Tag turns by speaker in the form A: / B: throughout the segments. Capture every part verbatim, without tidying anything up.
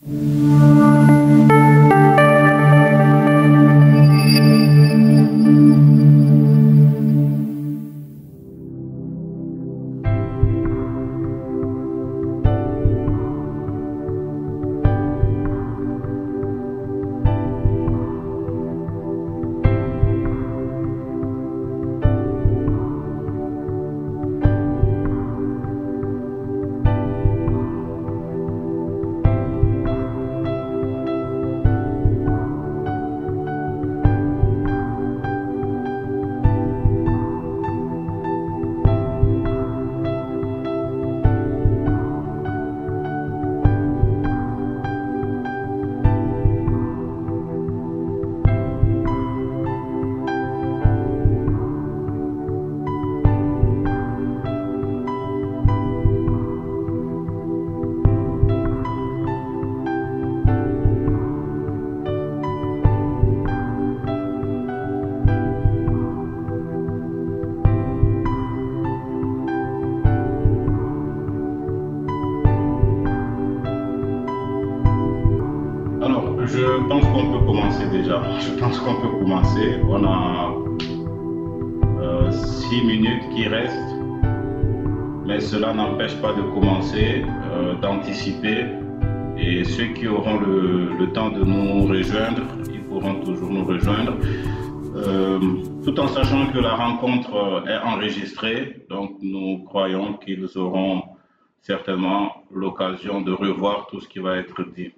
A: Je pense qu'on peut commencer déjà. Je pense qu'on peut commencer. On a euh, six minutes qui restent, mais cela n'empêche pas de commencer, euh, d'anticiper. Et ceux qui auront le, le temps de nous rejoindre, ils pourront toujours nous rejoindre. Euh, tout en sachant que la rencontre est enregistrée, donc nous croyons qu'ils auront certainement l'occasion de revoir tout ce qui va être dit.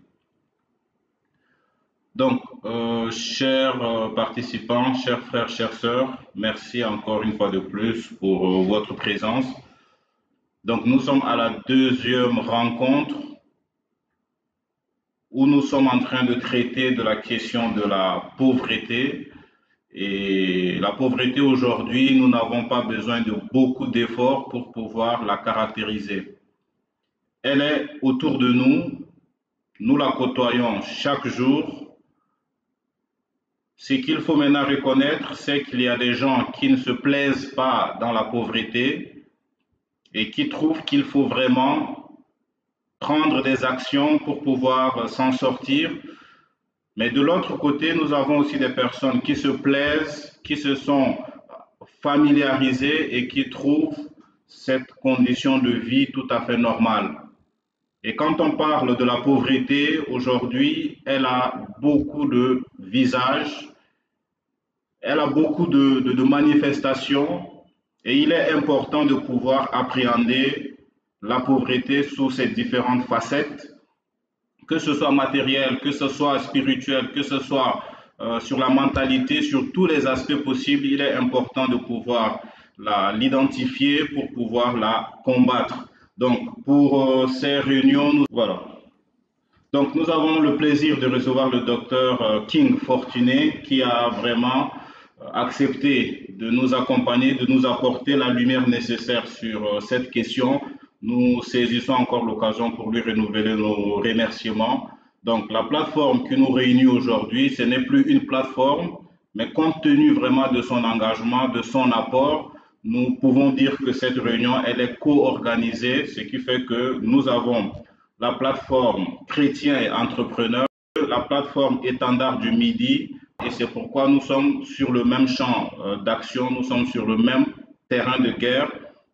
A: Donc, euh, chers euh, participants, chers frères, chères sœurs, merci encore une fois de plus pour euh, votre présence. Donc, nous sommes à la deuxième rencontre où nous sommes en train de traiter de la question de la pauvreté. Et la pauvreté aujourd'hui, nous n'avons pas besoin de beaucoup d'efforts pour pouvoir la caractériser. Elle est autour de nous, nous la côtoyons chaque jour. Ce qu'il faut maintenant reconnaître, c'est qu'il y a des gens qui ne se plaisent pas dans la pauvreté et qui trouvent qu'il faut vraiment prendre des actions pour pouvoir s'en sortir. Mais de l'autre côté, nous avons aussi des personnes qui se plaisent, qui se sont familiarisées et qui trouvent cette condition de vie tout à fait normale. Et quand on parle de la pauvreté, aujourd'hui, elle a beaucoup de visages, elle a beaucoup de, de, de manifestations, et il est important de pouvoir appréhender la pauvreté sous ses différentes facettes, que ce soit matériel, que ce soit spirituel, que ce soit euh, sur la mentalité, sur tous les aspects possibles, il est important de pouvoir l'identifier pour pouvoir la combattre. Donc, pour euh, ces réunions, nous, voilà. Donc, nous avons le plaisir de recevoir le docteur euh, King Fortuné, qui a vraiment euh, accepté de nous accompagner, de nous apporter la lumière nécessaire sur euh, cette question. Nous saisissons encore l'occasion pour lui renouveler nos remerciements. Donc, la plateforme qui nous réunit aujourd'hui, ce n'est plus une plateforme, mais compte tenu vraiment de son engagement, de son apport, nous pouvons dire que cette réunion, elle est co-organisée, ce qui fait que nous avons la plateforme Chrétiens et Entrepreneurs, la plateforme Étendard du Midi, et c'est pourquoi nous sommes sur le même champ d'action, nous sommes sur le même terrain de guerre,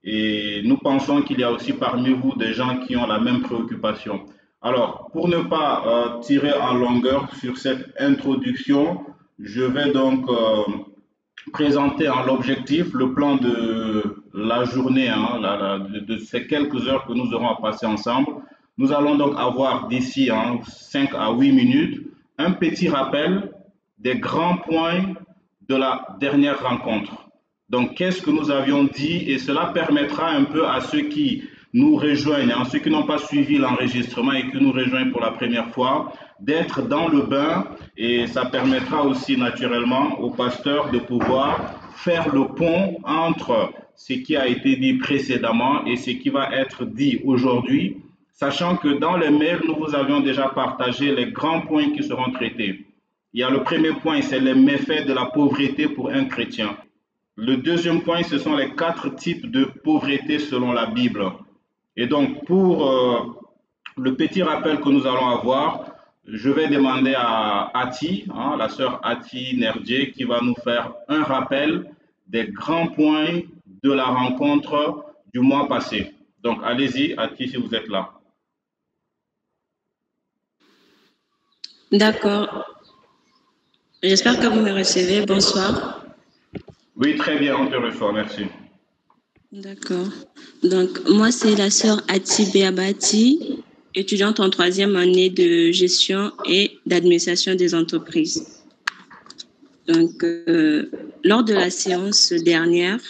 A: et nous pensons qu'il y a aussi parmi vous des gens qui ont la même préoccupation. Alors, pour ne pas euh, tirer en longueur sur cette introduction, je vais donc euh, présenter en l'objectif le plan de la journée, hein, la, la, de, de ces quelques heures que nous aurons à passer ensemble. Nous allons donc avoir d'ici hein, cinq à huit minutes un petit rappel des grands points de la dernière rencontre. Donc, qu'est-ce que nous avions dit? Et cela permettra un peu à ceux qui nous rejoignent, hein, ceux qui n'ont pas suivi l'enregistrement et qui nous rejoignent pour la première fois, d'être dans le bain. Et ça permettra aussi naturellement au pasteur de pouvoir faire le pont entre ce qui a été dit précédemment et ce qui va être dit aujourd'hui, sachant que dans les mails, nous vous avions déjà partagé les grands points qui seront traités. Il y a le premier point, c'est les méfaits de la pauvreté pour un chrétien. Le deuxième point, ce sont les quatre types de pauvreté selon la Bible. Et donc, pour euh, le petit rappel que nous allons avoir, je vais demander à Ati, hein, la sœur Ati Nerdier, qui va nous faire un rappel des grands points de la rencontre du mois passé. Donc, allez-y, Ati, si vous êtes là.
B: D'accord. J'espère que vous me recevez. Bonsoir.
A: Oui, très bien, on te reçoit, merci.
B: D'accord. Donc, moi, c'est la sœur Ati Beabati, étudiante en troisième année de gestion et d'administration des entreprises. Donc, euh, lors de la séance dernière,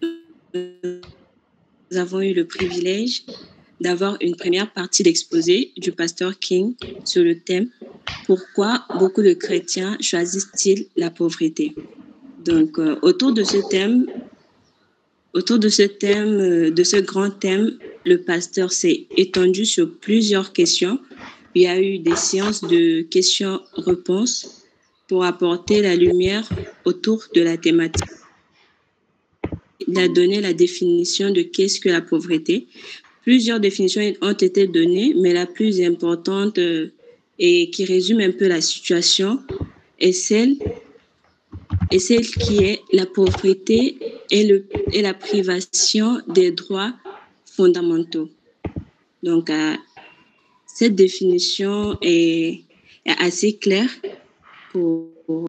B: nous avons eu le privilège d'avoir une première partie d'exposé du pasteur King sur le thème « Pourquoi beaucoup de chrétiens choisissent-ils la pauvreté ?» Donc, euh, autour de ce thème, autour de ce thème, euh, de ce grand thème, le pasteur s'est étendu sur plusieurs questions. Il y a eu des séances de questions-réponses pour apporter la lumière autour de la thématique. Il a donné la définition de qu'est-ce que la pauvreté. Plusieurs définitions ont été données, mais la plus importante euh, et qui résume un peu la situation est celle, est celle qui est la pauvreté et, le, et la privation des droits fondamentaux. Donc, euh, cette définition est, est assez claire pour, pour,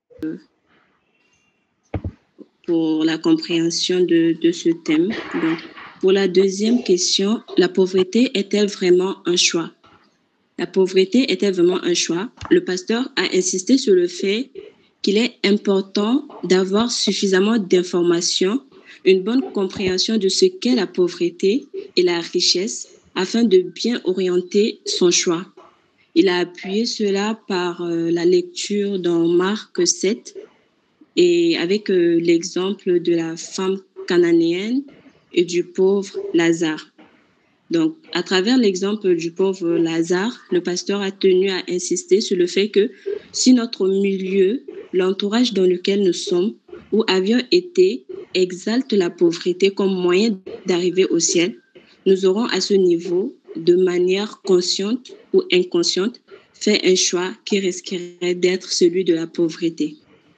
B: pour la compréhension de, de ce thème. Donc, pour la deuxième question, la pauvreté est-elle vraiment un choix? La pauvreté est-elle vraiment un choix? Le pasteur a insisté sur le fait qu'il est important d'avoir suffisamment d'informations, une bonne compréhension de ce qu'est la pauvreté et la richesse afin de bien orienter son choix. Il a appuyé cela par euh, la lecture dans Marc sept et avec euh, l'exemple de la femme cananéenne et du pauvre Lazare. Donc, à travers l'exemple du pauvre Lazare, le pasteur a tenu à insister sur le fait que si notre milieu, l'entourage dans lequel nous sommes ou avions été, exalte la pauvreté comme moyen d'arriver au ciel, nous aurons à ce niveau, de manière consciente ou inconsciente, fait un choix qui risquerait d'être celui de la pauvreté.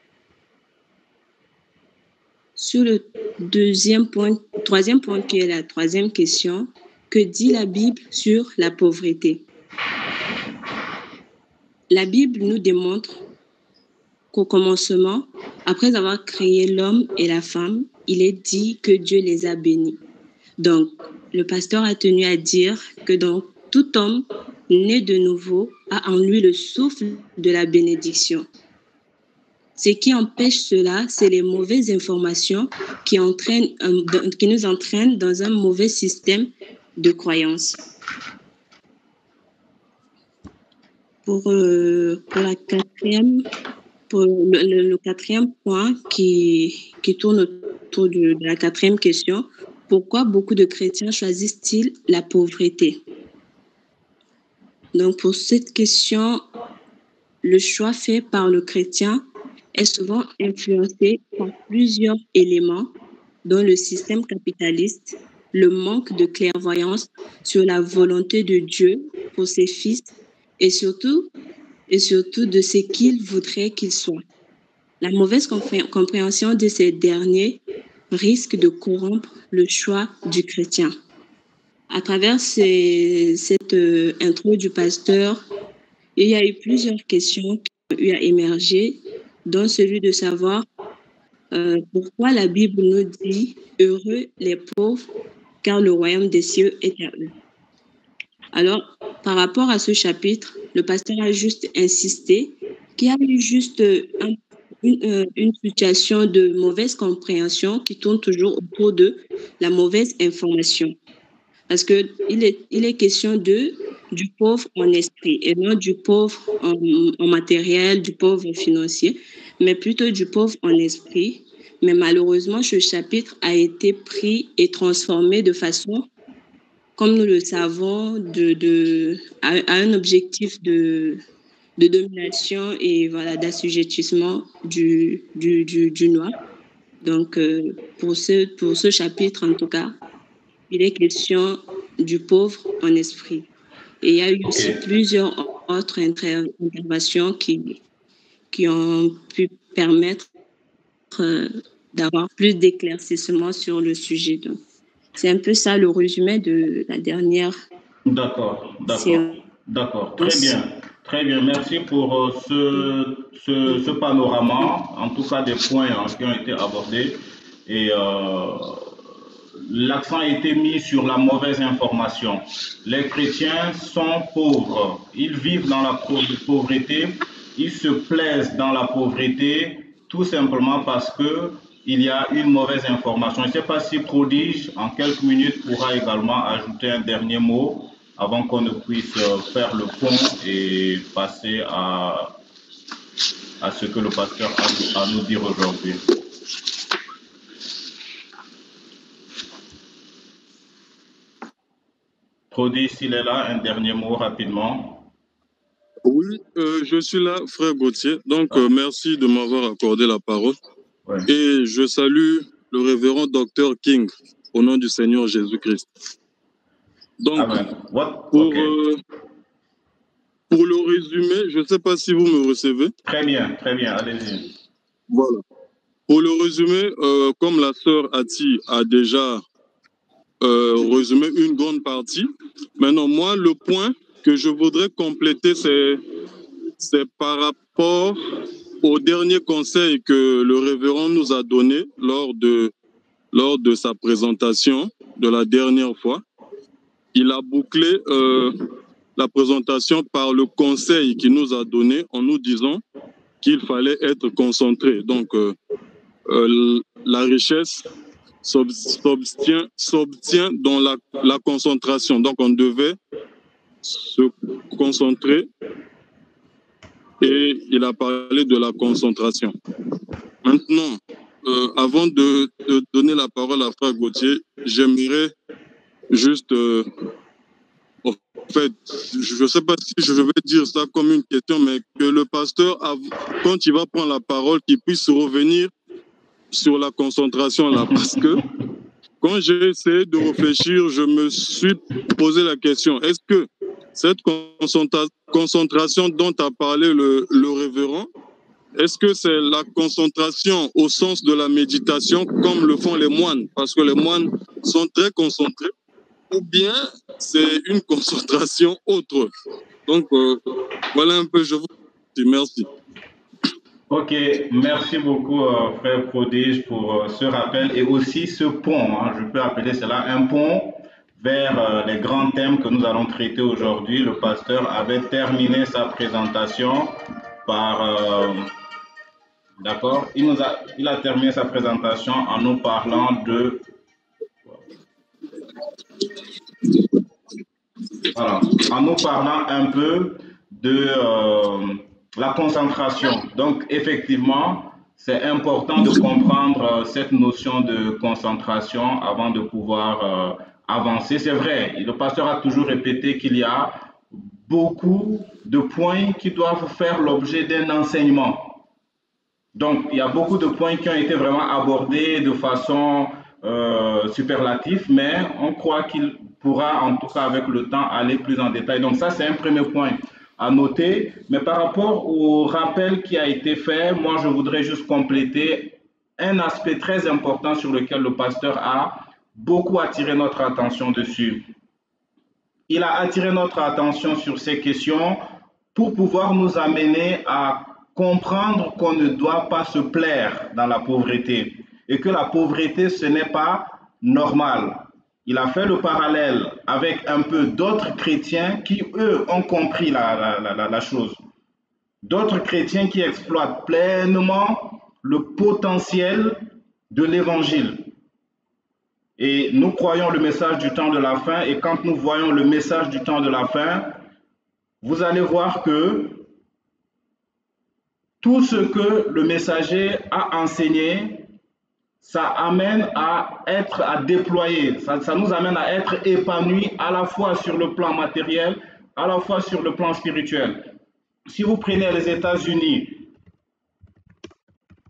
B: Sur le deuxième point, troisième point qui est la troisième question, que dit la Bible sur la pauvreté? La Bible nous démontre qu'au commencement, après avoir créé l'homme et la femme, il est dit que Dieu les a bénis. Donc, le pasteur a tenu à dire que donc, tout homme né de nouveau a en lui le souffle de la bénédiction. Ce qui empêche cela, c'est les mauvaises informations qui, entraînent, euh, qui nous entraînent dans un mauvais système de croyance. Pour, euh, pour, la quatrième, pour le, le, le quatrième point qui, qui tourne autour de, de la quatrième question, pourquoi beaucoup de chrétiens choisissent-ils la pauvreté? Donc, pour cette question, le choix fait par le chrétien est souvent influencé par plusieurs éléments, dont le système capitaliste, le manque de clairvoyance sur la volonté de Dieu pour ses fils et surtout, et surtout de ce qu'il voudrait qu'ils soient. La mauvaise compré- compréhension de ces derniers risque de corrompre le choix du chrétien. À travers ces, cette euh, intro du pasteur, il y a eu plusieurs questions qui ont eu à émerger, dont celui de savoir euh, pourquoi la Bible nous dit « Heureux les pauvres, car le royaume des cieux est à eux ». Alors, par rapport à ce chapitre, le pasteur a juste insisté qu'il y a eu juste un, une, une situation de mauvaise compréhension qui tourne toujours autour de la mauvaise information. Parce qu'il est, il est question de, du pauvre en esprit et non du pauvre en, en matériel, du pauvre financier, mais plutôt du pauvre en esprit. Mais malheureusement, ce chapitre a été pris et transformé de façon, comme nous le savons, de, de, à, à un objectif de, de domination et voilà, d'assujettissement du, du, du, du noir. Donc, euh, pour, ce, pour ce chapitre, en tout cas, il est question du pauvre en esprit. Et il y a eu
A: Ok.
B: aussi plusieurs autres inter- interventions qui, qui ont pu permettre euh, d'avoir plus d'éclaircissement sur le sujet. Donc, c'est un peu ça le résumé de la dernière
A: D'accord, d'accord,
B: séance.
A: d'accord. Très bien, très bien. Merci pour euh, ce, ce, ce panorama, en tout cas des points hein, qui ont été abordés. Et euh, l'accent a été mis sur la mauvaise information. Les chrétiens sont pauvres, ils vivent dans la pauvreté, ils se plaisent dans la pauvreté, tout simplement parce que il y a une mauvaise information. Je ne sais pas si Prodige, en quelques minutes, pourra également ajouter un dernier mot avant qu'on ne puisse faire le pont et passer à, à ce que le pasteur a à nous dire aujourd'hui. Prodige, s'il est là, un dernier mot rapidement.
C: Oui, euh, je suis là, frère Gauthier. Donc, euh, merci de m'avoir accordé la parole.
A: Ouais.
C: Et je salue le révérend docteur King, au nom du Seigneur Jésus-Christ. Donc,
A: Amen. What?
C: pour,
A: Okay.
C: euh, pour le résumé, je ne sais pas si vous me recevez.
A: Très bien, très bien, allez-y.
C: Voilà. Pour le résumé, euh, comme la sœur Ati a déjà euh, résumé une grande partie, maintenant, moi, le point que je voudrais compléter, c'est c'est par rapport au dernier conseil que le révérend nous a donné lors de, lors de sa présentation de la dernière fois. Il a bouclé euh, la présentation par le conseil qu'il nous a donné en nous disant qu'il fallait être concentré. Donc, euh, euh, la richesse s'obtient, s'obtient dans la, la concentration. Donc, on devait se concentrer. Et il a parlé de la concentration. Maintenant, euh, avant de, de donner la parole à frère Gauthier, j'aimerais juste, euh, en fait, je ne sais pas si je vais dire ça comme une question, mais que le pasteur, quand il va prendre la parole, qu'il puisse revenir sur la concentration là, parce que quand j'ai essayé de réfléchir, je me suis posé la question, est-ce que cette concentra concentration dont a parlé le, le révérend, est-ce que c'est la concentration au sens de la méditation comme le font les moines, parce que les moines sont très concentrés, ou bien c'est une concentration autre? Donc, euh, voilà un peu, je vous dis merci.
A: Ok, merci beaucoup, euh, frère Prodige, pour euh, ce rappel et aussi ce pont. Hein, je peux appeler cela un pont vers euh, les grands thèmes que nous allons traiter aujourd'hui. Le pasteur avait terminé sa présentation par... Euh, D'accord, il, nous a, il a terminé sa présentation en nous parlant de... Voilà, en nous parlant un peu de euh, la concentration. Donc, effectivement, c'est important de comprendre euh, cette notion de concentration avant de pouvoir euh, avancer. C'est vrai, le pasteur a toujours répété qu'il y a beaucoup de points qui doivent faire l'objet d'un enseignement. Donc, il y a beaucoup de points qui ont été vraiment abordés de façon euh, superlative, mais on croit qu'il pourra, en tout cas avec le temps, aller plus en détail. Donc, ça, c'est un premier point à noter. Mais par rapport au rappel qui a été fait, moi, je voudrais juste compléter un aspect très important sur lequel le pasteur a beaucoup attiré notre attention dessus. Il a attiré notre attention sur ces questions pour pouvoir nous amener à comprendre qu'on ne doit pas se plaire dans la pauvreté et que la pauvreté, ce n'est pas normal. Il a fait le parallèle avec un peu d'autres chrétiens qui, eux, ont compris la, la, la, la chose. D'autres chrétiens qui exploitent pleinement le potentiel de l'évangile. Et nous croyons le message du temps de la fin, et quand nous voyons le message du temps de la fin, vous allez voir que tout ce que le messager a enseigné, ça amène à être, à déployer, ça, ça nous amène à être épanouis à la fois sur le plan matériel, à la fois sur le plan spirituel. Si vous prenez les États-Unis,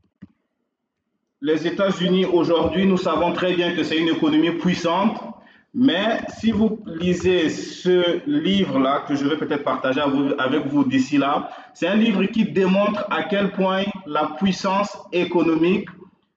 A: les États-Unis aujourd'hui, nous savons très bien que c'est une économie puissante, Mais si vous lisez ce livre-là, que je vais peut-être partager avec vous d'ici là, c'est un livre qui démontre à quel point la puissance économique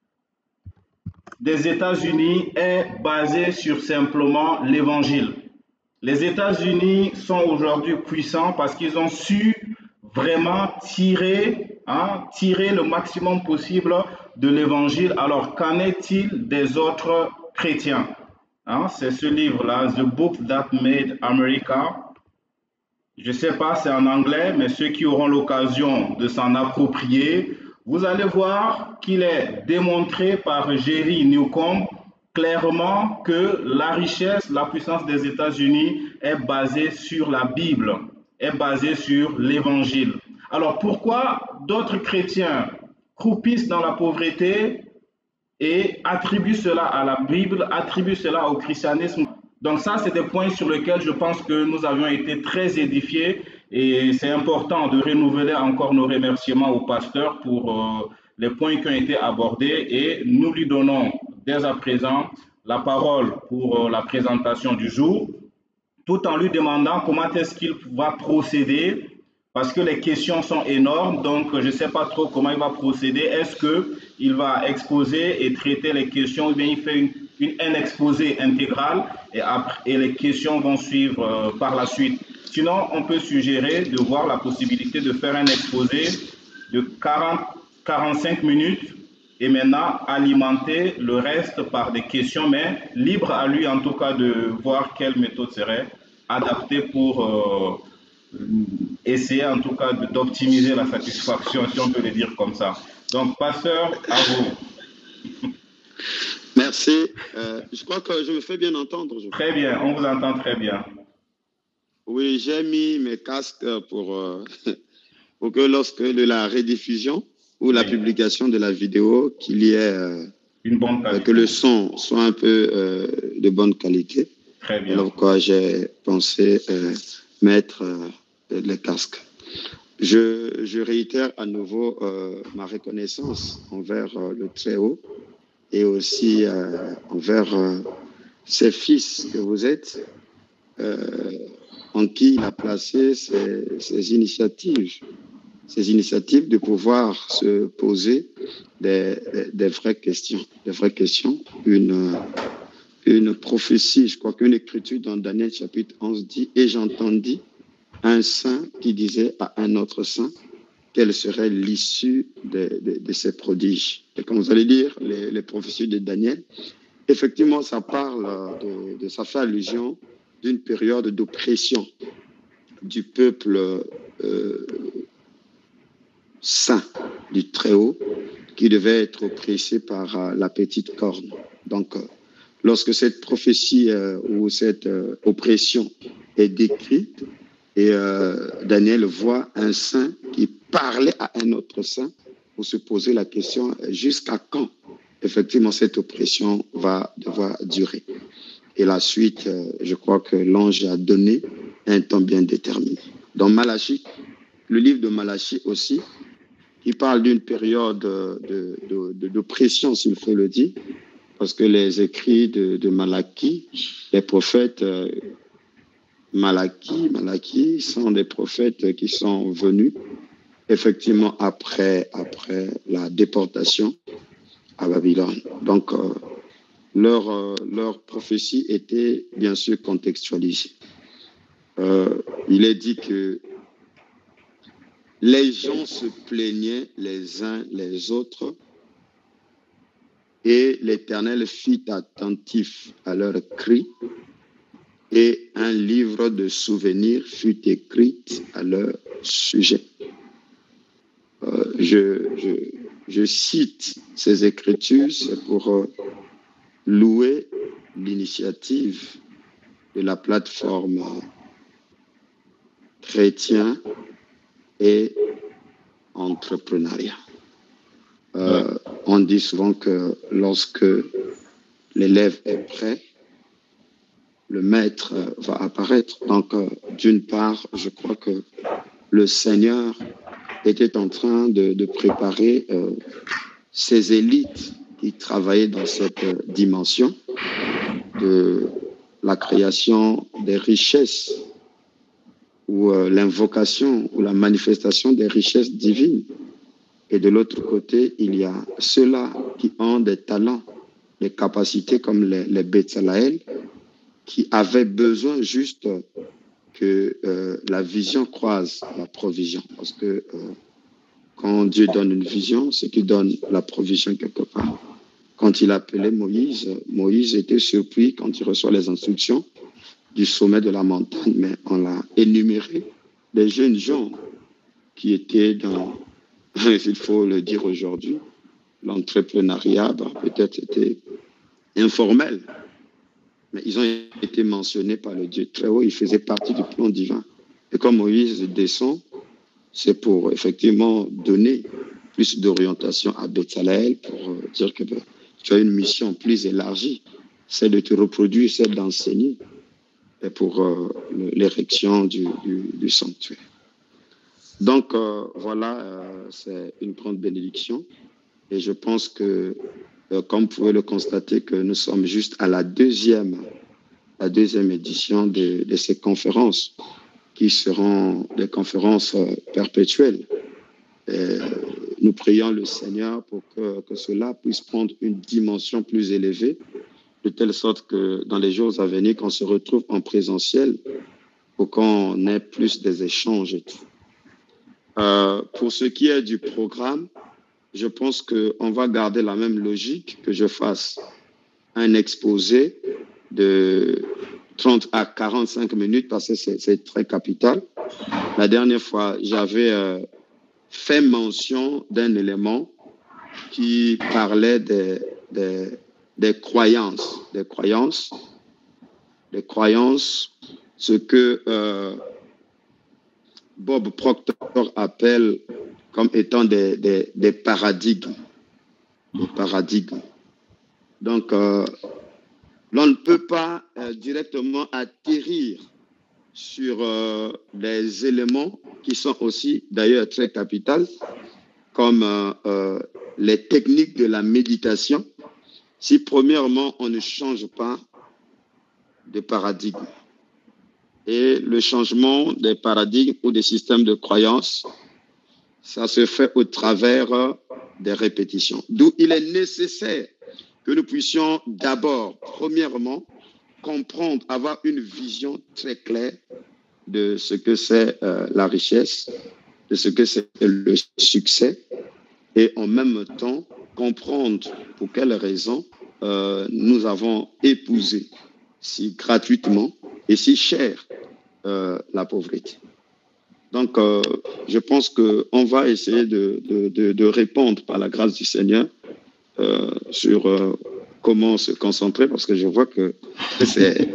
A: des États-Unis est basée sur simplement l'évangile. Les États-Unis sont aujourd'hui puissants parce qu'ils ont su vraiment tirer, hein, tirer le maximum possible de l'évangile. Alors, qu'en est-il des autres chrétiens? Hein, c'est ce livre-là, The Book That Made America. Je ne sais pas, c'est en anglais, mais ceux qui auront l'occasion de s'en approprier, vous allez voir qu'il est démontré par Jerry Newcomb clairement que la richesse, la puissance des États-Unis est basée sur la Bible, est basée sur l'Évangile. Alors pourquoi d'autres chrétiens croupissent dans la pauvreté et attribuent cela à la Bible, attribuent cela au christianisme? Donc ça, c'est des points sur lesquels je pense que nous avions été très édifiés et c'est important de renouveler encore nos remerciements au pasteur pour euh, les points qui ont été abordés et nous lui donnons dès à présent la parole pour euh, la présentation du jour, tout en lui demandant comment est-ce qu'il va procéder parce que les questions sont énormes, donc je ne sais pas trop comment il va procéder. Est-ce qu'il va exposer et traiter les questions ou bien il fait une, une, un exposé intégral et, après, et les questions vont suivre euh, par la suite. Sinon, on peut suggérer de voir la possibilité de faire un exposé de quarante à quarante-cinq minutes et maintenant alimenter le reste par des questions, mais libre à lui en tout cas de voir quelle méthode serait adaptée pour... Euh, essayer en tout cas d'optimiser la satisfaction, si on peut le dire comme ça. Donc, pasteur, à vous.
D: Merci. Euh, je crois que je me fais bien entendre. Je
A: très bien, on vous entend très bien.
D: Oui, j'ai mis mes casques pour, euh, pour que lorsque de la rediffusion ou la oui. publication de la vidéo, qu'il y ait euh,
A: une bonne qualité.
D: Que le son soit un peu euh, de bonne qualité.
A: Très bien.
D: Alors quoi, j'ai pensé euh, mettre euh, les casques. Je, je réitère à nouveau euh, ma reconnaissance envers euh, le Très-Haut et aussi euh, envers euh, ses fils que vous êtes, euh, en qui il a placé ces, ces initiatives, ces initiatives de pouvoir se poser des, des, des vraies questions, des vraies questions. Une, une prophétie, je crois qu'une écriture dans Daniel chapitre onze dit « Et j'entendis un saint qui disait à un autre saint quelle serait l'issue de, de, de ces prodiges. » Et comme vous allez lire les, les prophéties de Daniel, effectivement, ça parle de, de ça fait allusion d'une période d'oppression du peuple euh, saint du Très-Haut qui devait être oppressé par euh, la petite corne. Donc, euh, lorsque cette prophétie euh, ou cette euh, oppression est décrite, et euh, Daniel voit un saint qui parlait à un autre saint pour se poser la question jusqu'à quand effectivement cette oppression va devoir durer. Et la suite, euh, je crois que l'ange a donné un temps bien déterminé. Dans Malachie, le livre de Malachie aussi, il parle d'une période de, de, de, d'oppression, s'il faut le dire, parce que les écrits de, de Malachie, les prophètes euh, Malachie, Malachie sont des prophètes qui sont venus effectivement après, après la déportation à Babylone. Donc, euh, leur, euh, leur prophétie était bien sûr contextualisée. Euh, il est dit que les gens se plaignaient les uns les autres et l'Éternel fit attentif à leurs cris et un livre de souvenirs fut écrit à leur sujet. Euh, je, je, je cite ces écritures, c'est pour euh, louer l'initiative de la plateforme chrétien et entrepreneuriat. Euh, on dit souvent que lorsque l'élève est prêt, le maître va apparaître. Donc, euh, d'une part, je crois que le Seigneur était en train de, de préparer euh, ces élites qui travaillaient dans cette euh, dimension de la création des richesses ou euh, l'invocation ou la manifestation des richesses divines. Et de l'autre côté, il y a ceux-là qui ont des talents, des capacités comme les, les Betzalaël, qui avaient besoin juste que euh, la vision croise la provision. Parce que euh, quand Dieu donne une vision, c'est qu'il donne la provision quelque part. Quand il appelait Moïse, Moïse était surpris quand il reçoit les instructions du sommet de la montagne, mais on l'a énuméré des jeunes gens qui étaient dans, il faut le dire aujourd'hui, l'entrepreneuriat, ben, peut-être c'était informel, mais ils ont été mentionnés par le Dieu très haut, ils faisaient partie du plan divin. Et quand Moïse descend, c'est pour effectivement donner plus d'orientation à Betzalaël, pour euh, dire que ben, tu as une mission plus élargie, c'est de te reproduire, c'est d'enseigner, et pour euh, l'érection du, du, du sanctuaire. Donc euh, voilà, euh, c'est une grande bénédiction, et je pense que, euh, comme vous pouvez le constater, que nous sommes juste à la deuxième, la deuxième édition de, de ces conférences, qui seront des conférences euh, perpétuelles. Et nous prions le Seigneur pour que, que cela puisse prendre une dimension plus élevée, de telle sorte que dans les jours à venir, qu'on se retrouve en présentiel, pour qu'on ait plus des échanges et tout. Euh, pour ce qui est du programme, je pense qu'on va garder la même logique, que je fasse un exposé de trente à quarante-cinq minutes, parce que c'est très capital. La dernière fois, j'avais euh, fait mention d'un élément qui parlait des, des, des croyances, des croyances, des croyances, ce que euh, Bob Proctor appelle comme étant des, des, des paradigmes. Des paradigmes. Donc, euh, l'on ne peut pas euh, directement atterrir sur euh, des éléments qui sont aussi d'ailleurs très capitaux, comme euh, euh, les techniques de la méditation, si premièrement on ne change pas de paradigme. Et le changement des paradigmes ou des systèmes de croyances, ça se fait au travers des répétitions. D'où il est nécessaire que nous puissions d'abord, premièrement, comprendre, avoir une vision très claire de ce que c'est euh, la richesse, de ce que c'est le succès, et en même temps comprendre pour quelles raisons euh, nous avons épousé si gratuitement et si cher euh, la pauvreté. Donc, euh, je pense qu'on va essayer de, de, de, de répondre par la grâce du Seigneur euh, sur euh, comment se concentrer, parce que je vois que c'est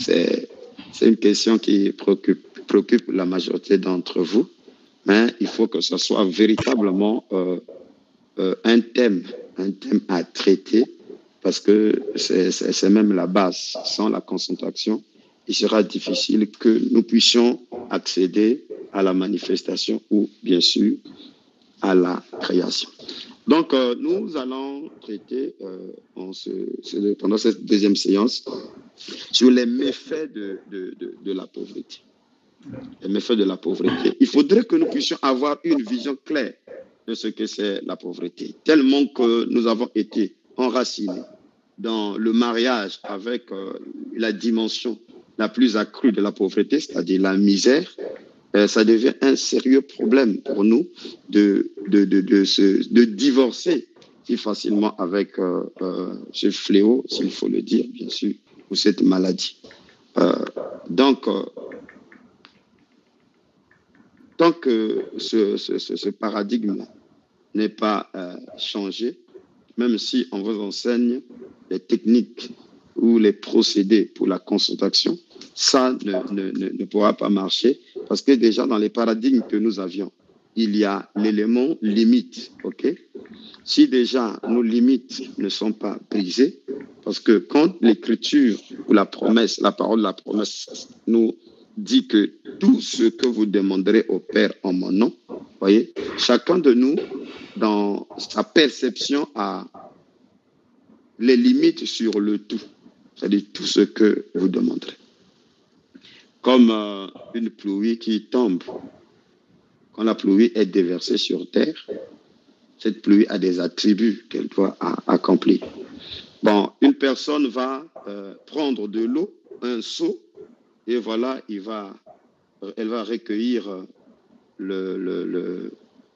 D: une question qui préoccupe, préoccupe la majorité d'entre vous, mais il faut que ce soit véritablement euh, euh, un thème, un thème à traiter, parce que c'est même la base. Sans la concentration, il sera difficile que nous puissions accéder à la manifestation ou, bien sûr, à la création. Donc, euh, nous allons traiter euh, en ce, ce, pendant cette deuxième séance sur les méfaits de, de, de, de la pauvreté. Les méfaits de la pauvreté. Il faudrait que nous puissions avoir une vision claire de ce que c'est la pauvreté, tellement que nous avons été enracinés dans le mariage avec euh, la dimension la plus accrue de la pauvreté, c'est-à-dire la misère. Euh, ça devient un sérieux problème pour nous de, de, de, de, se, de divorcer si facilement avec euh, euh, ce fléau, s'il faut le dire, bien sûr, ou cette maladie. Euh, donc, euh, tant que ce, ce, ce paradigme n'est pas euh, changé, même si on vous enseigne les techniques ou les procédés pour la concentration, ça ne, ne, ne, ne pourra pas marcher, parce que déjà dans les paradigmes que nous avions, il y a l'élément limite, ok? Si déjà nos limites ne sont pas brisées, parce que quand l'écriture ou la promesse, la parole de la promesse nous dit que tout ce que vous demanderez au Père en mon nom, voyez, chacun de nous, dans sa perception, a les limites sur le tout. c'est-à-dire tout ce que vous demanderez. Comme euh, une pluie qui tombe. Quand la pluie est déversée sur terre, cette pluie a des attributs qu'elle doit accomplir. Bon, une personne va euh, prendre de l'eau, un seau, et voilà, il va, elle va recueillir le, le, le,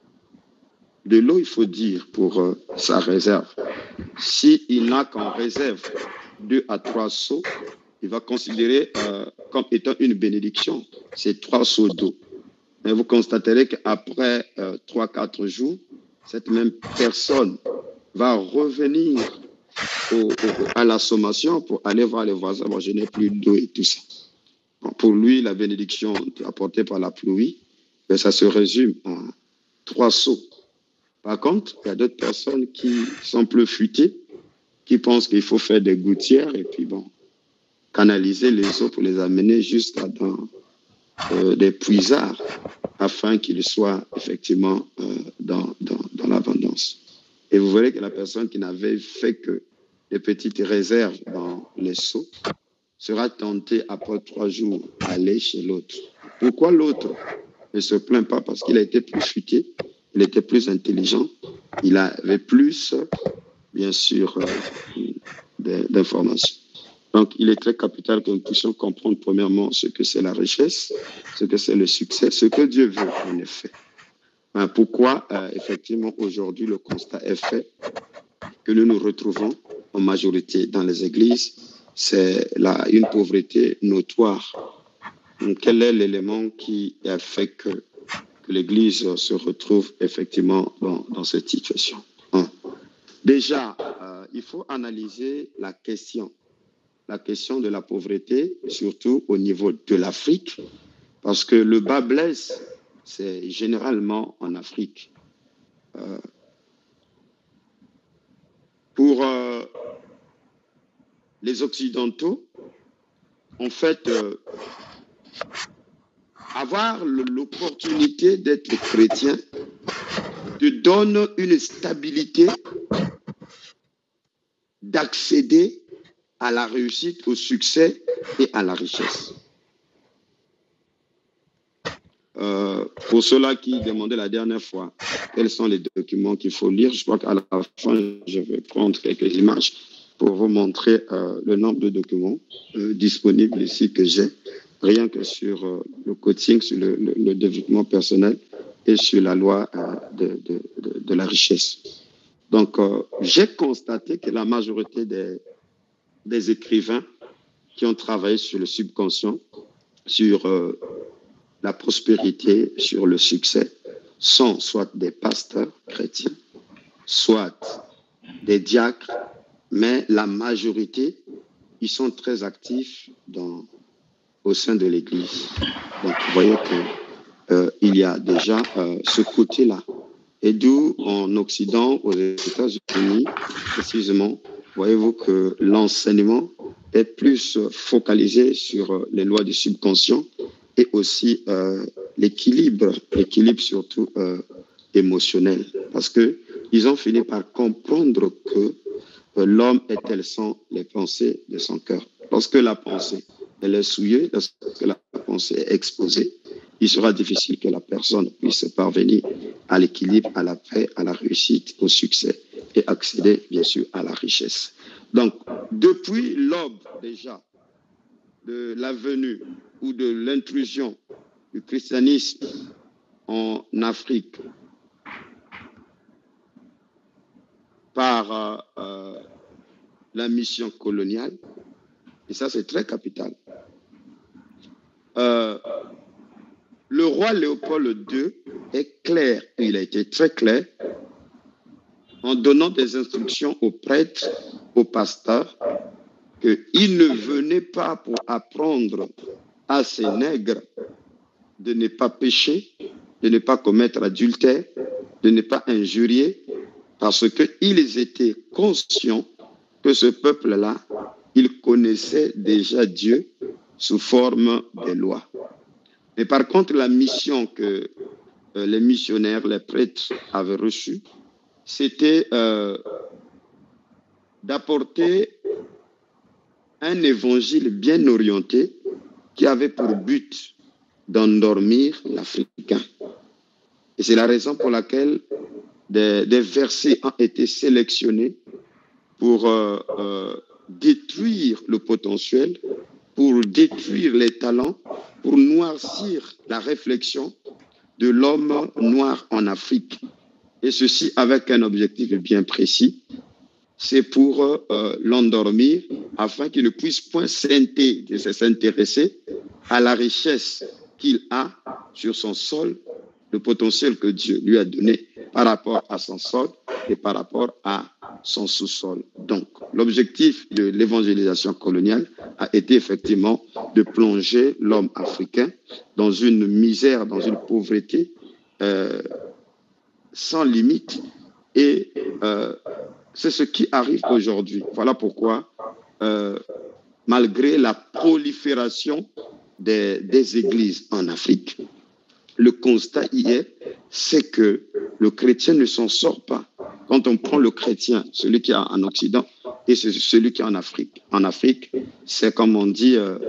D: de l'eau, il faut dire, pour euh, sa réserve. S'il n'a qu'en réserve deux à trois seaux, il va considérer euh, comme étant une bénédiction ces trois seaux d'eau. Mais vous constaterez qu'après euh, trois, quatre jours, cette même personne va revenir au, au, à la sommation pour aller voir les voisins. Bon, je n'ai plus d'eau et tout ça. Bon, pour lui, la bénédiction apportée par la pluie, ben, ça se résume à trois seaux. Par contre, il y a d'autres personnes qui sont plus futées, qui pensent qu'il faut faire des gouttières et puis bon, canaliser les eaux pour les amener jusqu'à dans euh, des puisards afin qu'ils soient effectivement euh, dans, dans, dans l'abondance. Et vous verrez que la personne qui n'avait fait que des petites réserves dans les seaux sera tentée après trois jours à aller chez l'autre. Pourquoi l'autre ne se plaint pas? Parce qu'il a été plus futé, il était plus intelligent, il avait plus, bien sûr, euh, d'informations. Donc, il est très capital que nous puissions comprendre premièrement ce que c'est la richesse, ce que c'est le succès, ce que Dieu veut en effet. Hein, pourquoi, euh, effectivement, aujourd'hui, le constat est fait que nous nous retrouvons en majorité dans les églises, c'est là une pauvreté notoire. Donc, quel est l'élément qui a fait que, que l'Église se retrouve effectivement dans, dans cette situation? Hein. Déjà, euh, il faut analyser la question. La question de la pauvreté, surtout au niveau de l'Afrique, parce que le bas blesse, c'est généralement en Afrique. Euh, pour euh, les Occidentaux, en fait, euh, avoir l'opportunité d'être chrétien te donne une stabilité d'accéder à la réussite, au succès et à la richesse. Euh, pour ceux-là qui demandaient la dernière fois quels sont les documents qu'il faut lire, je crois qu'à la fin, je vais prendre quelques images pour vous montrer euh, le nombre de documents euh, disponibles ici que j'ai, rien que sur euh, le coaching, sur le, le, le développement personnel et sur la loi euh, de, de, de, de la richesse. Donc, euh, j'ai constaté que la majorité des des écrivains qui ont travaillé sur le subconscient, sur euh, la prospérité, sur le succès, sont soit des pasteurs chrétiens, soit des diacres, mais la majorité, ils sont très actifs dans, au sein de l'Église. Donc, vous voyez qu'il euh, y a déjà euh, ce côté-là. Et d'où, en Occident, aux États-Unis, précisément, voyez-vous que l'enseignement est plus focalisé sur les lois du subconscient et aussi euh, l'équilibre, l'équilibre surtout euh, émotionnel. Parce qu'ils ont fini par comprendre que euh, l'homme est tel sont les pensées de son cœur. Lorsque la pensée elle est souillée, lorsque la pensée est exposée, il sera difficile que la personne puisse parvenir à l'équilibre, à la paix, à la réussite, au succès et accéder bien sûr à la richesse. Donc, depuis l'aube déjà de la venue ou de l'intrusion du christianisme en Afrique par euh, euh, la mission coloniale, et ça c'est très capital, euh, le roi Léopold deux est clair, il a été très clair, en donnant des instructions aux prêtres, aux pasteurs, qu'ils ne venaient pas pour apprendre à ces nègres de ne pas pécher, de ne pas commettre adultère, de ne pas injurier, parce qu'ils étaient conscients que ce peuple-là, il connaissait déjà Dieu sous forme des lois. Mais par contre, la mission que euh, les missionnaires, les prêtres avaient reçue, c'était euh, d'apporter un évangile bien orienté qui avait pour but d'endormir l'Africain. Et c'est la raison pour laquelle des, des versets ont été sélectionnés pour euh, euh, détruire le potentiel, pour détruire les talents, pour noircir la réflexion de l'homme noir en Afrique. Et ceci avec un objectif bien précis, c'est pour euh, l'endormir afin qu'il ne puisse point s'intéresser à la richesse qu'il a sur son sol, le potentiel que Dieu lui a donné par rapport à son sol et par rapport à son sous-sol. Donc, l'objectif de l'évangélisation coloniale a été effectivement de plonger l'homme africain dans une misère, dans une pauvreté euh, sans limite. Et euh, c'est ce qui arrive aujourd'hui. Voilà pourquoi, euh, malgré la prolifération des, des églises en Afrique, le constat y est, c'est que le chrétien ne s'en sort pas. Quand on prend le chrétien, celui qui est en Occident et celui qui est en Afrique. En Afrique, c'est comme on dit, euh,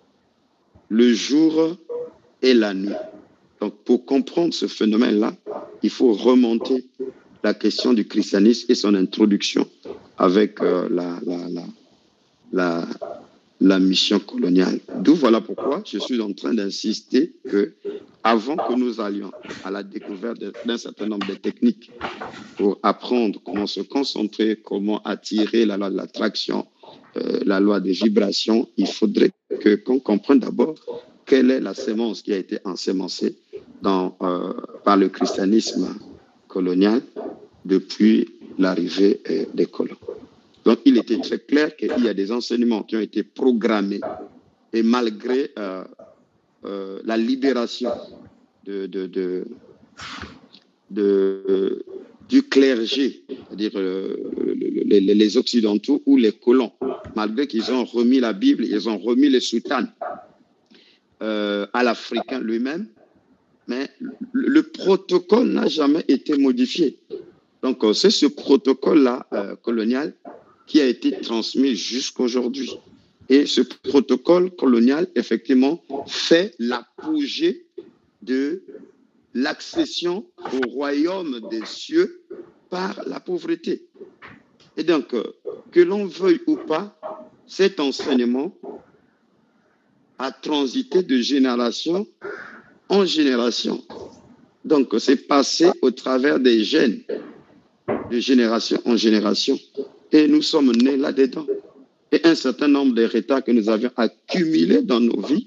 D: le jour et la nuit. Donc, pour comprendre ce phénomène-là, il faut remonter la question du christianisme et son introduction avec euh, la, la, la, la, la mission coloniale. D'où voilà pourquoi je suis en train d'insister que avant que nous allions à la découverte d'un certain nombre de techniques pour apprendre comment se concentrer, comment attirer la loi de l'attraction, euh, la loi des vibrations, il faudrait que, qu'on comprenne d'abord quelle est la sémence qui a été ensémencée dans, euh, par le christianisme colonial depuis l'arrivée euh, des colons. Donc, il était très clair qu'il y a des enseignements qui ont été programmés et malgré euh, euh, la libération de, de, de, de, de, du clergé, c'est-à-dire euh, les, les Occidentaux ou les colons, malgré qu'ils ont remis la Bible, ils ont remis les soutanes euh, à l'Africain lui-même, mais le, le protocole n'a jamais été modifié. Donc, c'est ce protocole-là euh, colonial qui a été transmis jusqu'aujourd'hui. Et ce protocole colonial, effectivement, fait l'apogée de l'accession au royaume des cieux par la pauvreté. Et donc, que l'on veuille ou pas, cet enseignement a transité de génération en génération. Donc, c'est passé au travers des gènes, de génération en génération. Et nous sommes nés là-dedans. Et un certain nombre de retards que nous avions accumulés dans nos vies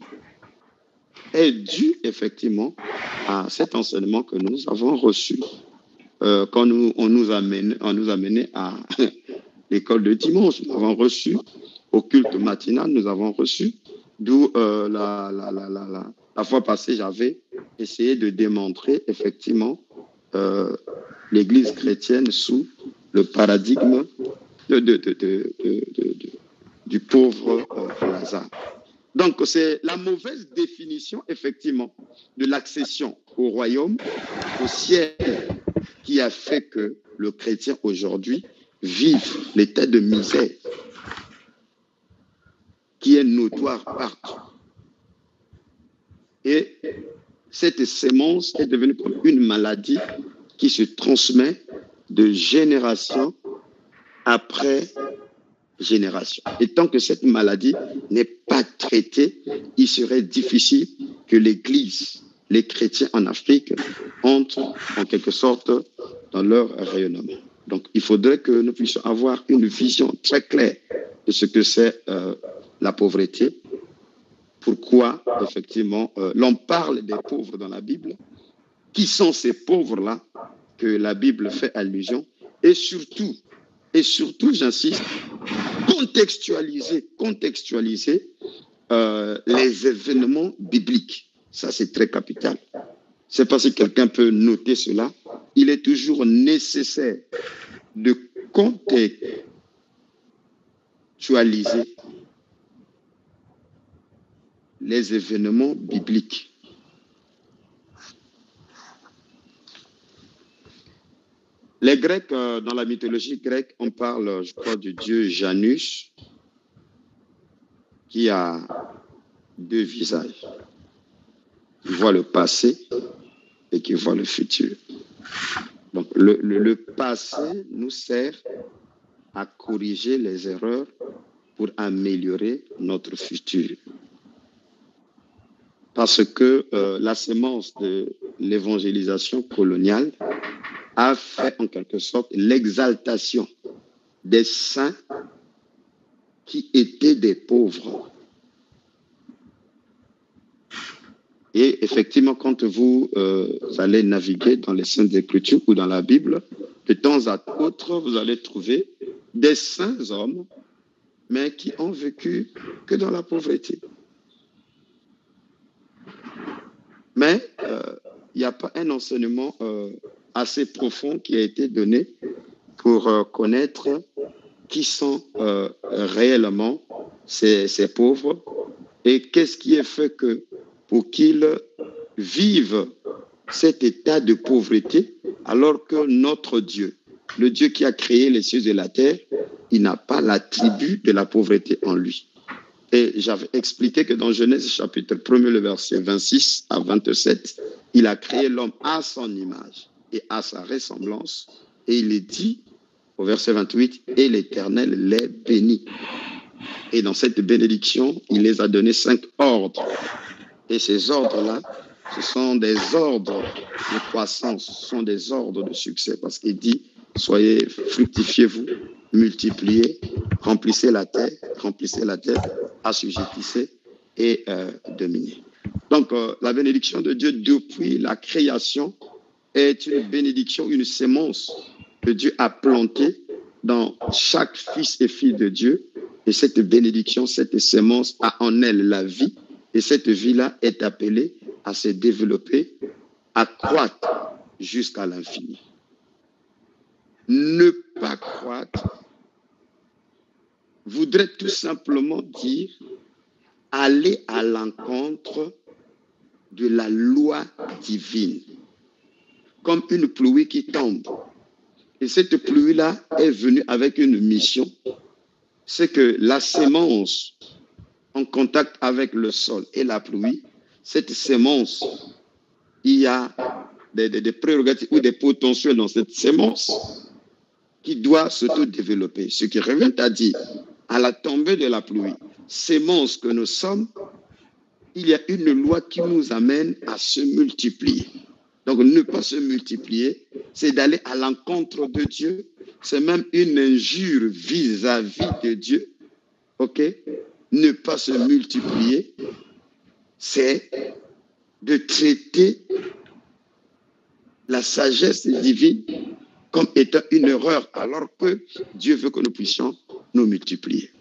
D: est dû effectivement à cet enseignement que nous avons reçu euh, quand nous, on, nous a mené, on nous a menés à l'école de dimanche. Nous avons reçu au culte matinal, nous avons reçu, d'où euh, la, la, la, la, la, la fois passée, j'avais essayé de démontrer effectivement euh, l'Église chrétienne sous le paradigme de, de, de, de, de, de, de, du pauvre euh, Lazare. Donc, c'est la mauvaise définition, effectivement, de l'accession au royaume, au ciel, qui a fait que le chrétien aujourd'hui vive l'état de misère qui est notoire partout. Et cette sémence est devenue comme une maladie qui se transmet de génération après génération. Et tant que cette maladie n'est pas traitée, il serait difficile que l'Église, les chrétiens en Afrique, entrent en quelque sorte dans leur rayonnement. Donc, il faudrait que nous puissions avoir une vision très claire de ce que c'est euh, la pauvreté. Pourquoi, effectivement, euh, l'on parle des pauvres dans la Bible. Qui sont ces pauvres-là que la Bible fait allusion? Et surtout, et surtout, j'insiste, contextualiser, contextualiser euh, les événements bibliques. Ça, c'est très capital. C'est pas si quelqu'un peut noter cela. Il est toujours nécessaire de contextualiser les événements bibliques. Les Grecs, euh, dans la mythologie grecque, on parle, je crois, du dieu Janus. qui a deux visages, qui voit le passé et qui voit le futur. Donc, le, le, le passé nous sert à corriger les erreurs pour améliorer notre futur. Parce que euh, la sémence de l'évangélisation coloniale a fait en quelque sorte l'exaltation des saints qui étaient des pauvres. Et effectivement, quand vous euh, allez naviguer dans les Saintes Écritures ou dans la Bible, de temps à autre, vous allez trouver des saints hommes, mais qui ont vécu que dans la pauvreté. Mais euh, il n'y a pas un enseignement euh, assez profond qui a été donné pour euh, connaître qui sont euh, réellement ces, ces pauvres et qu'est-ce qui est fait que pour qu'ils vivent cet état de pauvreté alors que notre Dieu, le Dieu qui a créé les cieux et la terre, il n'a pas l'attribut de la pauvreté en lui. Et j'avais expliqué que dans Genèse chapitre un, le verset vingt-six à vingt-sept, il a créé l'homme à son image et à sa ressemblance. Et il est dit au verset vingt-huit, et l'Éternel les bénit. Et dans cette bénédiction, il les a donné cinq ordres. Et ces ordres-là, ce sont des ordres de croissance, ce sont des ordres de succès. Parce qu'il dit, soyez, fructifiez-vous, multipliez, remplissez la terre, remplissez la terre, assujettissez et euh, dominez. Donc, euh, la bénédiction de Dieu depuis la création est une bénédiction, une sémence que Dieu a plantée dans chaque fils et fille de Dieu. Et cette bénédiction, cette sémence a en elle la vie. Et cette vie-là est appelée à se développer, à croître jusqu'à l'infini. Ne pas croître voudrait tout simplement dire aller à l'encontre de la loi divine, comme une pluie qui tombe. Et cette pluie-là est venue avec une mission, c'est que la sémence en contact avec le sol et la pluie, cette sémence, il y a des, des, des prérogatives ou des potentiels dans cette sémence qui doit s'auto-développer. Ce qui revient à dire, à la tombée de la pluie, sémence que nous sommes, il y a une loi qui nous amène à se multiplier. Donc, ne pas se multiplier, c'est d'aller à l'encontre de Dieu. C'est même une injure vis-à-vis de Dieu. OK? Ne pas se multiplier, c'est de traiter la sagesse divine comme étant une erreur, alors que Dieu veut que nous puissions nous multiplier.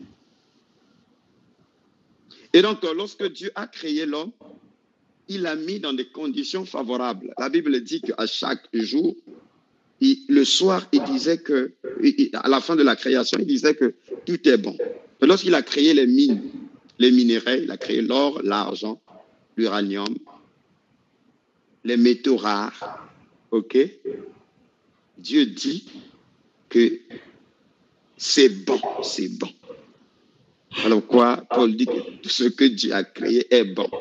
D: Et donc, lorsque Dieu a créé l'homme, il l'a mis dans des conditions favorables. La Bible dit qu'à chaque jour, il, le soir, il disait que, il, à la fin de la création, il disait que tout est bon. Et lorsqu'il a créé les mines, les minerais, il a créé l'or, l'argent, l'uranium, les métaux rares, ok? Dieu dit que c'est bon, c'est bon. Alors quoi, Paul dit que tout ce que Dieu a créé est bon.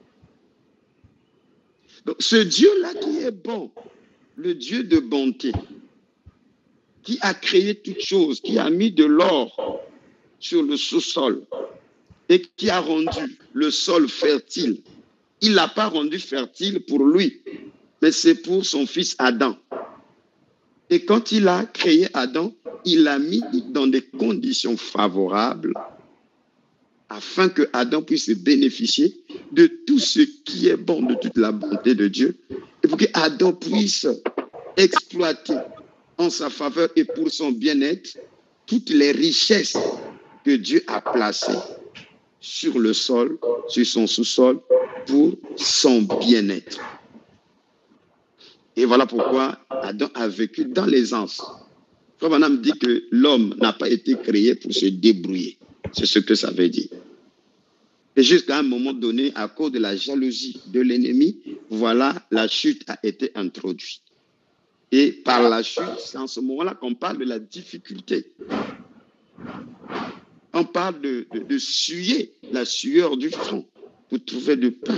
D: Donc ce Dieu-là qui est bon, le Dieu de bonté, qui a créé toutes choses, qui a mis de l'or sur le sous-sol et qui a rendu le sol fertile. Il ne l'a pas rendu fertile pour lui, mais c'est pour son fils Adam. Et quand il a créé Adam, il l'a mis dans des conditions favorables afin que Adam puisse bénéficier de tout ce qui est bon, de toute la bonté de Dieu, et pour que Adam puisse exploiter en sa faveur et pour son bien-être toutes les richesses que Dieu a placées sur le sol, sur son sous-sol, pour son bien-être. Et voilà pourquoi Adam a vécu dans l'aisance. Frère Branham dit que l'homme n'a pas été créé pour se débrouiller. C'est ce que ça veut dire. Et jusqu'à un moment donné, à cause de la jalousie de l'ennemi, voilà, la chute a été introduite. Et par la chute, c'est en ce moment-là qu'on parle de la difficulté. On parle de, de, de suer la sueur du front pour trouver du pain.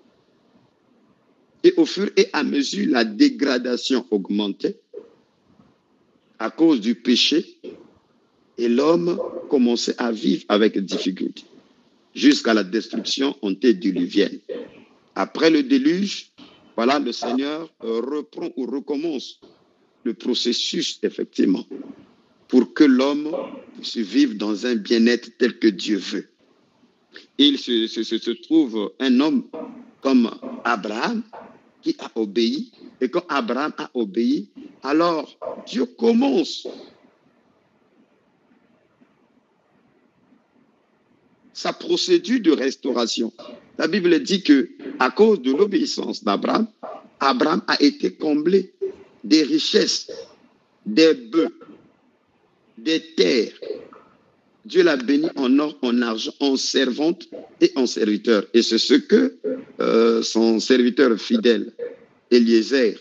D: Et au fur et à mesure, la dégradation augmentait à cause du péché et l'homme commençait à vivre avec difficulté jusqu'à la destruction antédiluvienne. Après le déluge, voilà, le Seigneur reprend ou recommence le processus, effectivement, pour que l'homme puisse vivre dans un bien-être tel que Dieu veut. Et il se, se, se trouve un homme comme Abraham qui a obéi. Et quand Abraham a obéi, alors Dieu commence sa procédure de restauration. La Bible dit que à cause de l'obéissance d'Abraham, Abraham a été comblé des richesses, des bœufs, des terres. Dieu l'a béni en or, en argent, en servante et en serviteur. Et c'est ce que euh, son serviteur fidèle, Eliezer,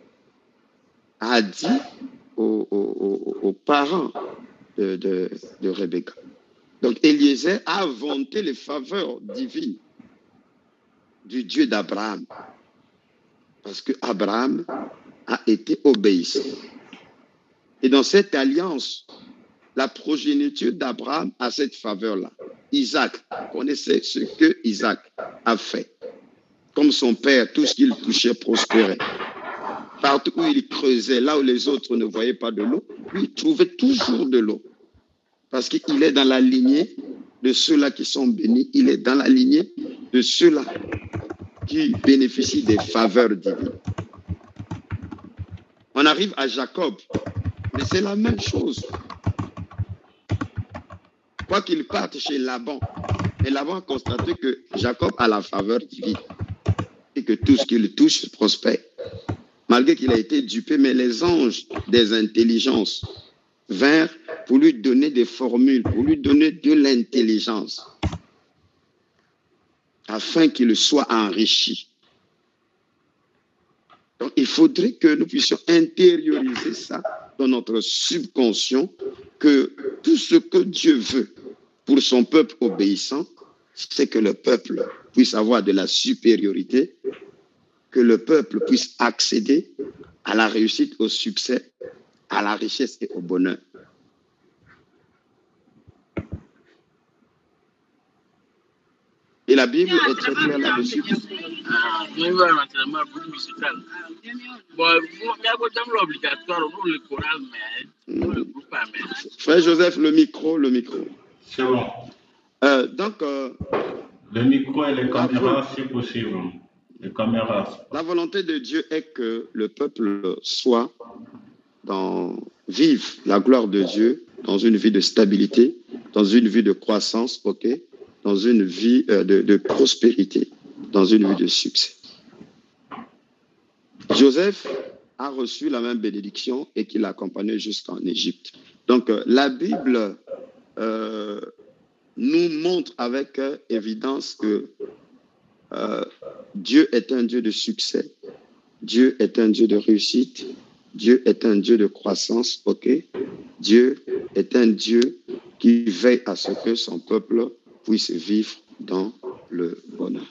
D: a dit aux, aux, aux parents de, de, de Rebecca. Donc Eliezer a vanté les faveurs divines du Dieu d'Abraham. Parce que Abraham a été obéissant. Et dans cette alliance, la progéniture d'Abraham a cette faveur-là. Isaac, vous connaissez ce que Isaac a fait. Comme son père, tout ce qu'il touchait prospérait. Partout où il creusait, là où les autres ne voyaient pas de l'eau, lui, il trouvait toujours de l'eau. Parce qu'il est dans la lignée de ceux-là qui sont bénis. Il est dans la lignée de ceux-là qui bénéficient des faveurs divines. On arrive à Jacob, mais c'est la même chose. Quoi qu'il parte chez Laban, et Laban a constaté que Jacob a la faveur divine et que tout ce qu'il touche prospère. Malgré qu'il a été dupé, mais les anges des intelligences vinrent pour lui donner des formules, pour lui donner de l'intelligence, afin qu'il soit enrichi. Donc, il faudrait que nous puissions intérioriser ça dans notre subconscient, que tout ce que Dieu veut pour son peuple obéissant, c'est que le peuple puisse avoir de la supériorité, que le peuple puisse accéder à la réussite, au succès, à la richesse et au bonheur. Et la Bible est très claire là-dessus. Frère Joseph, le micro, le micro.
A: C'est bon.
D: Euh, donc, euh,
A: le micro et les caméras, si possible. Les caméras.
D: La volonté de Dieu est que le peuple soit dans, vive la gloire de Dieu dans une vie de stabilité, dans une vie de croissance, ok, dans une vie euh, de, de prospérité, dans une vie de succès. Joseph a reçu la même bénédiction et qui l'a accompagné jusqu'en Égypte. Donc, euh, la Bible euh, nous montre avec euh, évidence que euh, Dieu est un Dieu de succès, Dieu est un Dieu de réussite, Dieu est un Dieu de croissance, ok? Dieu est un Dieu qui veille à ce que son peuple puisse vivre dans le bonheur.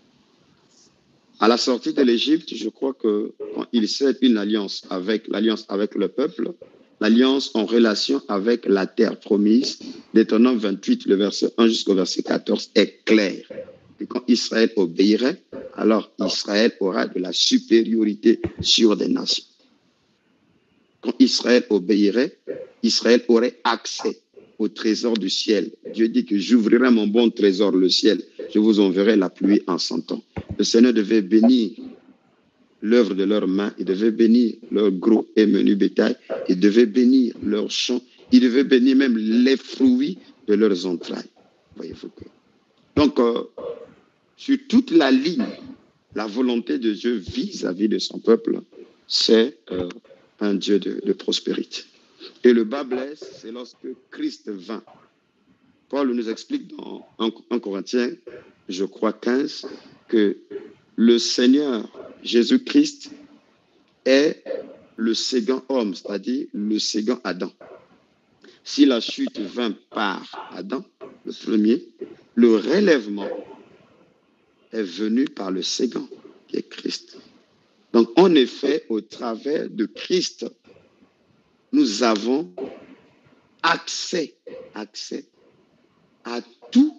D: À la sortie de l'Égypte, je crois que quand il scelle une alliance avec l'alliance avec le peuple, l'alliance en relation avec la terre promise, Deutéronome vingt-huit, le verset un jusqu'au verset quatorze, est clair. Et quand Israël obéirait, alors Israël aura de la supériorité sur des nations. Quand Israël obéirait, Israël aurait accès au trésor du ciel. Dieu dit que j'ouvrirai mon bon trésor, le ciel. Je vous enverrai la pluie en son temps. Le Seigneur devait bénir l'œuvre de leurs mains. Il devait bénir leur gros et menu bétail. Il devait bénir leurs champs. Il devait bénir même les fruits de leurs entrailles. Voyez-vous que... Donc, euh, sur toute la ligne, la volonté de Dieu vis-à-vis de son peuple, c'est euh, un Dieu de, de prospérité. Et le bas blesse, c'est lorsque Christ vint. Paul nous explique dans un Corinthiens, je crois quinze, que le Seigneur Jésus-Christ est le second homme, c'est-à-dire le second Adam. si la chute vint par Adam, le premier, le relèvement est venu par le second, qui est Christ. Donc, en effet, au travers de Christ, nous avons accès, accès à toutes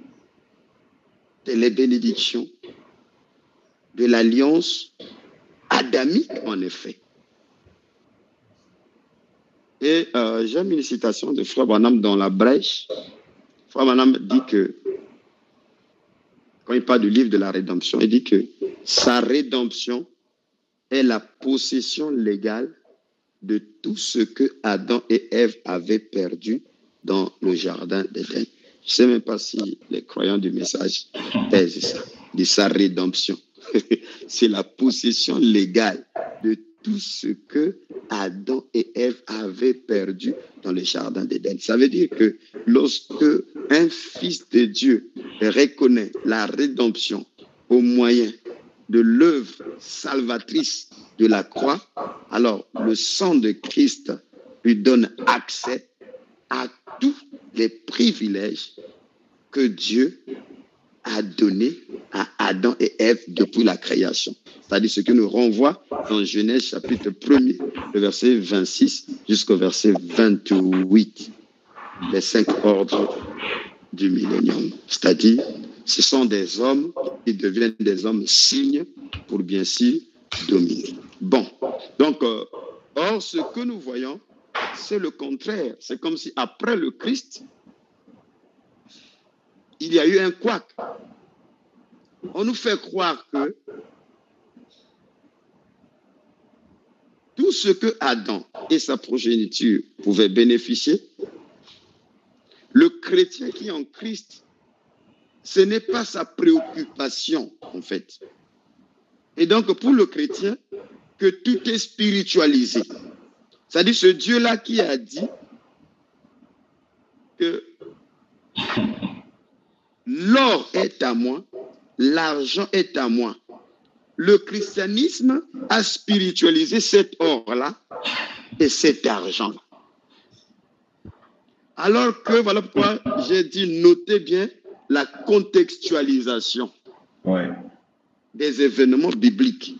D: les bénédictions de l'alliance adamique, en effet. Et euh, j'aime une citation de Frère Branham dans la brèche. Frère Branham dit que, quand il parle du livre de la rédemption, il dit que sa rédemption est la possession légale de tout ce que Adam et Ève avaient perdu dans le jardin d'Éden. Je ne sais même pas si les croyants du message pèsent ça, de sa rédemption. C'est la possession légale de tout ce que Adam et Ève avaient perdu dans le jardin d'Éden. Ça veut dire que lorsque un fils de Dieu reconnaît la rédemption au moyen de l'œuvre salvatrice de la croix, alors le sang de Christ lui donne accès à tous les privilèges que Dieu a donnés à Adam et Ève depuis la création. C'est-à-dire ce que nous renvoie dans Genèse chapitre premier, le verset vingt-six jusqu'au verset vingt-huit, les cinq ordres du millénium. C'est-à-dire, ce sont des hommes qui deviennent des hommes signes pour bien sûr dominer. Bon, donc, euh, or, ce que nous voyons, c'est le contraire. C'est comme si après le Christ, il y a eu un couac. On nous fait croire que tout ce que Adam et sa progéniture pouvaient bénéficier, le chrétien qui est en Christ, ce n'est pas sa préoccupation, en fait. Et donc, pour le chrétien, que tout est spiritualisé. C'est-à-dire ce Dieu-là qui a dit que l'or est à moi, l'argent est à moi. Le christianisme a spiritualisé cet or-là et cet argent-là. Alors que, voilà pourquoi j'ai dit, notez bien la contextualisation
A: ouais.
D: des événements bibliques.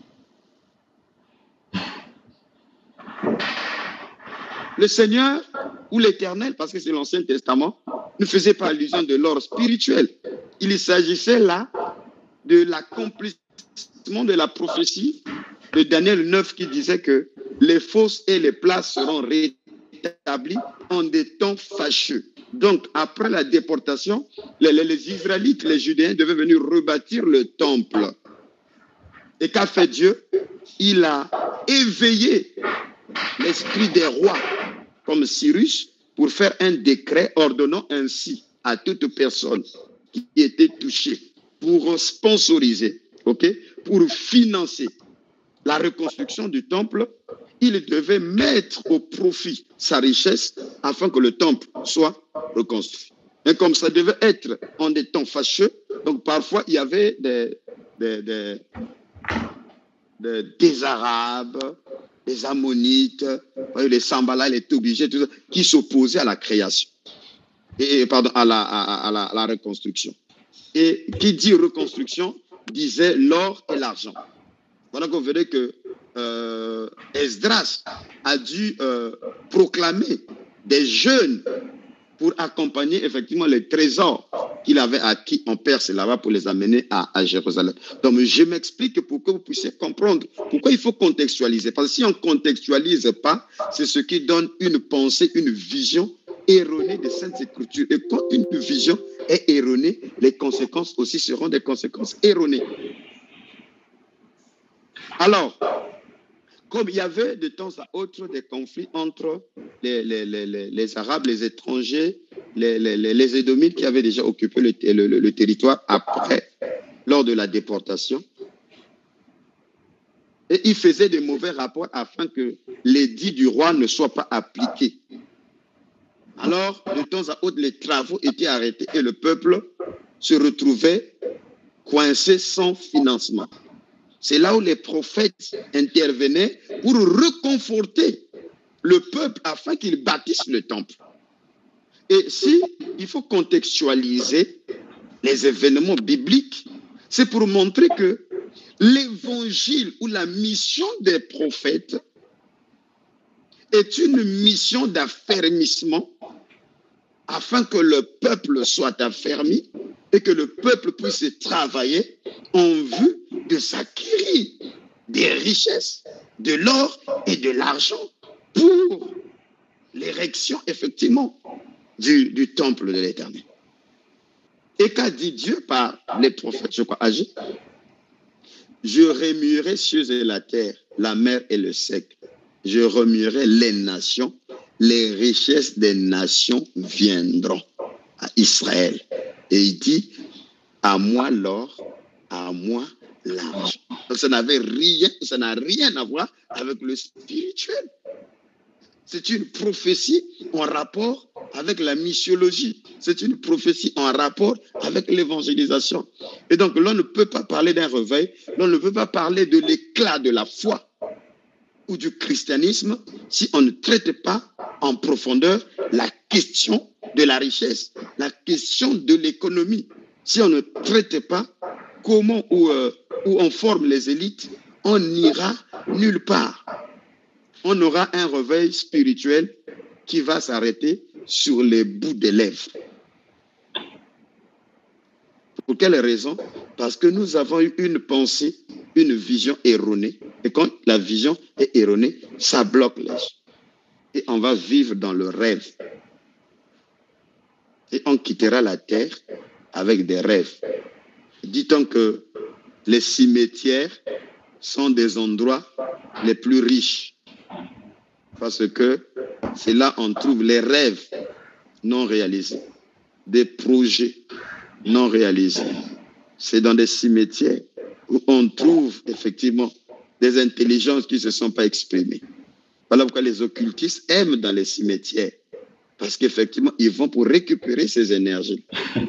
D: Le Seigneur ou l'Éternel, parce que c'est l'Ancien Testament, ne faisait pas allusion de l'or spirituel. Il s'agissait là de l'accomplissement de la prophétie de Daniel neuf qui disait que les fosses et les places seront rétablies en des temps fâcheux. Donc, après la déportation, les, les, les Israélites, les Judéens devaient venir rebâtir le temple. Et qu'a fait Dieu? Il a éveillé l'esprit des rois comme Cyrus pour faire un décret ordonnant ainsi à toute personne qui était touchée pour sponsoriser, okay, pour financer la reconstruction du temple, il devait mettre au profit sa richesse afin que le temple soit reconstruit. Et comme ça devait être en des temps fâcheux, donc parfois il y avait des, des, des, des, des Arabes, les Ammonites, les Sambala, les Tobijés, tout ça, qui s'opposaient à la création, et pardon, à la, à, à, la, à la reconstruction. Et qui dit reconstruction disait l'or et l'argent. Voilà qu'on verrait que euh, Esdras a dû euh, proclamer des jeûnes pour accompagner effectivement les trésors qu'il avait acquis en Perse là-bas pour les amener à, à Jérusalem. Donc je m'explique pour que vous puissiez comprendre pourquoi il faut contextualiser. Parce que si on ne contextualise pas, c'est ce qui donne une pensée, une vision erronée des Saintes Écritures. Et quand une vision est erronée, les conséquences aussi seront des conséquences erronées. Alors, comme il y avait de temps à autre des conflits entre les, les, les, les, les Arabes, les étrangers, les, les, les, les Édomites qui avaient déjà occupé le, le, le, le territoire après, lors de la déportation, et ils faisaient de mauvais rapports afin que l'édit du roi ne soit pas appliqué. Alors, de temps à autre, les travaux étaient arrêtés et le peuple se retrouvait coincé sans financement. C'est là où les prophètes intervenaient pour reconforter le peuple afin qu'il bâtisse le temple. Et si il faut contextualiser les événements bibliques, c'est pour montrer que l'évangile ou la mission des prophètes est une mission d'affermissement afin que le peuple soit affermi et que le peuple puisse travailler en vue de s'acquérir des richesses, de l'or et de l'argent pour l'érection, effectivement, du, du temple de l'Éternel. Et qu'a dit Dieu par les prophètes, je crois, Agé? Je remuerai cieux et la terre, la mer et le sec. Je remuerai les nations, les richesses des nations viendront à Israël. Et il dit, à moi l'or, à moi l'argent. Donc ça n'avait rien, ça n'a rien à voir avec le spirituel. C'est une prophétie en rapport avec la missiologie. C'est une prophétie en rapport avec l'évangélisation. Et donc, l'on ne peut pas parler d'un réveil, l'on ne peut pas parler de l'éclat de la foi ou du christianisme si on ne traite pas en profondeur la question de la richesse, la question de l'économie. Si on ne traite pas comment ou, euh, où on forme les élites, on n'ira nulle part. On aura un réveil spirituel qui va s'arrêter sur les bouts des lèvres. Pour quelle raison? Parce que nous avons eu une pensée, une vision erronée. Et quand la vision est erronée, ça bloque les gens. Et on va vivre dans le rêve. Et on quittera la terre avec des rêves. Dit-on que les cimetières sont des endroits les plus riches. Parce que c'est là qu'on trouve les rêves non réalisés, des projets non réalisés. C'est dans des cimetières où on trouve effectivement des intelligences qui ne se sont pas exprimées. Voilà pourquoi les occultistes aiment dans les cimetières. Parce qu'effectivement, ils vont pour récupérer ces énergies.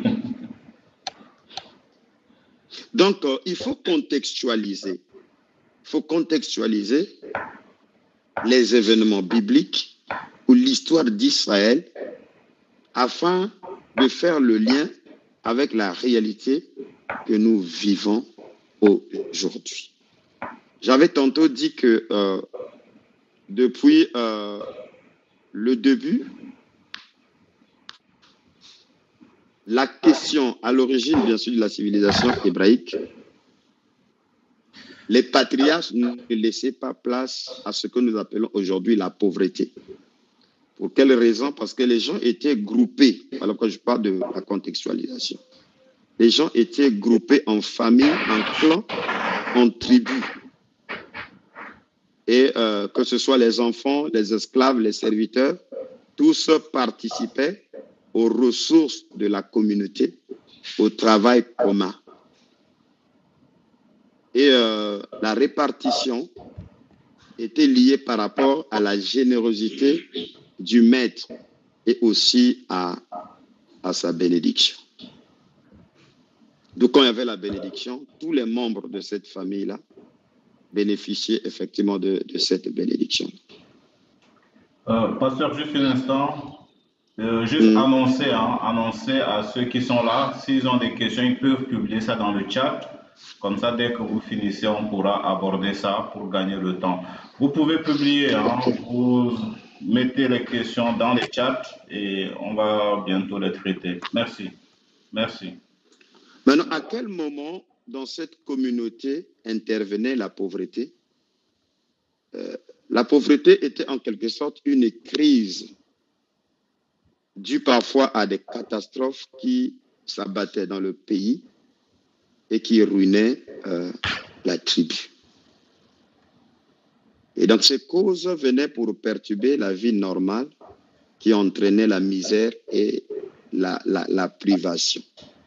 D: Donc, euh, il faut contextualiser. Il faut contextualiser les événements bibliques ou l'histoire d'Israël afin de faire le lien avec la réalité que nous vivons aujourd'hui. J'avais tantôt dit que euh, depuis euh, le début, la question à l'origine, bien sûr, de la civilisation hébraïque, les patriarches ne laissaient pas place à ce que nous appelons aujourd'hui la pauvreté. Pour quelle raison? Parce que les gens étaient groupés. Alors que je parle de la contextualisation. Les gens étaient groupés en familles, en clans, en tribus. Et euh, que ce soit les enfants, les esclaves, les serviteurs, tous participaient aux ressources de la communauté, au travail commun. Et euh, la répartition était liée par rapport à la générosité du maître et aussi à, à sa bénédiction. Donc quand il y avait la bénédiction, tous les membres de cette famille-là bénéficiaient effectivement de, de cette bénédiction.
A: Euh, pasteur, juste un instant. Euh, juste mmh. annoncer, hein, annoncer à ceux qui sont là, s'ils ont des questions, ils peuvent publier ça dans le chat. Comme ça, dès que vous finissez, on pourra aborder ça pour gagner le temps. Vous pouvez publier, hein, vous mettez les questions dans le chat et on va bientôt les traiter. Merci. Merci.
D: Maintenant, à quel moment dans cette communauté intervenait la pauvreté? euh, La pauvreté était en quelque sorte une crise due parfois à des catastrophes qui s'abattaient dans le pays et qui ruinaient euh, la tribu. Et donc ces causes venaient pour perturber la vie normale qui entraînait la misère et la, la, la privation.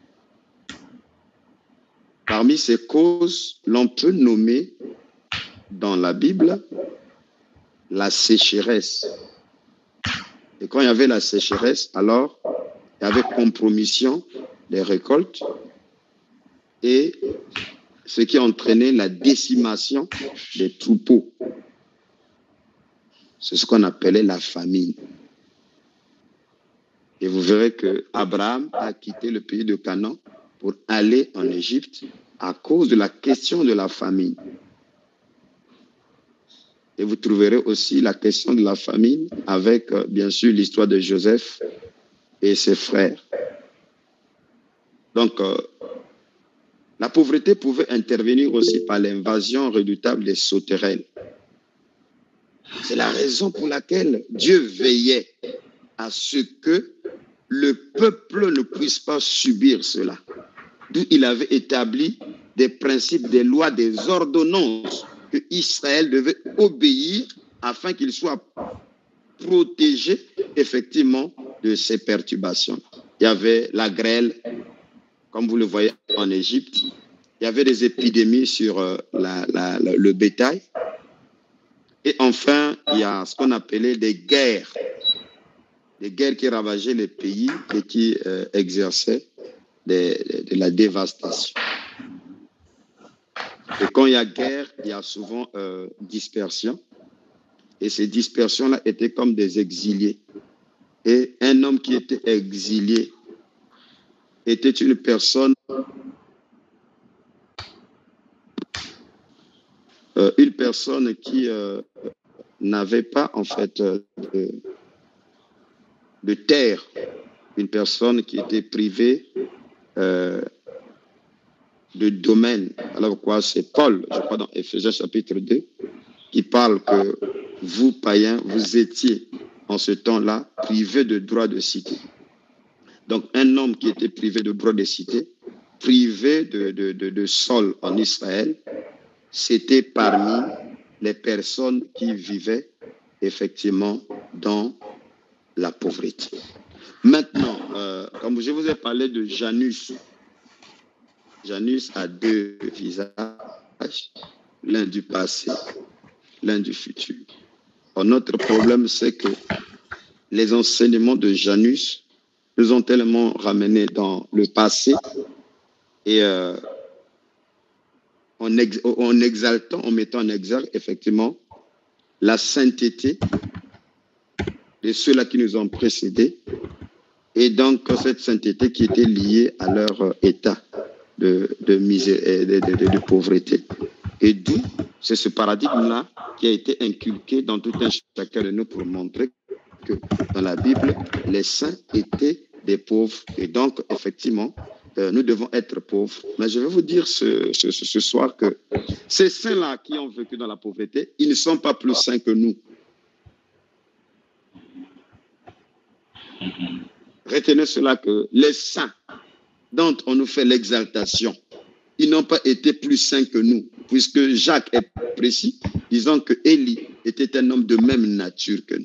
D: Parmi ces causes, l'on peut nommer dans la Bible la sécheresse. Et quand il y avait la sécheresse, alors il y avait compromission des récoltes et ce qui entraînait la décimation des troupeaux. C'est ce qu'on appelait la famine. Et vous verrez que Abraham a quitté le pays de Canaan pour aller en Égypte à cause de la question de la famine. Et vous trouverez aussi la question de la famine avec, euh, bien sûr, l'histoire de Joseph et ses frères. Donc, euh, la pauvreté pouvait intervenir aussi par l'invasion redoutable des sauterelles. C'est la raison pour laquelle Dieu veillait à ce que le peuple ne puisse pas subir cela. D'où il avait établi des principes, des lois, des ordonnances que Israël devait obéir afin qu'il soit protégé effectivement de ces perturbations. Il y avait la grêle, comme vous le voyez en Égypte. Il y avait des épidémies sur euh, la, la, la, le bétail. Et enfin, il y a ce qu'on appelait des guerres. Des guerres qui ravageaient les pays et qui euh, exerçaient de, de la dévastation. Et quand il y a guerre, il y a souvent euh, dispersion. Et ces dispersions-là étaient comme des exiliés. Et un homme qui était exilé était une personne, euh, une personne qui euh, n'avait pas en fait euh, de, de terre, une personne qui était privée euh, de domaine. Alors quoi, c'est Paul, je crois dans Éphésiens chapitre deux, qui parle que vous, païens, vous étiez en ce temps-là privés de droit de cité. Donc un homme qui était privé de droit de cité, privé de, de, de, de sol en Israël, c'était parmi les personnes qui vivaient effectivement dans la pauvreté. Maintenant, euh, comme je vous ai parlé de Janus, Janus a deux visages, l'un du passé, l'un du futur. Alors, notre problème, c'est que les enseignements de Janus nous ont tellement ramenés dans le passé et euh, en, ex en exaltant, en mettant en exergue effectivement la sainteté de ceux-là qui nous ont précédés et donc cette sainteté qui était liée à leur état de, de, misère, de, de, de, de pauvreté. Et d'où c'est ce paradigme-là qui a été inculqué dans tout un chacun de nous pour montrer que dans la Bible, les saints étaient des pauvres. Et donc, effectivement, euh, nous devons être pauvres. Mais je vais vous dire ce, ce, ce soir que ces saints-là qui ont vécu dans la pauvreté, ils ne sont pas plus saints que nous. Retenez cela que les saints dont on nous fait l'exaltation, ils n'ont pas été plus saints que nous, puisque Jacques est précis, disant que Élie était un homme de même nature que nous.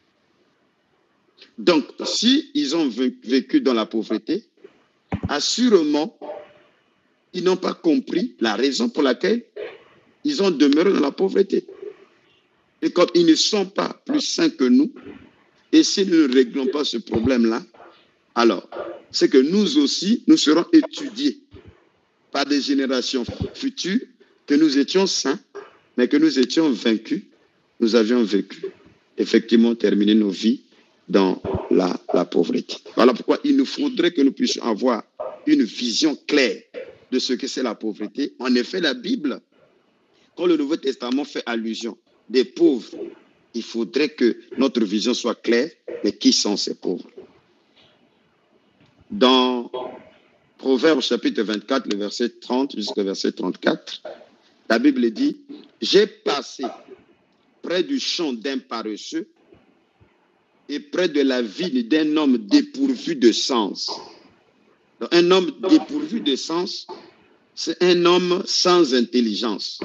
D: Donc, si ils ont vécu dans la pauvreté, assurément, ils n'ont pas compris la raison pour laquelle ils ont demeuré dans la pauvreté. Et comme ils ne sont pas plus saints que nous, et si nous ne réglons pas ce problème-là, alors, c'est que nous aussi, nous serons étudiés par des générations futures, que nous étions saints, mais que nous étions vaincus, nous avions vécu, effectivement, terminé nos vies dans la, la pauvreté. Voilà pourquoi il nous faudrait que nous puissions avoir une vision claire de ce que c'est la pauvreté. En effet, la Bible, quand le Nouveau Testament fait allusion des pauvres, il faudrait que notre vision soit claire, mais qui sont ces pauvres? Dans Proverbes chapitre vingt-quatre, le verset trente jusqu'au verset trente-quatre, la Bible dit « J'ai passé près du champ d'un paresseux et près de la vigne d'un homme dépourvu de sens. » Donc, un homme dépourvu de sens, c'est un homme sans intelligence.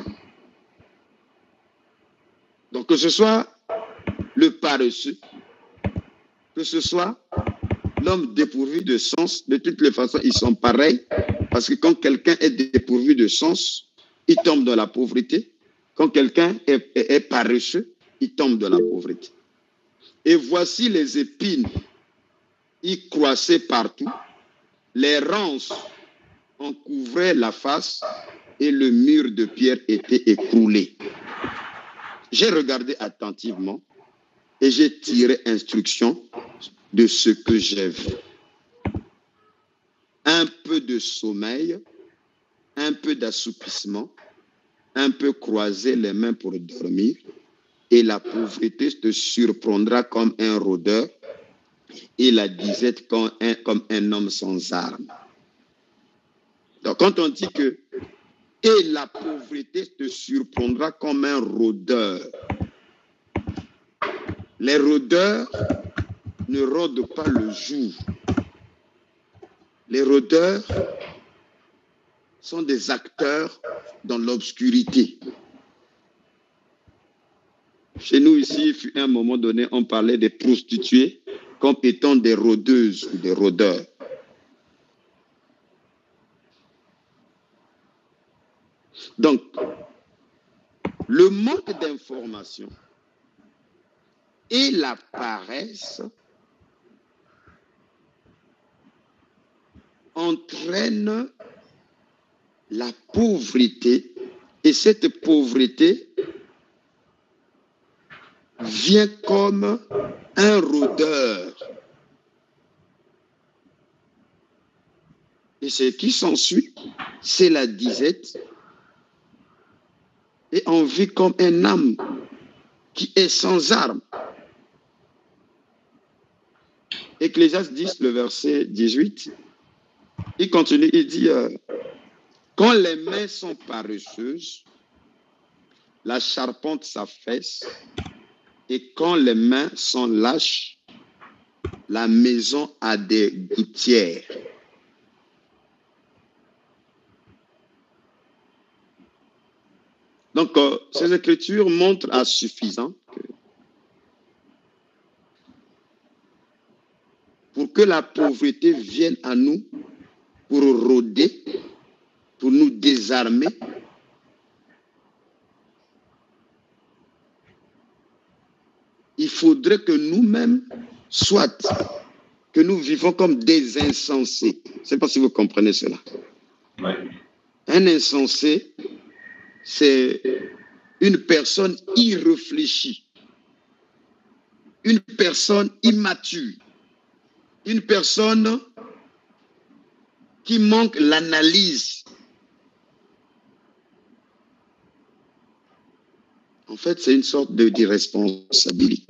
D: Donc, que ce soit le paresseux, que ce soit l'homme dépourvu de sens, de toutes les façons, ils sont pareils, parce que quand quelqu'un est dépourvu de sens, il tombe dans la pauvreté. Quand quelqu'un est, est, est paresseux, il tombe dans la pauvreté. Et voici les épines, ils croissaient partout, les ronces en couvraient la face et le mur de pierre était écroulé. J'ai regardé attentivement et j'ai tiré instruction de ce que j'ai vu. Un peu de sommeil, un peu d'assoupissement, un peu croiser les mains pour dormir, et la pauvreté te surprendra comme un rôdeur, et la disette comme un, comme un homme sans armes. Donc, quand on dit que « et la pauvreté te surprendra comme un rôdeur », les rôdeurs ne rôdent pas le jour. Les rôdeurs sont des acteurs dans l'obscurité. Chez nous ici, à un moment donné, on parlait des prostituées comme étant des rôdeuses ou des rôdeurs. Donc, le manque d'information et la paresse entraînent la pauvreté, et cette pauvreté vient comme un rôdeur. Et ce qui s'ensuit, c'est la disette, et on vit comme un âme qui est sans armes. Ecclésiaste dix, le verset dix-huit, il continue, il dit euh, « Quand les mains sont paresseuses, la charpente s'affaisse, et quand les mains sont lâches, la maison a des gouttières. » Donc, euh, ces écritures montrent à suffisant que pour que la pauvreté vienne à nous, pour rôder, pour nous désarmer, il faudrait que nous-mêmes, soit que nous vivons comme des insensés. Je ne sais pas si vous comprenez cela.
A: Ouais.
D: Un insensé, c'est une personne irréfléchie, une personne immature, une personne qui manque l'analyse. En fait, c'est une sorte de d'irresponsabilité.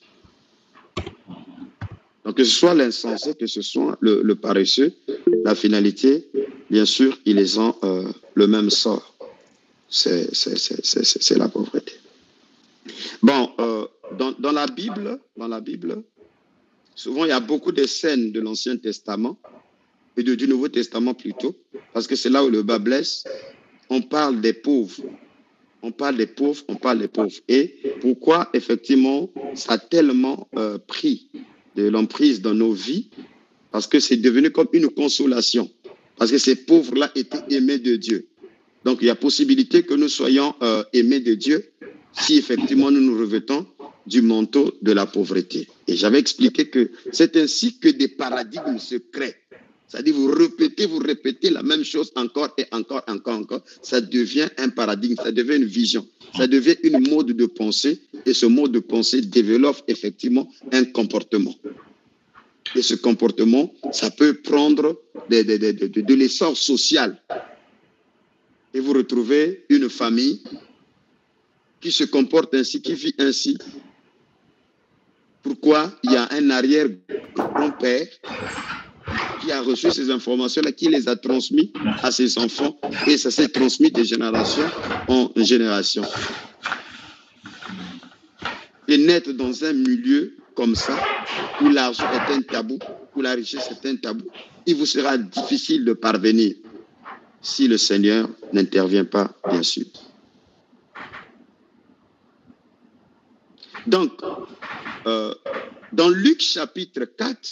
D: Donc, que ce soit l'insensé, que ce soit le, le paresseux, la finalité, bien sûr, ils ont euh, le même sort. C'est la pauvreté. Bon, euh, dans, dans la Bible, dans la Bible, souvent il y a beaucoup de scènes de l'Ancien Testament et de, du Nouveau Testament plutôt, parce que c'est là où le bas blesse. On parle des pauvres. On parle des pauvres, on parle des pauvres. Et pourquoi, effectivement, ça a tellement euh, pris de l'emprise dans nos vies? Parce que c'est devenu comme une consolation. Parce que ces pauvres-là étaient aimés de Dieu. Donc, il y a possibilité que nous soyons euh, aimés de Dieu si, effectivement, nous nous revêtons du manteau de la pauvreté. Et j'avais expliqué que c'est ainsi que des paradigmes se créent. C'est-à-dire, vous répétez, vous répétez la même chose encore et encore, encore, encore. Ça devient un paradigme, ça devient une vision, ça devient une mode de pensée. Et ce mode de pensée développe effectivement un comportement. Et ce comportement, ça peut prendre de, de, de, de, de l'essor social. Et vous retrouvez une famille qui se comporte ainsi, qui vit ainsi. Pourquoi? Il y a un arrière-grand-père qui a reçu ces informations-là, qui les a transmises à ses enfants, et ça s'est transmis de génération en génération. Et naître dans un milieu comme ça, où l'argent est un tabou, où la richesse est un tabou, il vous sera difficile de parvenir si le Seigneur n'intervient pas, bien sûr. Donc, euh, dans Luc chapitre quatre,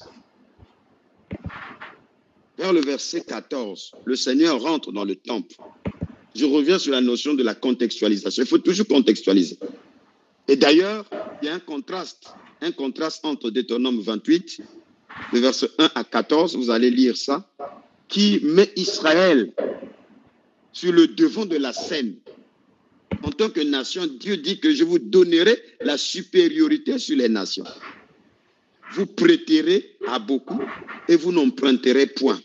D: vers le verset quatorze, le Seigneur rentre dans le temple. Je reviens sur la notion de la contextualisation. Il faut toujours contextualiser. Et d'ailleurs, il y a un contraste, un contraste entre Deutéronome vingt-huit, le verset un à quatorze, vous allez lire ça, qui met Israël sur le devant de la scène. En tant que nation, Dieu dit que je vous donnerai la supériorité sur les nations. Vous prêterez à beaucoup et vous n'emprunterez point.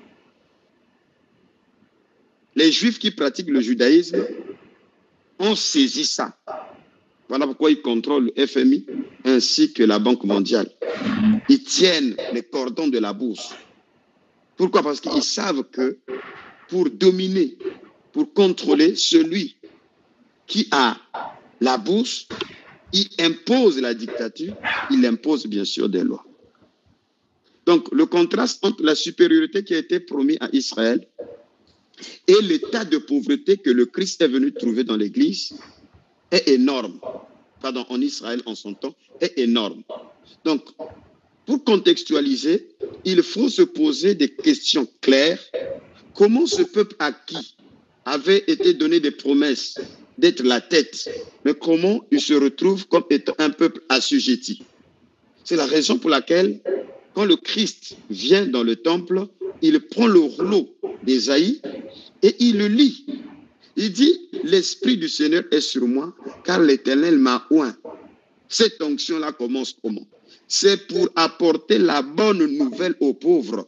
D: Les Juifs qui pratiquent le judaïsme ont saisi ça. Voilà pourquoi ils contrôlent le F M I ainsi que la Banque mondiale. Ils tiennent les cordons de la bourse. Pourquoi? Parce qu'ils savent que pour dominer, pour contrôler celui qui a la bourse, il impose la dictature, il impose bien sûr des lois. Donc le contraste entre la supériorité qui a été promise à Israël et l'état de pauvreté que le Christ est venu trouver dans l'Église est énorme. Pardon, en Israël en son temps, est énorme. Donc, pour contextualiser, il faut se poser des questions claires. Comment ce peuple à qui avait été donné des promesses d'être la tête, mais comment il se retrouve comme étant un peuple assujetti? C'est la raison pour laquelle, quand le Christ vient dans le temple, il prend le rouleau d'Ésaïe et il le lit. Il dit, l'Esprit du Seigneur est sur moi, car l'Éternel m'a oint. Cette onction-là commence comment? C'est pour apporter la bonne nouvelle aux pauvres.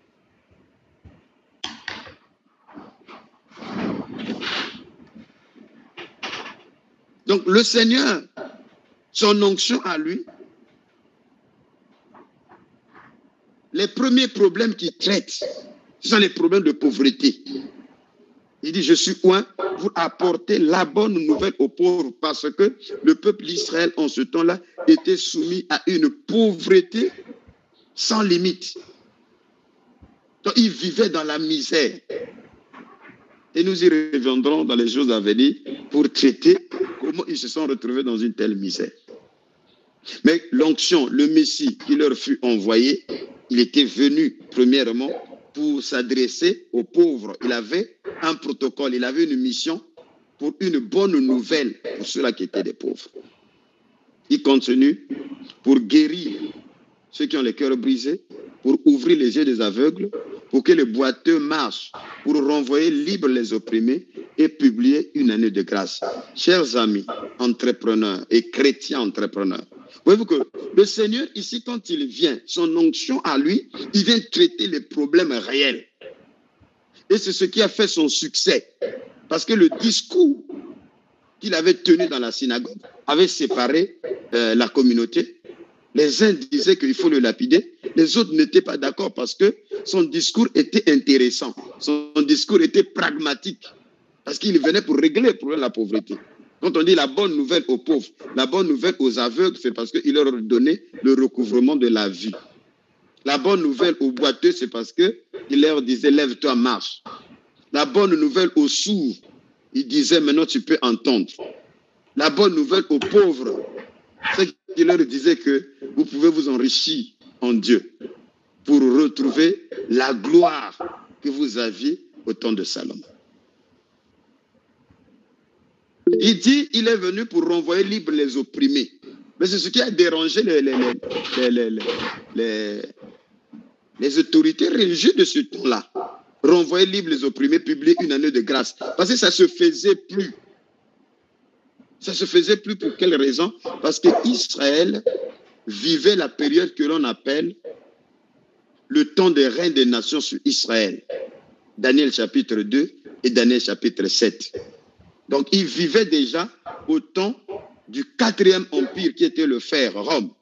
D: Donc le Seigneur, son onction à lui, les premiers problèmes qu'il traite, ce sont les problèmes de pauvreté. Il dit, je suis oint pour apporter la bonne nouvelle aux pauvres, parce que le peuple d'Israël en ce temps-là était soumis à une pauvreté sans limite. Donc il vivait dans la misère. Et nous y reviendrons dans les jours à venir pour traiter comment ils se sont retrouvés dans une telle misère. Mais l'onction, le Messie qui leur fut envoyé, il était venu premièrement pour s'adresser aux pauvres. Il avait un protocole, il avait une mission pour une bonne nouvelle pour ceux-là qui étaient des pauvres. Il continue pour guérir ceux qui ont les cœurs brisés, pour ouvrir les yeux des aveugles, pour que les boiteux marchent, pour renvoyer libres les opprimés et publier une année de grâce. Chers amis, entrepreneurs et chrétiens entrepreneurs, voyez-vous que le Seigneur, ici, quand il vient, son onction à lui, il vient traiter les problèmes réels. Et c'est ce qui a fait son succès. Parce que le discours qu'il avait tenu dans la synagogue avait séparé euh, la communauté. Les uns disaient qu'il faut le lapider. Les autres n'étaient pas d'accord parce que son discours était intéressant. Son discours était pragmatique. Parce qu'il venait pour régler le problème de la pauvreté. Quand on dit la bonne nouvelle aux pauvres, la bonne nouvelle aux aveugles, c'est parce qu'il leur donnait le recouvrement de la vue. La bonne nouvelle aux boiteux, c'est parce qu'il leur disait, lève-toi, marche. La bonne nouvelle aux sourds, il disait, maintenant tu peux entendre. La bonne nouvelle aux pauvres, c'est qu'il leur disait que vous pouvez vous enrichir en Dieu pour retrouver la gloire que vous aviez au temps de Salomon. Il dit, il est venu pour renvoyer libres les opprimés. Mais c'est ce qui a dérangé les, les, les, les, les, les, les autorités religieuses de ce temps-là. Renvoyer libres les opprimés, publier une année de grâce. Parce que ça ne se faisait plus. Ça ne se faisait plus pour quelle raison? Parce qu'Israël vivait la période que l'on appelle le temps des reins des nations sur Israël. Daniel chapitre deux et Daniel chapitre sept. Donc, il vivait déjà au temps du quatrième empire qui était le fer, Rome.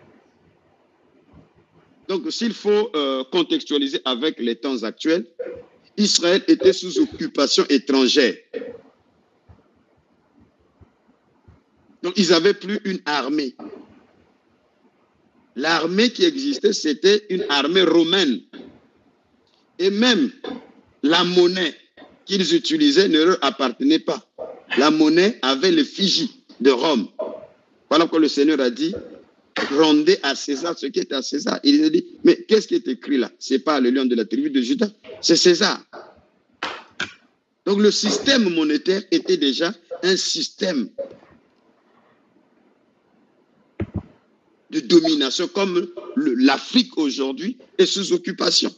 D: Donc, s'il faut euh, contextualiser avec les temps actuels, Israël était sous occupation étrangère. Donc, ils n'avaient plus une armée. L'armée qui existait, c'était une armée romaine. Et même la monnaie qu'ils utilisaient ne leur appartenait pas. La monnaie avait l'effigie de Rome. Voilà pourquoi le Seigneur a dit, rendez à César ce qui est à César. Il a dit, mais qu'est-ce qui est écrit là? Ce n'est pas le lion de la tribu de Juda, c'est César. Donc le système monétaire était déjà un système de domination, comme l'Afrique aujourd'hui est sous occupation.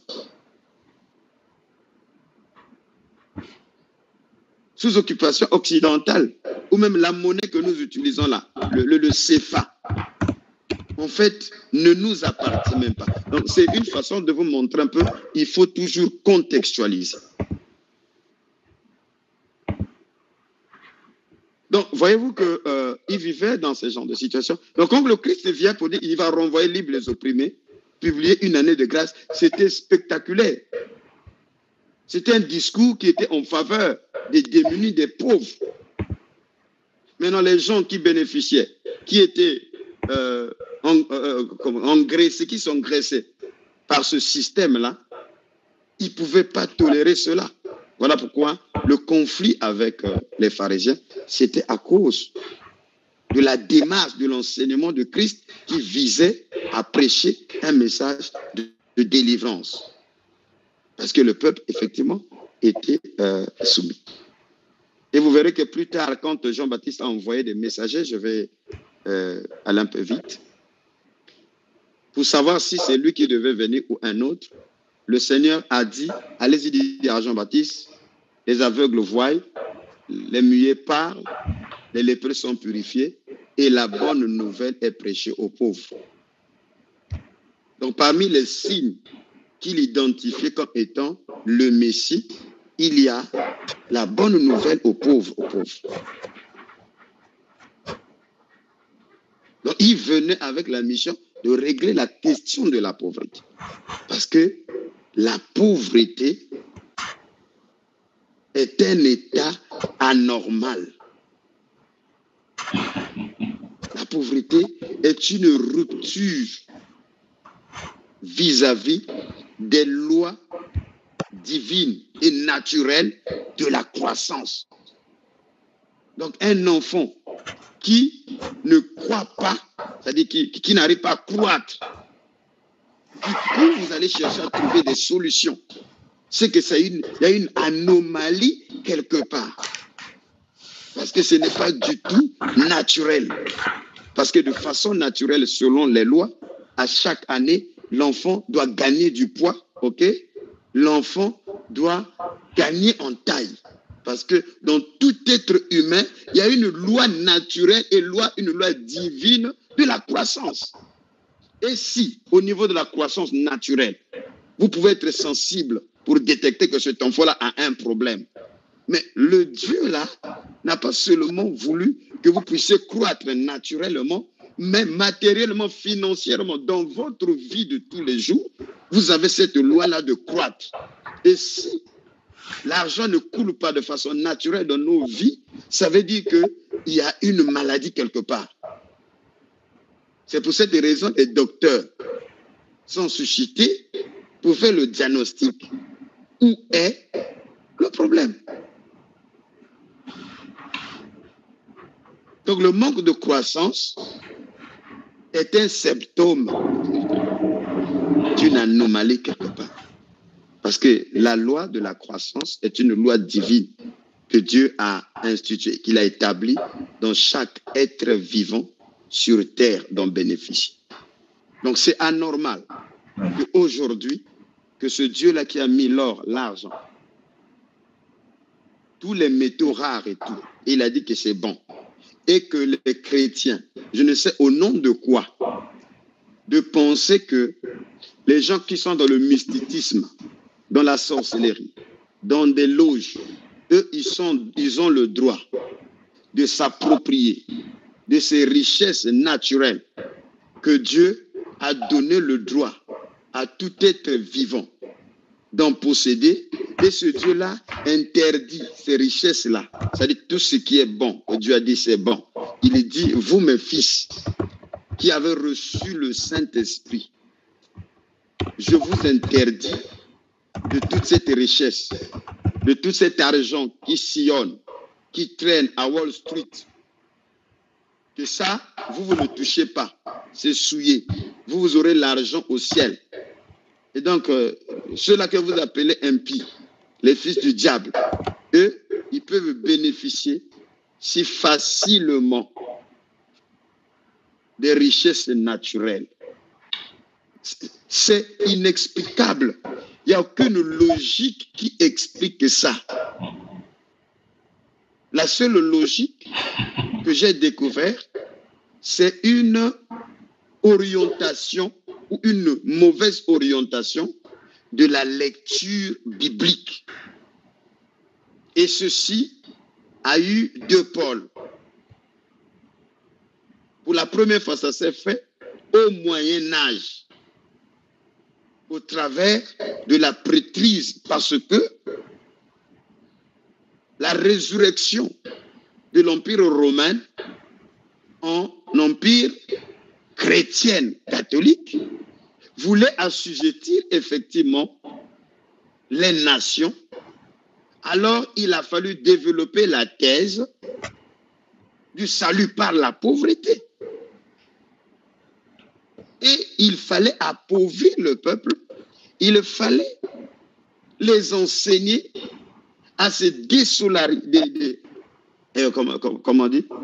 D: Sous occupation occidentale. ou même la monnaie que nous utilisons là, le, le, le C F A, en fait, ne nous appartient même pas. Donc, c'est une façon de vous montrer un peu, il faut toujours contextualiser. Donc, voyez-vous qu'il euh, vivait dans ce genre de situation. Donc, quand le Christ vient pour dire il va renvoyer libre les opprimés, publier une année de grâce, c'était spectaculaire. C'était un discours qui était en faveur des démunis, des pauvres. Maintenant, les gens qui bénéficiaient, qui étaient euh, en, euh, engraissés, qui sont graissés par ce système-là, ils ne pouvaient pas tolérer cela. Voilà pourquoi le conflit avec euh, les pharisiens, c'était à cause de la démarche de l'enseignement de Christ qui visait à prêcher un message de, de délivrance. Parce que le peuple, effectivement, était euh, soumis. Et vous verrez que plus tard, quand Jean-Baptiste a envoyé des messagers, je vais euh, aller un peu vite, pour savoir si c'est lui qui devait venir ou un autre, le Seigneur a dit, allez-y dire à Jean-Baptiste, les aveugles voient, les muets parlent, les lépreux sont purifiés, et la bonne nouvelle est prêchée aux pauvres. Donc, parmi les signes qu'il identifiait comme étant le Messie, il y a la bonne nouvelle aux pauvres, aux pauvres. Donc, il venait avec la mission de régler la question de la pauvreté. Parce que la pauvreté est un état anormal. La pauvreté est une rupture vis-à-vis des lois divines et naturelles de la croissance. Donc, un enfant qui ne croit pas, c'est-à-dire qui, qui n'arrive pas à croître, quand vous allez chercher à trouver des solutions, c'est que c'est une, il y a une anomalie quelque part. Parce que ce n'est pas du tout naturel. Parce que de façon naturelle, selon les lois, à chaque année, l'enfant doit gagner du poids, ok? L'enfant doit gagner en taille. Parce que dans tout être humain, il y a une loi naturelle et loi, une loi divine de la croissance. Et si, au niveau de la croissance naturelle, vous pouvez être sensible pour détecter que cet enfant-là a un problème, mais le Dieu là n'a pas seulement voulu que vous puissiez croître naturellement, mais matériellement, financièrement, dans votre vie de tous les jours, vous avez cette loi-là de croître. Et si l'argent ne coule pas de façon naturelle dans nos vies, ça veut dire qu'il y a une maladie quelque part. C'est pour cette raison que les docteurs sont suscités pour faire le diagnostic. Où est le problème? Donc le manque de croissance est un symptôme d'une anomalie quelque part. Parce que la loi de la croissance est une loi divine que Dieu a instituée, qu'il a établie dans chaque être vivant sur terre dont bénéficie. Donc c'est anormal qu'aujourd'hui, que ce Dieu-là qui a mis l'or, l'argent, tous les métaux rares et tout, il a dit que c'est bon. Et que les chrétiens, je ne sais au nom de quoi, de penser que les gens qui sont dans le mysticisme, dans la sorcellerie, dans des loges, eux, ils, sont, ils ont le droit de s'approprier de ces richesses naturelles que Dieu a donné le droit à tout être vivant d'en posséder. Et ce Dieu-là interdit ces richesses-là, c'est-à-dire tout ce qui est bon, que Dieu a dit c'est bon. Il dit, vous mes fils, qui avez reçu le Saint-Esprit, je vous interdis de toute cette richesse, de tout cet argent qui sillonne, qui traîne à Wall Street, que ça, vous, vous ne touchez pas, c'est souillé. Vous, vous aurez l'argent au ciel. Et donc, euh, ceux-là que vous appelez impies, les fils du diable, eux, ils peuvent bénéficier si facilement des richesses naturelles. C'est inexplicable. Il n'y a aucune logique qui explique ça. la seule logique que j'ai découverte, c'est une orientation ou une mauvaise orientation de la lecture biblique. Et ceci a eu deux pôles. Pour la première fois, ça s'est fait au Moyen Âge, au travers de la prêtrise, parce que la résurrection de l'Empire romain en empire chrétien catholique voulait assujettir effectivement les nations. Alors, il a fallu développer la thèse du salut par la pauvreté. Et il fallait appauvrir le peuple, il fallait les enseigner à se désolariser, comment, comment on dit,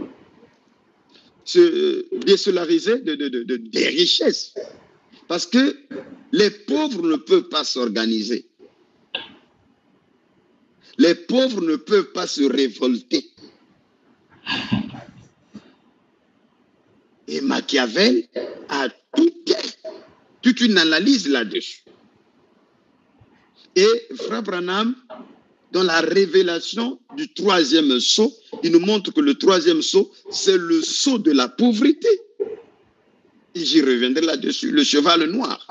D: se désolariser de, de, de, de, des richesses. Parce que les pauvres ne peuvent pas s'organiser. Les pauvres ne peuvent pas se révolter. Et Machiavel a tout, toute une analyse là-dessus. Et Frère Branham, dans la révélation du troisième sceau, il nous montre que le troisième sceau, c'est le sceau de la pauvreté. Et j'y reviendrai là-dessus, le cheval noir.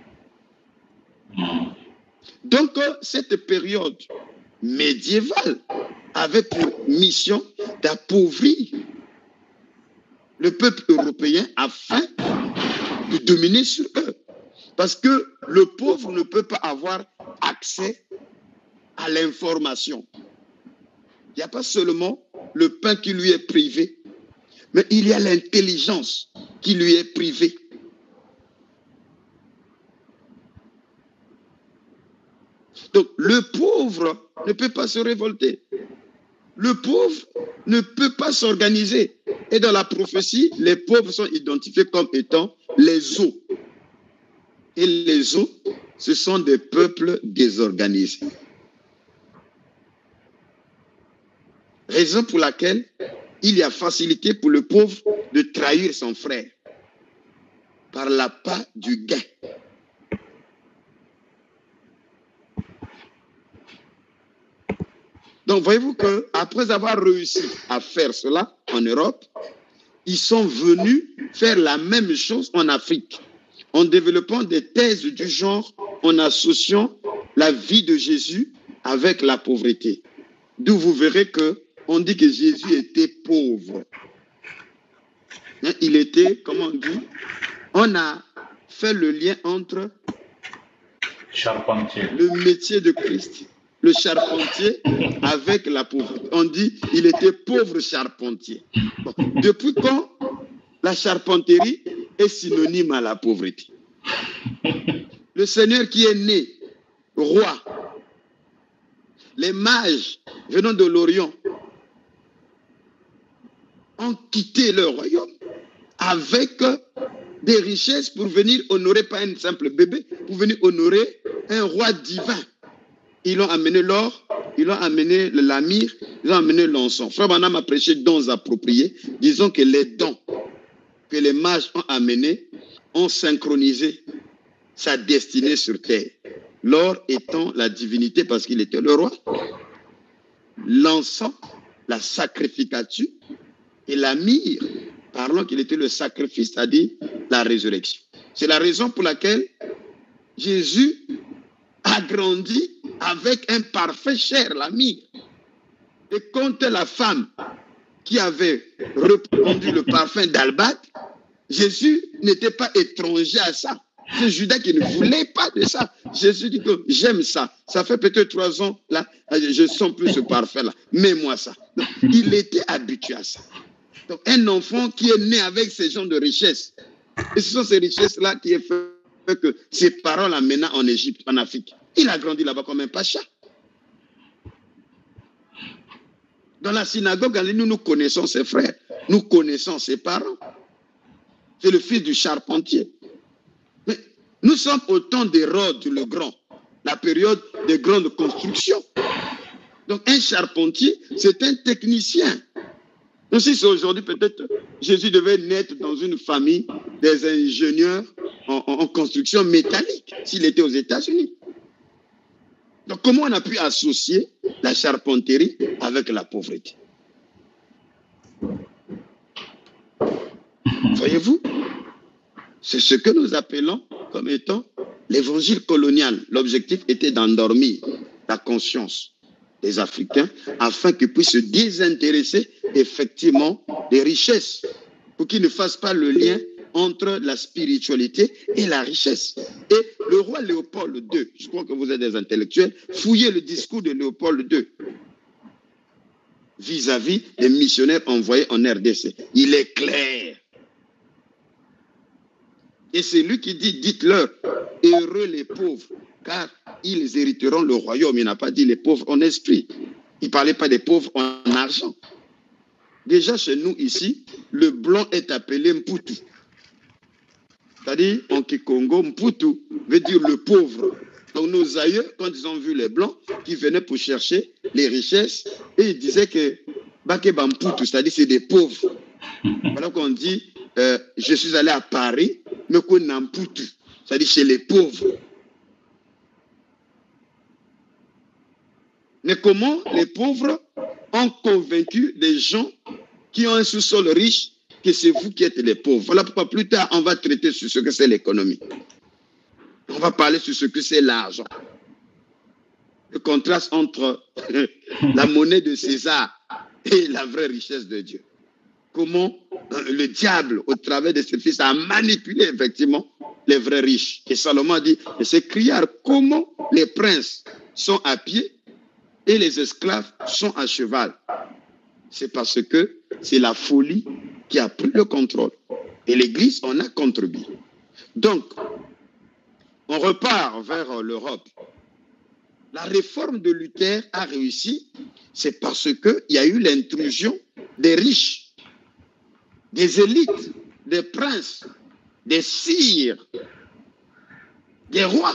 D: Donc, cette période médiévale avait pour mission d'appauvrir le peuple européen afin de dominer sur eux. Parce que le pauvre ne peut pas avoir accès à l'information. Il n'y a pas seulement le pain qui lui est privé, mais il y a l'intelligence qui lui est privée. Donc, le pauvre ne peut pas se révolter. Le pauvre ne peut pas s'organiser. Et dans la prophétie, les pauvres sont identifiés comme étant les eaux. Et les eaux, ce sont des peuples désorganisés. Raison pour laquelle il y a facilité pour le pauvre de trahir son frère par l'appât du gain. Donc, voyez-vous qu'après avoir réussi à faire cela en Europe, ils sont venus faire la même chose en Afrique, en développant des thèses du genre, en associant la vie de Jésus avec la pauvreté. D'où vous verrez qu'on dit que Jésus était pauvre. Hein, il était, comment on dit, on a fait le lien entre
A: charpentier,
D: le métier de Christ, le charpentier avec la pauvreté. On dit il était pauvre charpentier. Bon, depuis quand la charpenterie est synonyme à la pauvreté? Le Seigneur qui est né roi, les mages venant de l'Orient ont quitté leur royaume avec des richesses pour venir honorer, pas un simple bébé, pour venir honorer un roi divin. Ils ont amené l'or, ils ont amené la myrrhe, ils ont amené l'encens. Frère Branham a prêché dons appropriés. Disons que les dons que les mages ont amenés ont synchronisé sa destinée sur terre. L'or étant la divinité parce qu'il était le roi, l'encens, la sacrificature, et la myrrhe, parlant qu'il était le sacrifice, c'est-à-dire la résurrection. C'est la raison pour laquelle Jésus a grandi avec un parfait chair, la myrrhe. Et quand la femme qui avait répandu le parfum d'Albâtre, Jésus n'était pas étranger à ça. C'est Judas qui ne voulait pas de ça. Jésus dit que j'aime ça. Ça fait peut-être trois ans, là, je sens plus ce parfum-là. Mets-moi ça. Donc, il était habitué à ça. Donc, un enfant qui est né avec ces genres de richesses, et ce sont ces richesses-là qui ont fait que ses parents l'amènent en Égypte, en Afrique. Il a grandi là-bas comme un pacha. Dans la synagogue, nous, nous connaissons ses frères, nous connaissons ses parents. C'est le fils du charpentier. Mais nous sommes au temps d'Hérode le Grand, la période des grandes constructions. Donc un charpentier, c'est un technicien. Donc si c'est aujourd'hui, peut-être Jésus devait naître dans une famille des ingénieurs en, en, en construction métallique, s'il était aux États-Unis. Donc comment on a pu associer la charpenterie avec la pauvreté? Voyez-vous, c'est ce que nous appelons comme étant l'évangile colonial. L'objectif était d'endormir la conscience des Africains afin qu'ils puissent se désintéresser effectivement des richesses, pour qu'ils ne fassent pas le lien entre la spiritualité et la richesse. Et le roi Léopold deux, je crois que vous êtes des intellectuels, fouillez le discours de Léopold deux vis-à-vis des missionnaires envoyés en R D C. Il est clair. Et c'est lui qui dit, dites-leur, heureux les pauvres, car ils hériteront le royaume. Il n'a pas dit les pauvres en esprit. Il ne parlait pas des pauvres en argent. Déjà chez nous ici, le blanc est appelé Mputu. C'est-à-dire, en Kikongo, Mputu veut dire le pauvre. Donc nos aïeux, quand ils ont vu les blancs qui venaient pour chercher les richesses, et ils disaient que Bakeba Mputu, c'est-à-dire c'est des pauvres. Voilà qu'on dit, euh, je suis allé à Paris, mais qu'on a Mputu, c'est-à-dire chez les pauvres. Mais comment les pauvres ont convaincu des gens qui ont un sous-sol riche que c'est vous qui êtes les pauvres? Voilà pourquoi plus tard, on va traiter sur ce que c'est l'économie. On va parler sur ce que c'est l'argent. Le contraste entre la monnaie de César et la vraie richesse de Dieu. Comment le diable, au travers de ses fils, a manipulé effectivement les vrais riches. Et Salomon a dit, et c'est criard, comment les princes sont à pied et les esclaves sont à cheval? C'est parce que c'est la folie qui a pris le contrôle. Et l'Église en a contribué. Donc, on repart vers l'Europe. La réforme de Luther a réussi, c'est parce qu'il y a eu l'intrusion des riches, des élites, des princes, des sires, des rois.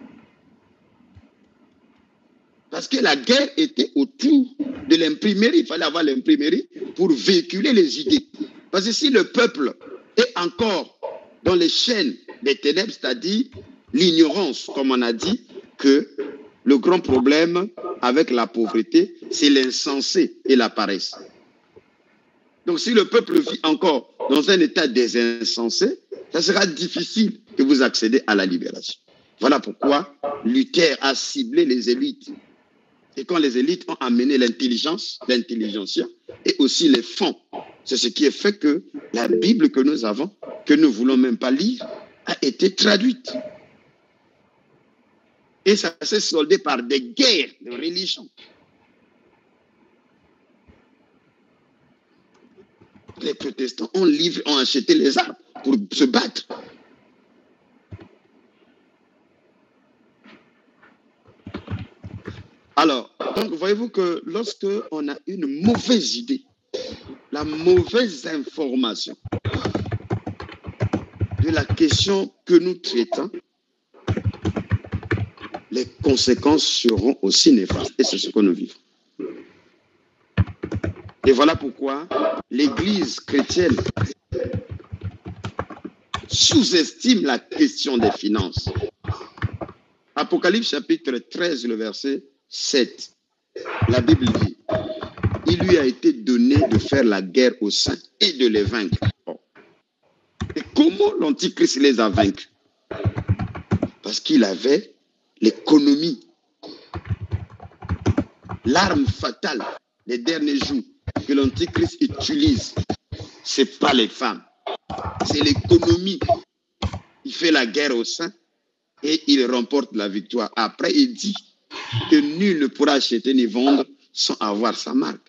D: Parce que la guerre était autour de l'imprimerie. Il fallait avoir l'imprimerie pour véhiculer les idées. Parce que si le peuple est encore dans les chaînes des ténèbres, c'est-à-dire l'ignorance, comme on a dit, que le grand problème avec la pauvreté, c'est l'insensé et la paresse. Donc si le peuple vit encore dans un état des insensés, ça sera difficile que vous accédez à la libération. Voilà pourquoi Luther a ciblé les élites. Et quand les élites ont amené l'intelligence, l'intelligentsia, et aussi les fonds, c'est ce qui est fait que la Bible que nous avons, que nous ne voulons même pas lire, a été traduite. Et ça s'est soldé par des guerres de religion. Les protestants ont, livré, ont acheté les armes pour se battre. Alors, donc voyez-vous que lorsque on a une mauvaise idée, la mauvaise information de la question que nous traitons, les conséquences seront aussi néfastes. Et c'est ce que nous vivons. Et voilà pourquoi l'Église chrétienne sous-estime la question des finances. Apocalypse chapitre treize, le verset sept. La Bible dit, il lui a été donné de faire la guerre aux saints et de les vaincre. Et comment l'Antichrist les a vaincus? Parce qu'il avait l'économie, l'arme fatale des derniers jours que l'Antichrist utilise, ce n'est pas les femmes, c'est l'économie. Il fait la guerre aux saints et il remporte la victoire. Après, il dit que nul ne pourra acheter ni vendre sans avoir sa marque.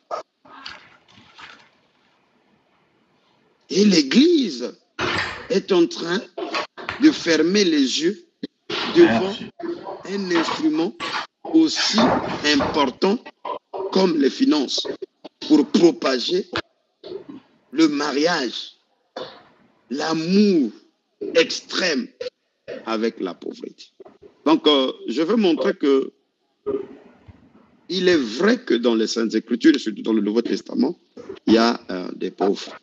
D: Et l'Église est en train de fermer les yeux devant un instrument aussi important comme les finances pour propager le mariage, l'amour extrême avec la pauvreté. Donc, euh, je veux montrer que il est vrai que dans les Saintes Écritures, surtout dans le Nouveau Testament, il y a euh, des pauvres.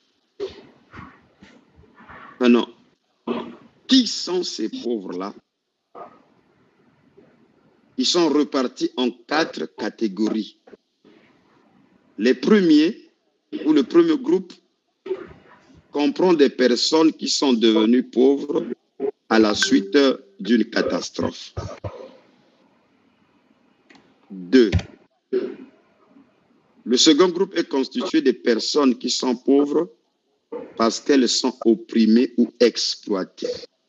D: Maintenant, qui sont ces pauvres-là? Ils sont repartis en quatre catégories. Les premiers, ou le premier groupe, comprend des personnes qui sont devenues pauvres à la suite d'une catastrophe. Deux. Le second groupe est constitué de personnes qui sont pauvres parce qu'elles sont opprimées ou exploitées.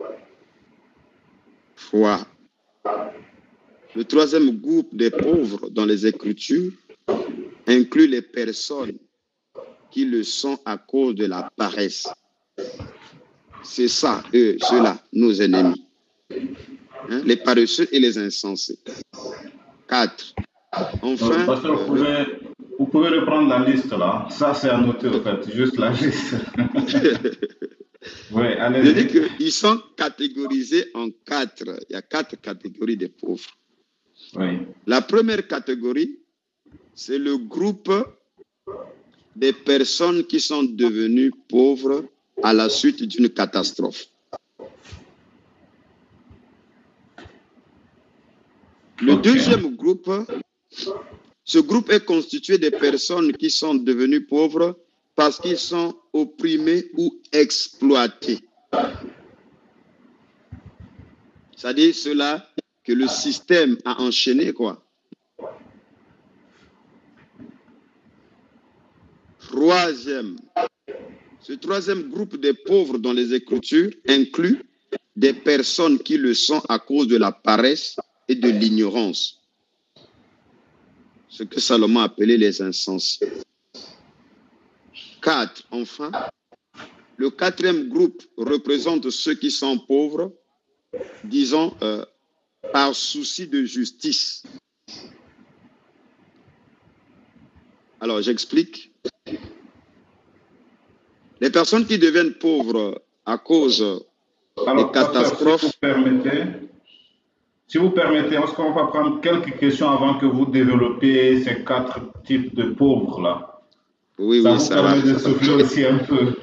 D: Trois. Le troisième groupe des pauvres dans les Écritures inclut les personnes qui le sont à cause de la paresse. C'est ça, eux, ceux-là, nos ennemis. Hein? Les paresseux et les insensés. Quatre. Enfin...
A: Pasteur, vous, pouvez, vous pouvez reprendre la liste là. Ça, c'est à noter, en fait, juste la liste. Oui, allez-y.
D: Je dis qu'ils sont catégorisés en quatre. Il y a quatre catégories de pauvres.
A: Oui.
D: La première catégorie, c'est le groupe des personnes qui sont devenues pauvres à la suite d'une catastrophe. Le okay. deuxième groupe, ce groupe est constitué de personnes qui sont devenues pauvres parce qu'ils sont opprimés ou exploités. C'est-à-dire ceux-là que le système a enchaîné, quoi. Troisième, ce troisième groupe de pauvres dans les Écritures inclut des personnes qui le sont à cause de la paresse et de l'ignorance. Ce que Salomon appelait les insensés. Quatre, enfin, le quatrième groupe représente ceux qui sont pauvres, disons, euh, par souci de justice. Alors, j'explique. Les personnes qui deviennent pauvres à cause
A: Alors,
D: des catastrophes...
A: Si vous permettez, si vous permettez, est-ce qu'on va prendre quelques questions avant que vous développiez ces quatre types de pauvres-là?
D: Oui,
A: ça
D: oui,
A: vous
D: ça
A: permet
D: va.
A: de souffler aussi un peu.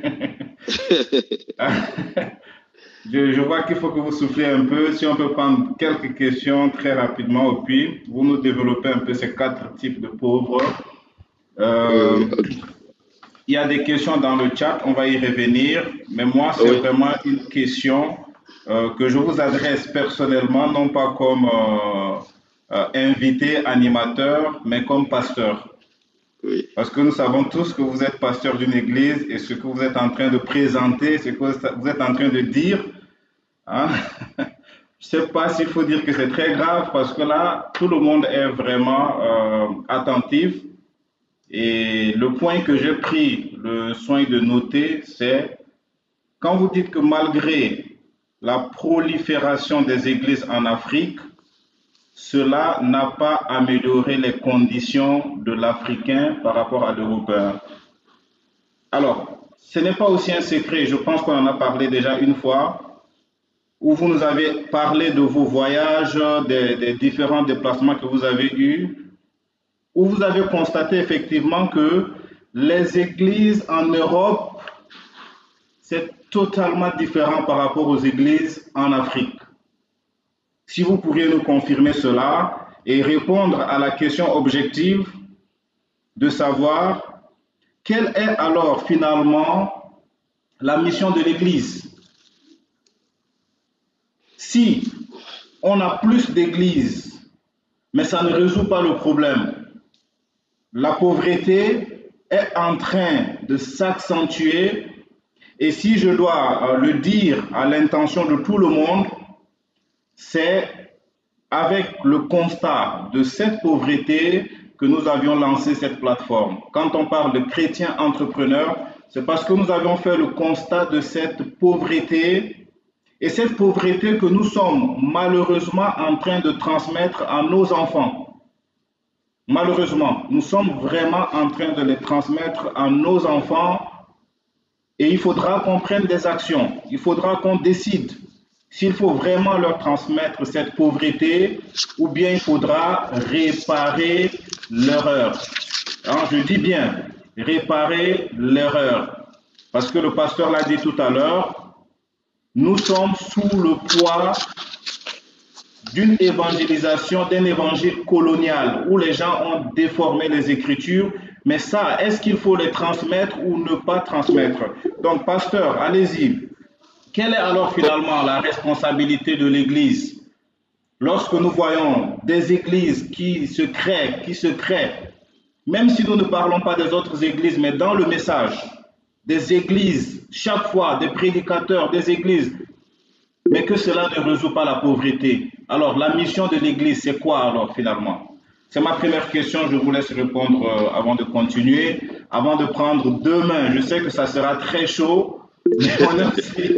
A: je, je vois qu'il faut que vous souffliez un peu. Si on peut prendre quelques questions très rapidement, et puis vous nous développez un peu ces quatre types de pauvres. Euh,
D: oui, okay.
A: Il y a des questions dans le chat, on va y revenir. Mais moi, c'est
D: oui.
A: vraiment une question euh, que je vous adresse personnellement, non pas comme euh, euh, invité, animateur, mais comme pasteur.
D: Oui.
A: Parce que nous savons tous que vous êtes pasteur d'une église et ce que vous êtes en train de présenter, ce que vous êtes en train de dire, hein? Je ne sais pas s'il faut dire que c'est très grave parce que là, tout le monde est vraiment euh, attentif. Et le point que j'ai pris le soin de noter, c'est quand vous dites que malgré la prolifération des églises en Afrique, cela n'a pas amélioré les conditions de l'Africain par rapport à l'Européen. Alors, ce n'est pas aussi un secret, je pense qu'on en a parlé déjà une fois, où vous nous avez parlé de vos voyages, des, des différents déplacements que vous avez eus, où vous avez constaté effectivement que les églises en Europe, c'est totalement différent par rapport aux églises en Afrique. Si vous pourriez nous confirmer cela et répondre à la question objective de savoir quelle est alors finalement la mission de l'Église. Si on a plus d'églises, mais ça ne résout pas le problème, la pauvreté est en train de s'accentuer et si je dois le dire à l'intention de tout le monde, c'est avec le constat de cette pauvreté que nous avions lancé cette plateforme. Quand on parle de chrétiens entrepreneurs, c'est parce que nous avions fait le constat de cette pauvreté et cette pauvreté que nous sommes malheureusement en train de transmettre à nos enfants. Malheureusement, nous sommes vraiment en train de les transmettre à nos enfants et il faudra qu'on prenne des actions, il faudra qu'on décide s'il faut vraiment leur transmettre cette pauvreté ou bien il faudra réparer l'erreur. Alors, je dis bien, réparer l'erreur. Parce que le pasteur l'a dit tout à l'heure, nous sommes sous le poids d'une évangélisation, d'un évangile colonial où les gens ont déformé les Écritures. Mais ça, est-ce qu'il faut les transmettre ou ne pas transmettre? Donc, pasteur, allez-y. Quelle est alors finalement la responsabilité de l'Église lorsque nous voyons des églises qui se créent, qui se créent, même si nous ne parlons pas des autres églises, mais dans le message, des églises, chaque fois, des prédicateurs, des églises, mais que cela ne résout pas la pauvreté. Alors, la mission de l'Église, c'est quoi alors finalement? C'est ma première question, je vous laisse répondre euh, avant de continuer, avant de prendre deux mains. Je sais que ça sera très chaud, mais on a aussi...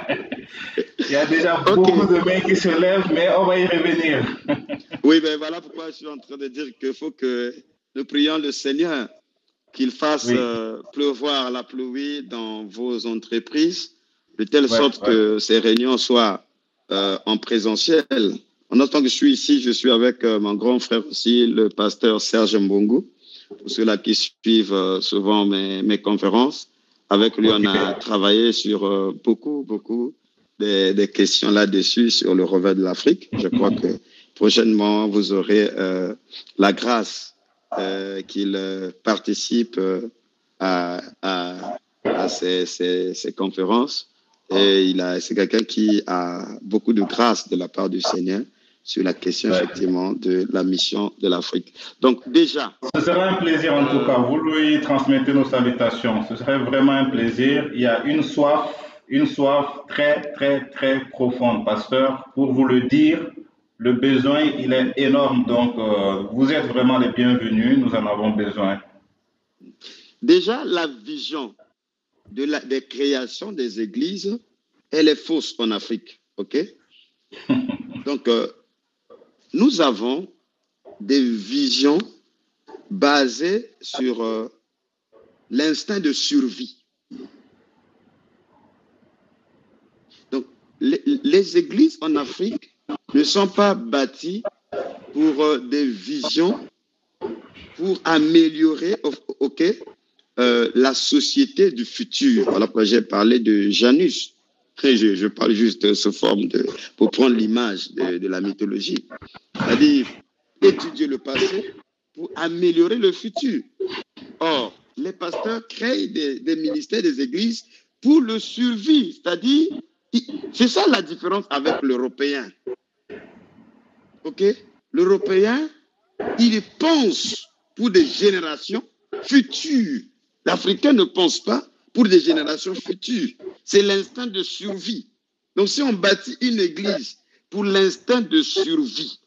A: il y a déjà okay. beaucoup de mains qui se lèvent, mais on va y revenir.
D: Oui, ben voilà pourquoi je suis en train de dire qu'il faut que nous prions le Seigneur, qu'il fasse oui. euh, pleuvoir la pluie dans vos entreprises, de telle ouais, sorte ouais. que ces réunions soient euh, en présentiel. En autant que je suis ici, je suis avec euh, mon grand frère aussi, le pasteur Serge Mbongo, pour ceux-là qui suivent euh, souvent mes, mes conférences. Avec lui, okay. on a travaillé sur euh, beaucoup, beaucoup des, des questions là-dessus, sur le revers de l'Afrique. Je crois que prochainement, vous aurez euh, la grâce euh, qu'il euh, participe euh, à, à, à ces, ces, ces conférences. Et il a, c'est quelqu'un qui a beaucoup de grâce de la part du Seigneur sur la question, effectivement, de la mission de l'Afrique. Donc, déjà...
A: Ce sera un plaisir, en tout cas. Vous lui transmettez nos salutations. Ce serait vraiment un plaisir. Il y a une soif, une soif très, très, très profonde, pasteur. Pour vous le dire, le besoin, il est énorme. Donc, euh, vous êtes vraiment les bienvenus. Nous en avons besoin.
D: Déjà, la vision de la, des créations des églises, elle est fausse en Afrique, ok? Donc, euh, nous avons des visions basées sur euh, l'instinct de survie. Donc, les, les églises en Afrique ne sont pas bâties pour euh, des visions pour améliorer, ok? Euh, la société du futur. Voilà pourquoi j'ai parlé de Janus. Je, je parle juste sous forme de, pour prendre l'image de, de la mythologie. C'est-à-dire étudier le passé pour améliorer le futur. Or, les pasteurs créent des, des ministères, des églises pour le survie. C'est-à-dire, c'est ça la différence avec l'Européen. OK? L'Européen, il pense pour des générations futures. L'Africain ne pense pas pour des générations futures. C'est l'instinct de survie. Donc, si on bâtit une église pour l'instinct de survie,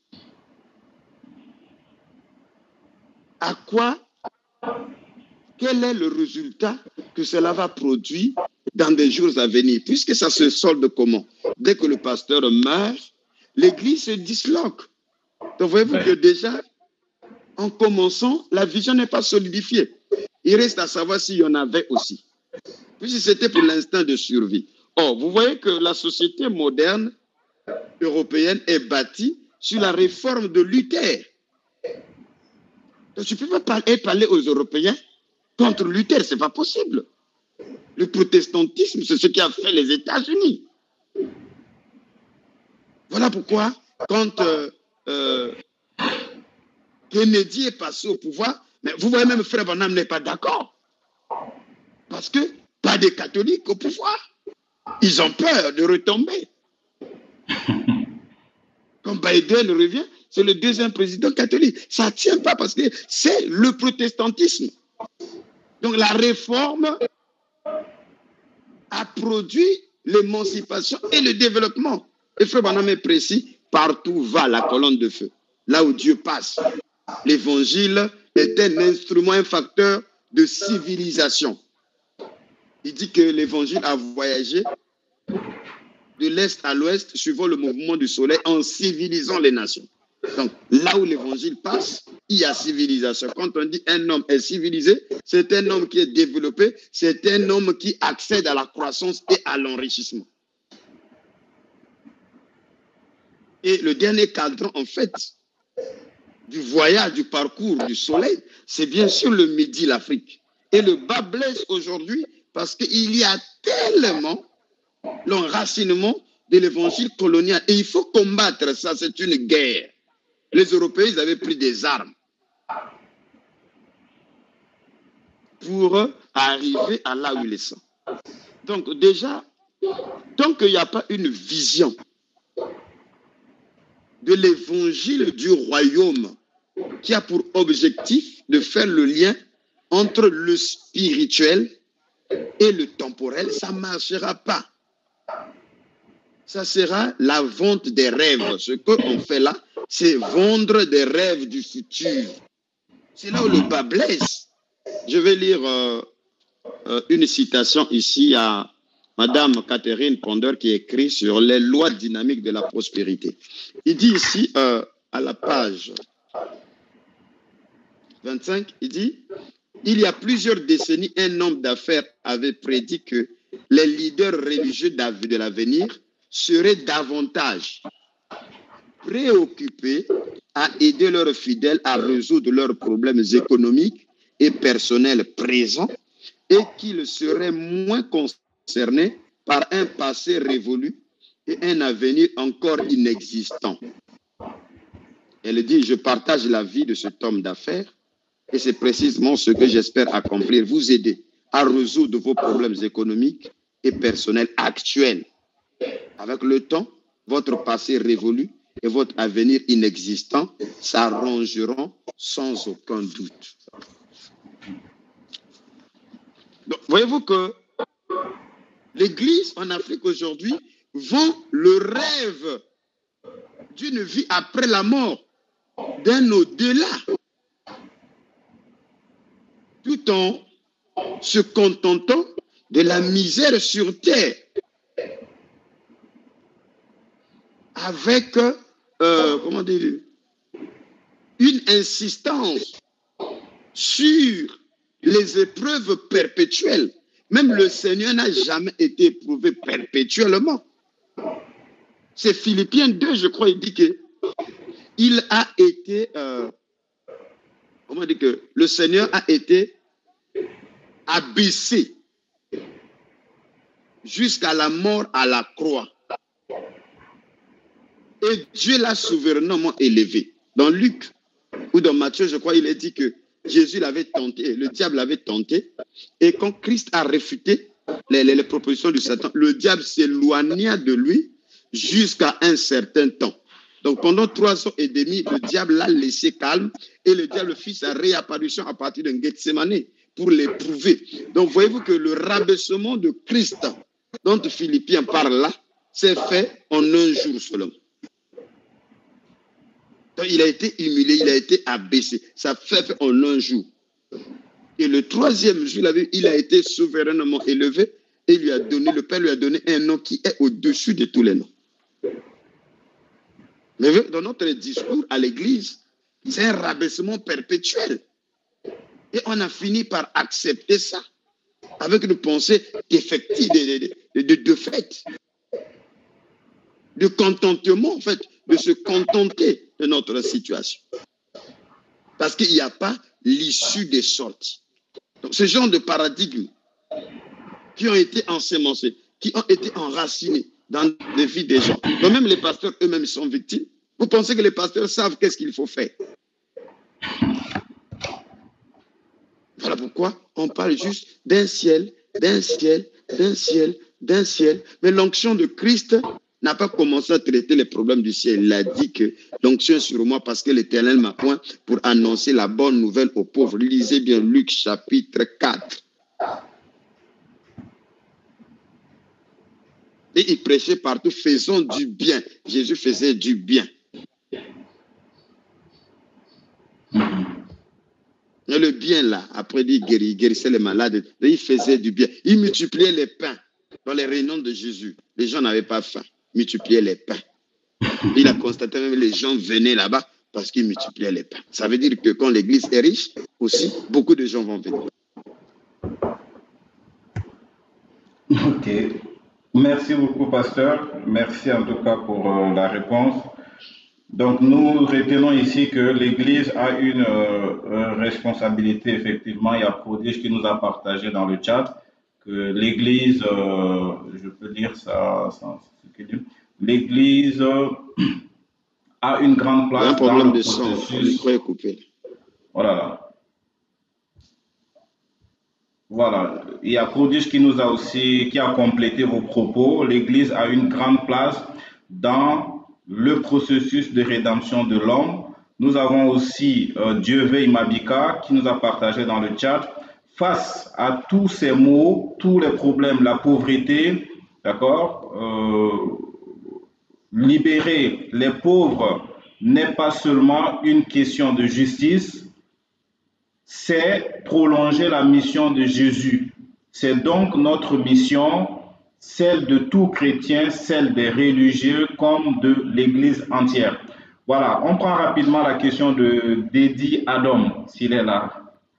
D: à quoi, quel est le résultat que cela va produire dans des jours à venir? Puisque ça se solde comment? Dès que le pasteur meurt, l'église se disloque. Donc, voyez-vous que déjà, en commençant, la vision n'est pas solidifiée. Il reste à savoir s'il y en avait aussi. Puisque c'était pour l'instinct de survie. Or, vous voyez que la société moderne européenne est bâtie sur la réforme de Luther. Donc, tu ne peux pas parler aux Européens contre Luther, ce n'est pas possible. Le protestantisme, c'est ce qui a fait les États-Unis. Voilà pourquoi, quand euh, euh, Kennedy est passé au pouvoir, mais vous voyez même Frère Branham n'est pas d'accord. Parce que pas des catholiques au pouvoir. Ils ont peur de retomber. Quand Biden revient, c'est le deuxième président catholique. Ça ne tient pas parce que c'est le protestantisme. Donc la réforme a produit l'émancipation et le développement. Et Frère Branham est précis, partout va la colonne de feu. Là où Dieu passe. L'évangile est un instrument, un facteur de civilisation. Il dit que l'évangile a voyagé de l'est à l'ouest, suivant le mouvement du soleil, en civilisant les nations. Donc, là où l'évangile passe, il y a civilisation. Quand on dit un homme est civilisé, c'est un homme qui est développé, c'est un homme qui accède à la croissance et à l'enrichissement. Et le dernier cadran, en fait, du voyage, du parcours du soleil, c'est bien sûr le Midi, l'Afrique. Et le bas blesse aujourd'hui parce qu'il y a tellement l'enracinement de l'évangile colonial. Et il faut combattre ça, c'est une guerre. Les Européens, ils avaient pris des armes pour arriver à là où ils sont. Donc déjà, tant qu'il n'y a pas une vision de l'évangile du royaume qui a pour objectif de faire le lien entre le spirituel et le temporel, ça ne marchera pas. Ça sera la vente des rêves. Ce qu'on fait là, c'est vendre des rêves du futur. C'est là où le bas blesse. Je vais lire euh, euh, une citation ici à Madame Catherine Ponder qui écrit sur les lois dynamiques de la prospérité. Il dit ici euh, à la page vingt-cinq, il dit « Il y a plusieurs décennies, un homme d'affaires avait prédit que les leaders religieux de l'avenir seraient davantage préoccupés à aider leurs fidèles à résoudre leurs problèmes économiques et personnels présents et qu'ils seraient moins concernés par un passé révolu et un avenir encore inexistant. » Elle dit, je partage la vie de cet homme d'affaires et c'est précisément ce que j'espère accomplir, vous aider à résoudre vos problèmes économiques et personnels actuels. Avec le temps, votre passé révolu et votre avenir inexistant s'arrangeront sans aucun doute. Donc, voyez-vous que l'Église en Afrique aujourd'hui vend le rêve d'une vie après la mort, d'un au-delà, tout en se contentant de la misère sur terre, avec euh, comment dire, une insistance sur les épreuves perpétuelles. Même le Seigneur n'a jamais été éprouvé perpétuellement. C'est Philippiens deux, je crois, il dit que il a été, euh, comment dire que le Seigneur a été abaissé jusqu'à la mort à la croix. Et Dieu l'a souverainement élevé. Dans Luc ou dans Matthieu, je crois, il est dit que Jésus l'avait tenté, le diable l'avait tenté. Et quand Christ a réfuté les, les, les propositions de Satan, le diable s'éloigna de lui jusqu'à un certain temps. Donc pendant trois ans et demi, le diable l'a laissé calme et le diable fit sa réapparition à partir d'un Gethsémane pour l'éprouver. Donc voyez-vous que le rabaissement de Christ dont Philippiens parle là, c'est fait en un jour seulement. Donc il a été humilié, il a été abaissé. Ça fait, fait en un jour. Et le troisième jour, il a été souverainement élevé et lui a donné, le Père lui a donné un nom qui est au-dessus de tous les noms. Mais dans notre discours à l'Église, c'est un rabaissement perpétuel. Et on a fini par accepter ça avec une pensée d'effectif, de, de, de, de, de fait, de contentement, en fait, de se contenter de notre situation. Parce qu'il n'y a pas l'issue des sorties. Donc, ce genre de paradigmes qui ont été ensemencés, qui ont été enracinés dans les vies des gens. Donc même les pasteurs eux-mêmes sont victimes. Vous pensez que les pasteurs savent qu'est-ce qu'il faut faire? Voilà pourquoi on parle juste d'un ciel, d'un ciel, d'un ciel, d'un ciel. Mais l'onction de Christ n'a pas commencé à traiter les problèmes du ciel. Il a dit que l'onction est sur moi parce que l'Éternel m'a point pour annoncer la bonne nouvelle aux pauvres. Lisez bien Luc chapitre quatre. Et il prêchait partout, faisons du bien. Jésus faisait du bien. Et le bien là, après il guérit, il guérissait les malades, et il faisait du bien. Il multipliait les pains dans les réunions de Jésus. Les gens n'avaient pas faim, il multipliait les pains. Il a constaté même que les gens venaient là-bas parce qu'il multipliait les pains. Ça veut dire que quand l'église est riche, aussi, beaucoup de gens vont venir.
A: Ok. Merci beaucoup, pasteur. Merci en tout cas pour euh, la réponse. Donc, nous retenons ici que l'Église a une euh, responsabilité, effectivement. Il y a Prodige qui nous a partagé dans le chat que l'Église, euh, je peux dire ça, ça l'Église euh, a une grande place
D: un problème
A: dans le
D: de
A: processus.
D: Son, le micro est coupé.
A: Voilà. Voilà. Il y a Prodige qui nous a aussi, qui a complété vos propos. L'Église a une grande place dans le processus de rédemption de l'homme. Nous avons aussi euh, Dieu veille Mabika qui nous a partagé dans le chat. Face à tous ces maux, tous les problèmes, la pauvreté, d'accord, euh, libérer les pauvres n'est pas seulement une question de justice, c'est prolonger la mission de Jésus. C'est donc notre mission, celle de tout chrétien, celle des religieux comme de l'Église entière. Voilà, on prend rapidement la question de Dédi Adam, s'il est là.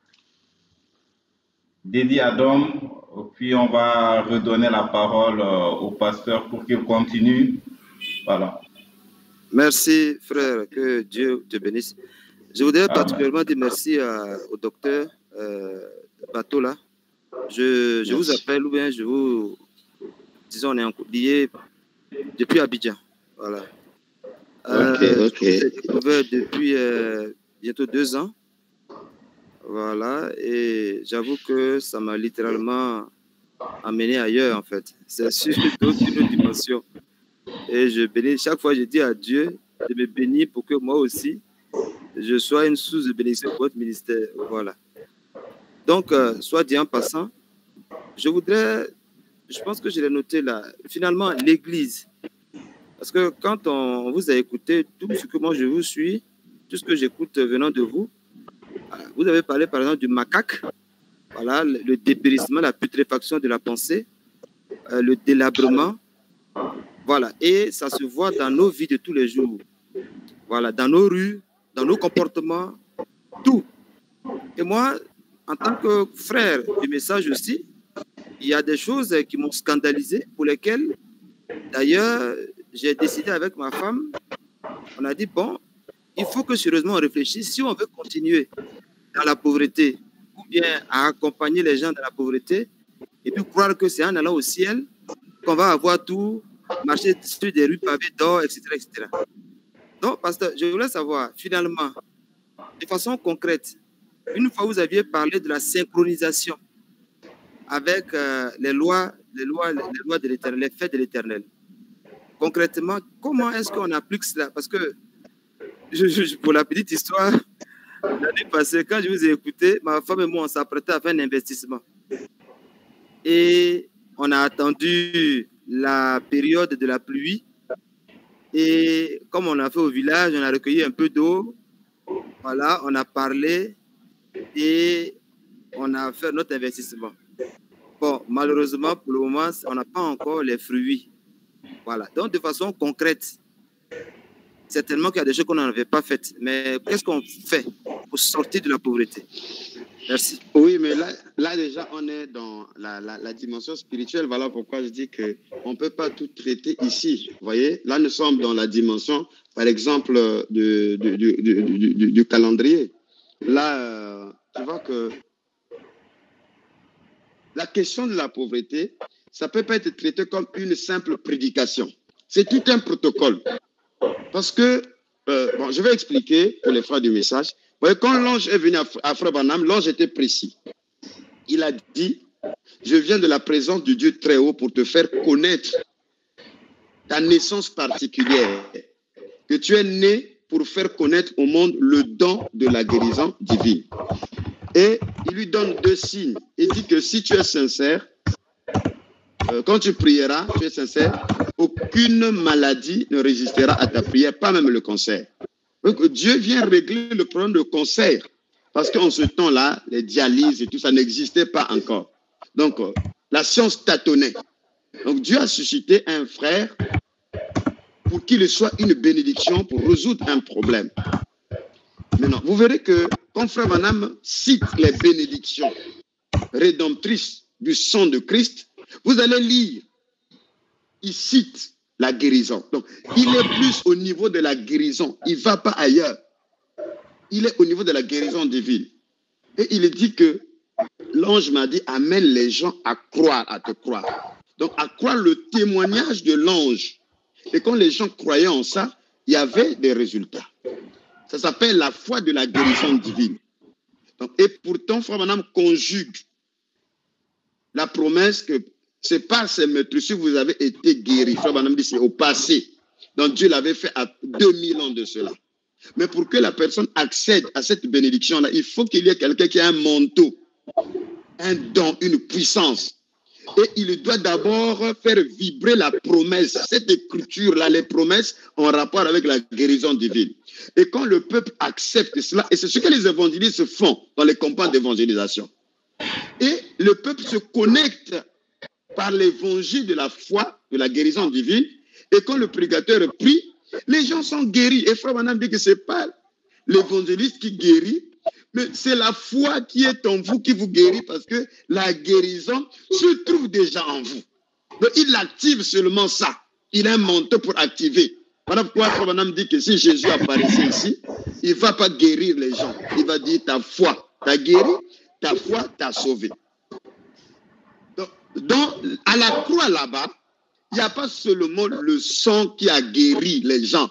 A: Dédi Adam, puis on va redonner la parole au pasteur pour qu'il continue. Voilà.
E: Merci, frère, que Dieu te bénisse. Je voudrais Amen. particulièrement dire merci à, au docteur euh, Batola. Je, je vous appelle ou bien je vous... Disons, on est liés depuis Abidjan. Voilà. Euh, okay, okay. Je découvert depuis euh, bientôt deux ans. Voilà. Et j'avoue que ça m'a littéralement amené ailleurs, en fait. C'est sur d'autres dimensions. Et je bénis. Chaque fois, je dis à Dieu de me bénir pour que moi aussi, je sois une source de bénédiction pour votre ministère. Voilà. Donc, euh, soit dit en passant, je voudrais, je pense que je l'ai noté là, finalement, l'Église. Parce que quand on, on vous a écouté, tout ce que moi je vous suis, tout ce que j'écoute venant de vous, vous avez parlé par exemple du macaque, voilà, le, le dépérissement, la putréfaction de la pensée, euh, le délabrement, voilà, et ça se voit dans nos vies de tous les jours, voilà, dans nos rues, dans nos comportements, tout. Et moi, en tant que frère du message aussi, il y a des choses qui m'ont scandalisé, pour lesquelles, d'ailleurs, j'ai décidé avec ma femme, on a dit, bon, il faut que sérieusement on réfléchisse, si on veut continuer dans la pauvreté, ou bien à accompagner les gens dans la pauvreté, et puis croire que c'est en allant au ciel qu'on va avoir tout, marcher sur des rues pavées d'or, et cetera, et cetera. Donc, pasteur, je voulais savoir, finalement, de façon concrète, une fois vous aviez parlé de la synchronisation avec euh, les lois, les lois, les lois de l'Éternel, les faits de l'Éternel. Concrètement, comment est-ce qu'on applique cela? Parce que, je, je, pour la petite histoire, l'année passée, quand je vous ai écouté, ma femme et moi, on s'apprêtait à faire un investissement. Et on a attendu la période de la pluie. Et comme on a fait au village, on a recueilli un peu d'eau. Voilà, on a parlé et on a fait notre investissement. Bon, malheureusement, pour le moment, on n'a pas encore les fruits. Voilà, donc de façon concrète, certainement qu'il y a des choses qu'on n'avait pas faites. Mais qu'est-ce qu'on fait pour sortir de la pauvreté? Merci.
D: Oui, mais là, là déjà, on est dans la, la, la dimension spirituelle. Voilà pourquoi je dis qu'on ne peut pas tout traiter ici. Vous voyez, là, nous sommes dans la dimension, par exemple, du, du, du, du, du, du calendrier. Là, euh, tu vois que la question de la pauvreté, ça ne peut pas être traité comme une simple prédication. C'est tout un protocole. Parce que, euh, bon, je vais expliquer pour les frères du message. Vous voyez, quand l'ange est venu à, à Frère Branham, l'ange était précis. Il a dit, je viens de la présence du Dieu très haut pour te faire connaître ta naissance particulière, que tu es né pour faire connaître au monde le don de la guérison divine. Et il lui donne deux signes. Il dit que si tu es sincère, euh, quand tu prieras, tu es sincère, aucune maladie ne résistera à ta prière, pas même le cancer. Donc Dieu vient régler le problème de cancer. Parce qu'en ce temps-là, les dialyses et tout ça n'existait pas encore. Donc, euh, la science tâtonnait. Donc Dieu a suscité un frère pour qu'il soit une bénédiction pour résoudre un problème. Maintenant, vous verrez que quand Frère Branham cite les bénédictions rédemptrices du sang de Christ, vous allez lire, il cite la guérison. Donc, il est plus au niveau de la guérison. Il ne va pas ailleurs. Il est au niveau de la guérison divine. Et il dit que l'ange m'a dit, amène les gens à croire, à te croire. Donc, à croire le témoignage de l'ange. Et quand les gens croyaient en ça, il y avait des résultats. Ça s'appelle la foi de la guérison divine. Donc, et pourtant, Frère Madame conjugue la promesse que c'est par ces meurtrissures que vous avez été guéris. Frère Madame dit c'est au passé. Donc, Dieu l'avait fait à deux mille ans de cela. Mais pour que la personne accède à cette bénédiction-là, il faut qu'il y ait quelqu'un qui a un manteau, un don, une puissance. Et il doit d'abord faire vibrer la promesse. Cette écriture-là, les promesses en rapport avec la guérison divine. Et quand le peuple accepte cela, et c'est ce que les évangélistes font dans les campagnes d'évangélisation. Et le peuple se connecte par l'évangile de la foi, de la guérison divine. Et quand le prédicateur prie, les gens sont guéris. Et Frère Branham dit que ce n'est pas l'évangéliste qui guérit, mais c'est la foi qui est en vous qui vous guérit parce que la guérison se trouve déjà en vous. Donc il active seulement ça. Il a un manteau pour activer. Voilà pourquoi Frère Branham dit que si Jésus apparaissait ici, il ne va pas guérir les gens. Il va dire ta foi t'a guéri, ta foi t'a sauvé. Donc, donc à la croix là-bas, il n'y a pas seulement le sang qui a guéri les gens.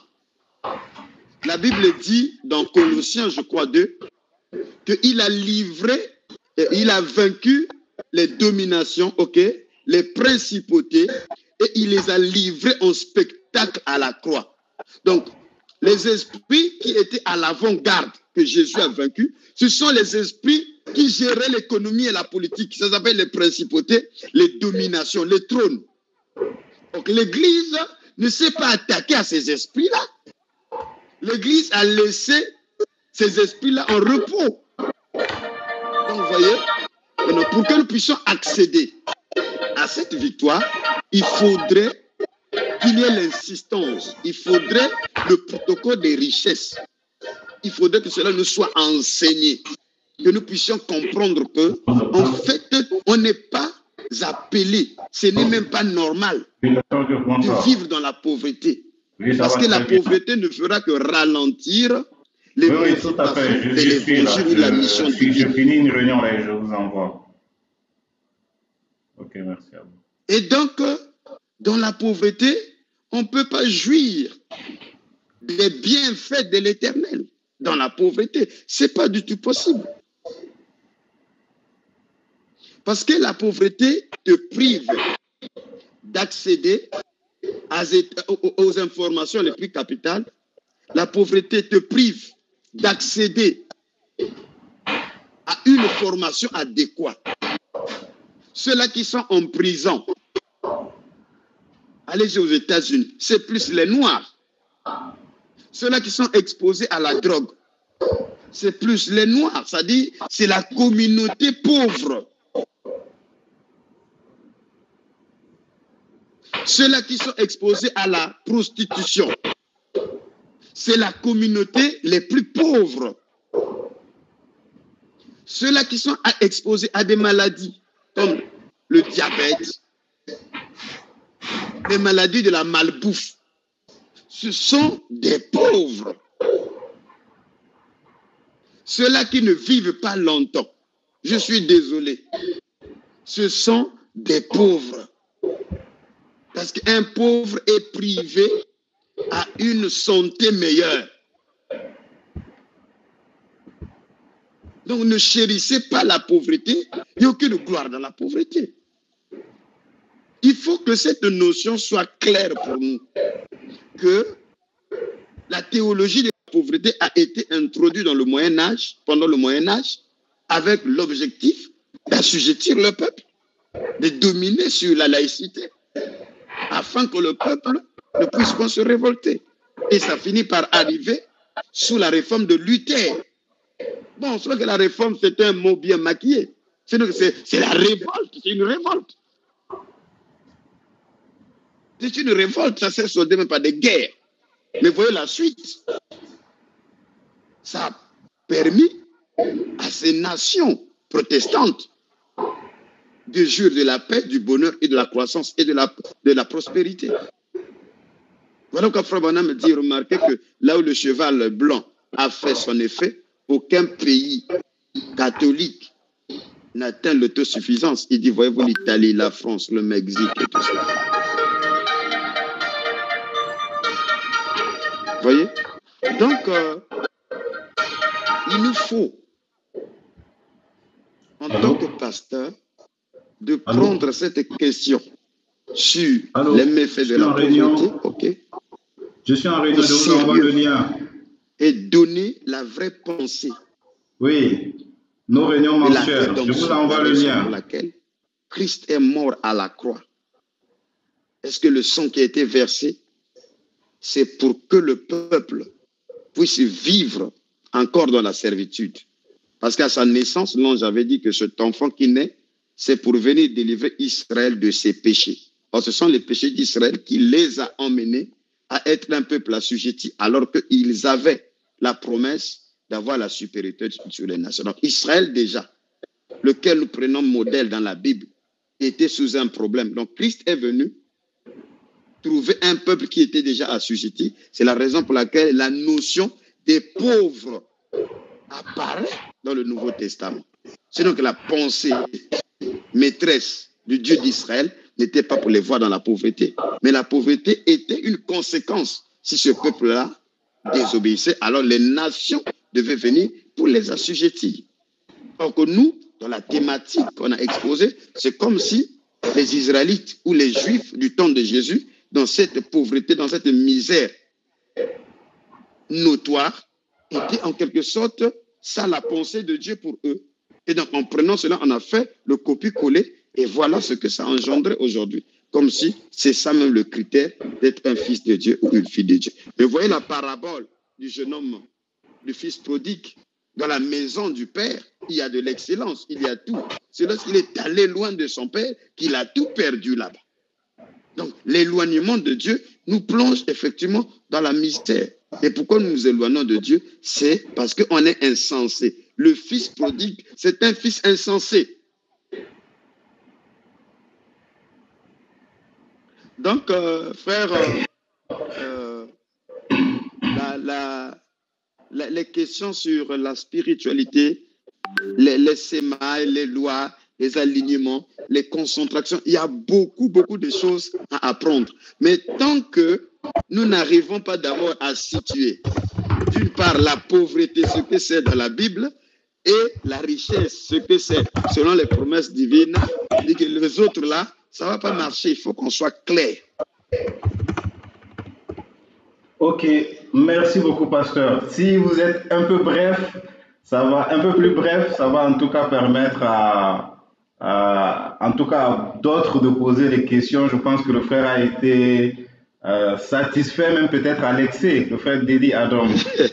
D: La Bible dit dans Colossiens, je crois, deux, qu'il a livré, il a vaincu les dominations, ok, les principautés, et il les a livrés en spectacle à la croix. Donc, les esprits qui étaient à l'avant-garde que Jésus a vaincus, ce sont les esprits qui géraient l'économie et la politique. Ça s'appelle les principautés, les dominations, les trônes. Donc l'Église ne s'est pas attaquée à ces esprits-là. L'Église a laissé ces esprits-là en repos. Donc vous voyez, pour que nous puissions accéder à cette victoire, il faudrait qu'il y ait l'insistance. Il faudrait le protocole des richesses. Il faudrait que cela nous soit enseigné. Que nous puissions comprendre que, en fait, on n'est pas appelé, ce n'est même pas normal de vivre dans la pauvreté. Oui, parce que la pauvreté ne fera que ralentir les
A: oui, oui, tout à fait. Je, je suis là.
D: de la mission
A: je, je finis une réunion là et je vous envoie. Ok, merci à vous.
D: Et donc, dans la pauvreté, on ne peut pas jouir des bienfaits de l'Éternel. Dans la pauvreté, ce n'est pas du tout possible. Parce que la pauvreté te prive d'accéder aux informations les plus capitales. La pauvreté te prive d'accéder à une formation adéquate. Ceux-là qui sont en prison, allez aux États-Unis, c'est plus les Noirs. Ceux-là qui sont exposés à la drogue, c'est plus les Noirs. C'est-à-dire, c'est la communauté pauvre. Ceux-là qui sont exposés à la prostitution, c'est la communauté les plus pauvres. Ceux-là qui sont exposés à des maladies comme le diabète, les maladies de la malbouffe, ce sont des pauvres. Ceux-là qui ne vivent pas longtemps, je suis désolé, ce sont des pauvres. Parce qu'un pauvre est privé à une santé meilleure. Donc ne chérissez pas la pauvreté, il n'y a aucune gloire dans la pauvreté. Il faut que cette notion soit claire pour nous, que la théologie de la pauvreté a été introduite dans le Moyen-Âge, pendant le Moyen-Âge, avec l'objectif d'assujettir le peuple, de dominer sur la laïcité, afin que le peuple ne puisse pas se révolter. Et ça finit par arriver sous la réforme de Luther. Bon, c'est vrai que la réforme, c'est un mot bien maquillé. C'est la révolte, c'est une révolte. C'est une révolte, ça s'est soldé même par des guerres. Mais voyez la suite. Ça a permis à ces nations protestantes de jouir de la paix, du bonheur et de la croissance et de la, de la prospérité. Voilà pourquoi Frère Branham me dit, remarquez que là où le cheval blanc a fait son effet, aucun pays catholique n'atteint l'autosuffisance. Il dit, voyez-vous, l'Italie, la France, le Mexique et tout ça. Vous voyez? Donc, euh, il nous faut, en
A: Allô?
D: tant que pasteur, de
A: Allô?
D: prendre cette question sur
A: Allô?
D: les méfaits de la pauvreté, ok?
A: Je suis en réunion, je vous envoie le lien.
D: Et donner la vraie pensée.
A: Oui, nos réunions
D: de la
A: mensuelles. Je vous envoie le lien.
D: Pour laquelle Christ est mort à la croix. Est-ce que le sang qui a été versé, c'est pour que le peuple puisse vivre encore dans la servitude? Parce qu'à sa naissance, l'ange avait dit que cet enfant qui naît, c'est pour venir délivrer Israël de ses péchés. Or, ce sont les péchés d'Israël qui les a emmenés à être un peuple assujetti, alors qu'ils avaient la promesse d'avoir la supériorité sur les nations. Donc, Israël déjà, lequel nous prenons modèle dans la Bible, était sous un problème. Donc, Christ est venu trouver un peuple qui était déjà assujetti. C'est la raison pour laquelle la notion des pauvres apparaît dans le Nouveau Testament. C'est donc la pensée maîtresse du Dieu d'Israël n'était pas pour les voir dans la pauvreté, mais la pauvreté était une conséquence. Si ce peuple-là désobéissait, alors les nations devaient venir pour les assujettir. Alors que nous, dans la thématique qu'on a exposée, c'est comme si les Israélites ou les Juifs du temps de Jésus, dans cette pauvreté, dans cette misère notoire, étaient en quelque sorte ça la pensée de Dieu pour eux. Et donc, en prenant cela, on a fait le copier-coller et voilà ce que ça a engendré aujourd'hui. Comme si c'est ça même le critère d'être un fils de Dieu ou une fille de Dieu. Mais vous voyez la parabole du jeune homme, du fils prodigue. Dans la maison du père, il y a de l'excellence, il y a tout. C'est lorsqu'il est allé loin de son père qu'il a tout perdu là-bas. Donc, l'éloignement de Dieu nous plonge effectivement dans la misère. Et pourquoi nous nous éloignons de Dieu? C'est parce qu'on est insensé. Le fils prodigue, c'est un fils insensé. Donc, euh, frère, euh, euh, la, la, la, les questions sur la spiritualité, les, les sémailles, les lois, les alignements, les concentrations, il y a beaucoup, beaucoup de choses à apprendre. Mais tant que nous n'arrivons pas d'abord à situer, d'une part, la pauvreté, ce que c'est dans la Bible, et la richesse, ce que c'est selon les promesses divines, dit que les autres là, ça ne va pas marcher, il faut qu'on soit clair.
A: Ok, merci beaucoup, pasteur. Si vous êtes un peu bref, ça va, un peu plus bref, ça va en tout cas permettre à, à en tout cas d'autres de poser des questions. Je pense que le frère a été euh, satisfait, même peut-être à l'excès, le frère Dédi Adam.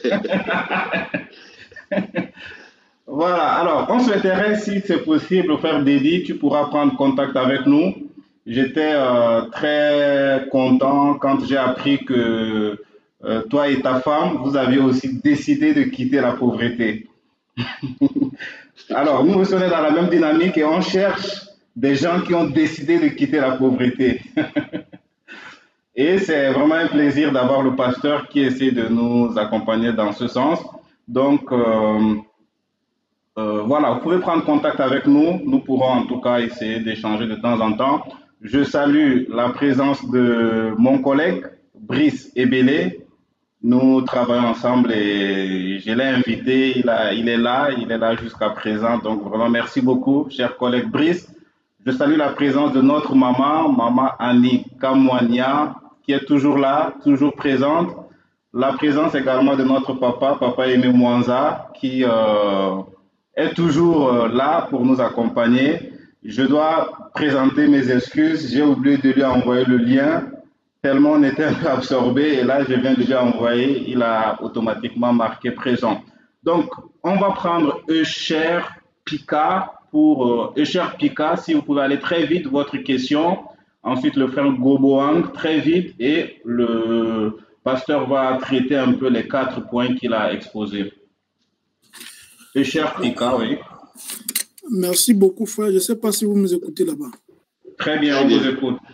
A: Voilà, alors on souhaiterait, si c'est possible, frère Dédi, tu pourras prendre contact avec nous. J'étais euh, très content quand j'ai appris que euh, toi et ta femme, vous aviez aussi décidé de quitter la pauvreté. Alors, nous, nous sommes dans la même dynamique et on cherche des gens qui ont décidé de quitter la pauvreté. Et c'est vraiment un plaisir d'avoir le pasteur qui essaie de nous accompagner dans ce sens. Donc, euh, euh, voilà, vous pouvez prendre contact avec nous. Nous pourrons en tout cas essayer d'échanger de temps en temps. Je salue la présence de mon collègue, Brice Ebélé. Nous travaillons ensemble et je l'ai invité. Il, a, il est là, il est là jusqu'à présent. Donc, vraiment, merci beaucoup, cher collègue Brice. Je salue la présence de notre maman, maman Annie Kamwania, qui est toujours là, toujours présente. La présence également de notre papa, papa Aimé Mwanza, qui euh, est toujours euh, là pour nous accompagner. Je dois présenter mes excuses. J'ai oublié de lui envoyer le lien, tellement on était un peu absorbé. Et là, je viens de lui envoyer. Il a automatiquement marqué présent. Donc, on va prendre Echer Pika pour Echer Pika. Si vous pouvez aller très vite, votre question. Ensuite, le frère Goboang, très vite. Et le pasteur va traiter un peu les quatre points qu'il a exposés. Echer Pika, oui.
F: Merci beaucoup, frère. Je ne sais pas si vous me écoutez là-bas.
A: Très bien, on vous écoute.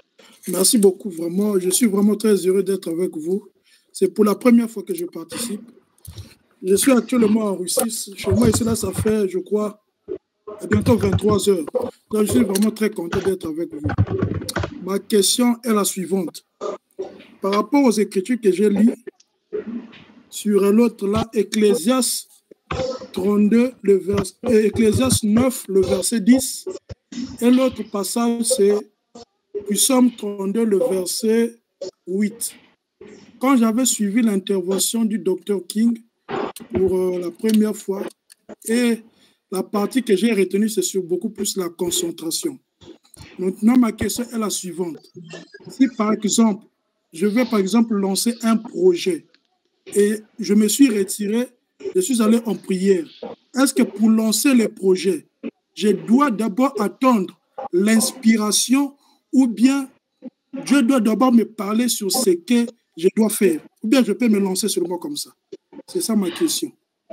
F: Merci beaucoup, vraiment. Je suis vraiment très heureux d'être avec vous. C'est pour la première fois que je participe. Je suis actuellement en Russie. Chez moi, ici, là, ça fait, je crois, à bientôt vingt-trois heures. Donc, je suis vraiment très content d'être avec vous. Ma question est la suivante. Par rapport aux écritures que j'ai lues, sur l'autre là, Ecclésiaste trente-deux, le vers, Ecclésiaste neuf, le verset dix, et l'autre passage, c'est Psaume trente-deux, le verset huit. Quand j'avais suivi l'intervention du docteur King pour euh, la première fois, et la partie que j'ai retenue, c'est sur beaucoup plus la concentration. Maintenant, ma question est la suivante. Si, par exemple, je vais, par exemple, lancer un projet et je me suis retiré, je suis allé en prière, est-ce que pour lancer le projet, je dois d'abord attendre l'inspiration ou bien Dieu doit d'abord me parler sur ce que je dois faire? Ou bien je peux me lancer seulement comme ça? C'est ça ma question.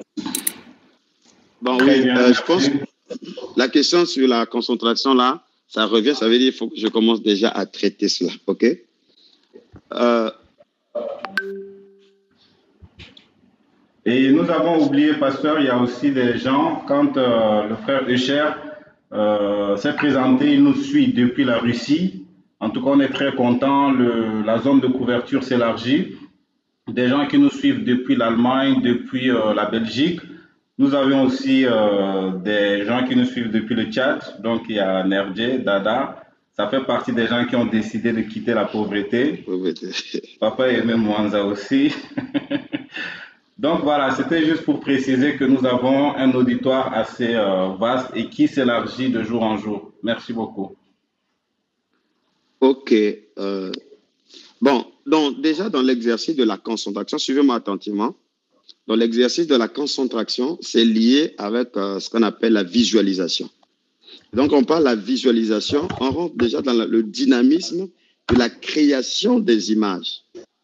D: Bon, oui, euh, je pense que la question sur la concentration, là, ça revient, ça veut dire qu'il faut que je commence déjà à traiter cela, ok? Euh...
A: Et nous avons oublié, pasteur, il y a aussi des gens, quand euh, le frère Echer euh, s'est présenté, il nous suit depuis la Russie. En tout cas, on est très content, la zone de couverture s'élargit. Des gens qui nous suivent depuis l'Allemagne, depuis euh, la Belgique. Nous avons aussi euh, des gens qui nous suivent depuis le Tchad. Donc, il y a Nerdje, Dada. Ça fait partie des gens qui ont décidé de quitter la pauvreté. Papa et même Mwanza aussi. Donc, voilà, c'était juste pour préciser que nous avons un auditoire assez euh, vaste et qui s'élargit de jour en jour. Merci beaucoup.
D: OK. Euh, bon, donc déjà dans l'exercice de la concentration, suivez-moi attentivement. Dans l'exercice de la concentration, c'est lié avec euh, ce qu'on appelle la visualisation. Donc, on parle de la visualisation, on rentre déjà dans la, le dynamisme de la création des images.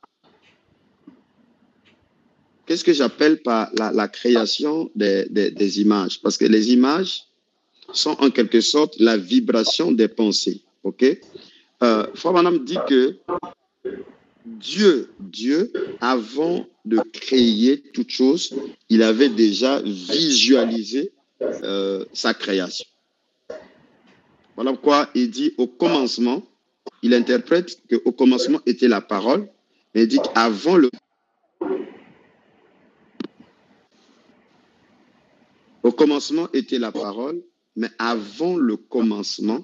D: Qu'est-ce que j'appelle par la, la création des, des, des images? Parce que les images sont en quelque sorte la vibration des pensées. OK? Euh, Frère Branham dit que Dieu, Dieu, avant de créer toute chose, il avait déjà visualisé euh, sa création. Voilà pourquoi il dit au commencement, il interprète qu'au commencement était la parole, mais il dit qu'avant le Au commencement était la parole, mais avant le commencement,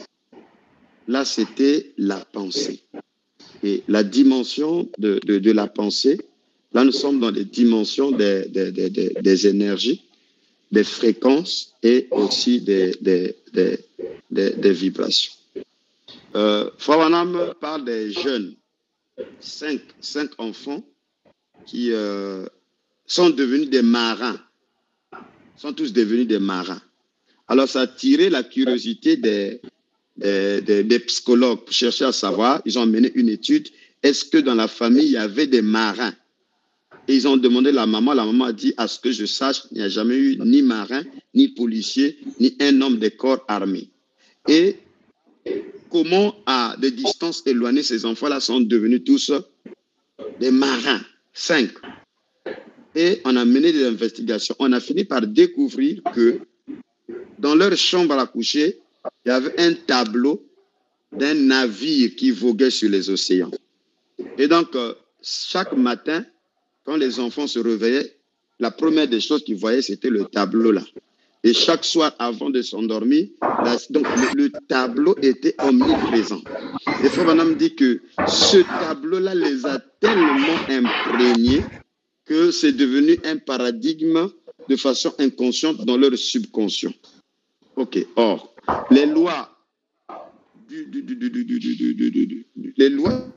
D: là, c'était la pensée. Et la dimension de, de, de la pensée, là, nous sommes dans les dimensions des, des, des, des, des énergies, des fréquences et aussi des, des, des, des, des vibrations. Euh, Frère Branham parle des jeunes, cinq, cinq enfants qui euh, sont devenus des marins. sont tous devenus des marins. Alors, ça a tiré la curiosité des, des, des, des psychologues pour chercher à savoir. Ils ont mené une étude. Est-ce que dans la famille, il y avait des marins? Et ils ont demandé à la maman. La maman a dit, à ce que je sache, il n'y a jamais eu ni marin, ni policier, ni un homme des corps armés. Et comment, à des distances éloignées, ces enfants-là sont devenus tous des marins? Cinq. Et on a mené des investigations. On a fini par découvrir que dans leur chambre à coucher, il y avait un tableau d'un navire qui voguait sur les océans. Et donc, euh, chaque matin, quand les enfants se réveillaient, la première des choses qu'ils voyaient, c'était le tableau là. Et chaque soir, avant de s'endormir, donc le, le tableau était omniprésent. Et Frère Branham dit que ce tableau-là les a tellement imprégnés que c'est devenu un paradigme de façon inconsciente dans leur subconscient. OK. Or, les lois du, du, du, du, du, du, du, du, du, du, les lois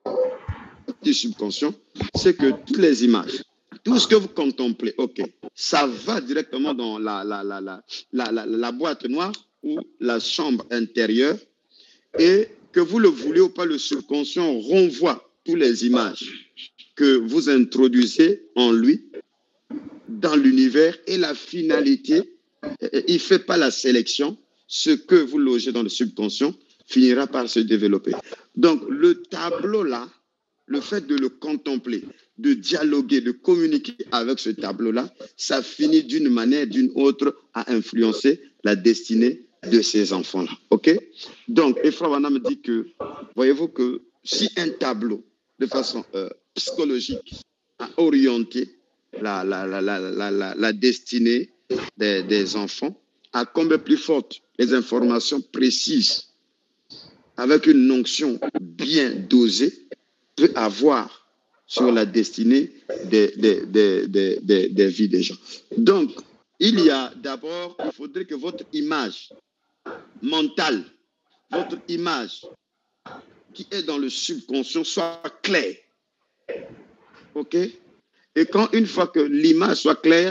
D: du subconscient, c'est que toutes les images, tout ce que vous contemplez, OK, ça va directement dans la, la, la, la, la, la, la boîte noire ou la chambre intérieure, et que vous le voulez ou pas, le subconscient renvoie toutes les images que vous introduisez en lui, dans l'univers, et la finalité, il ne fait pas la sélection, ce que vous logez dans le subconscient, finira par se développer. Donc, le tableau-là, le fait de le contempler, de dialoguer, de communiquer avec ce tableau-là, ça finit d'une manière, d'une autre, à influencer la destinée de ces enfants-là. OK? Donc, Ephraim Wana me dit que, voyez-vous que si un tableau, de façon euh, psychologique, a orienté la, la, la, la, la, la, la destinée des, des enfants, à combien plus forte les informations précises, avec une onction bien dosée, peut avoir sur la destinée des, des, des, des, des, des vies des gens. Donc, il y a d'abord, il faudrait que votre image mentale, votre image qui est dans le subconscient soit claire. OK? Et quand une fois que l'image soit claire,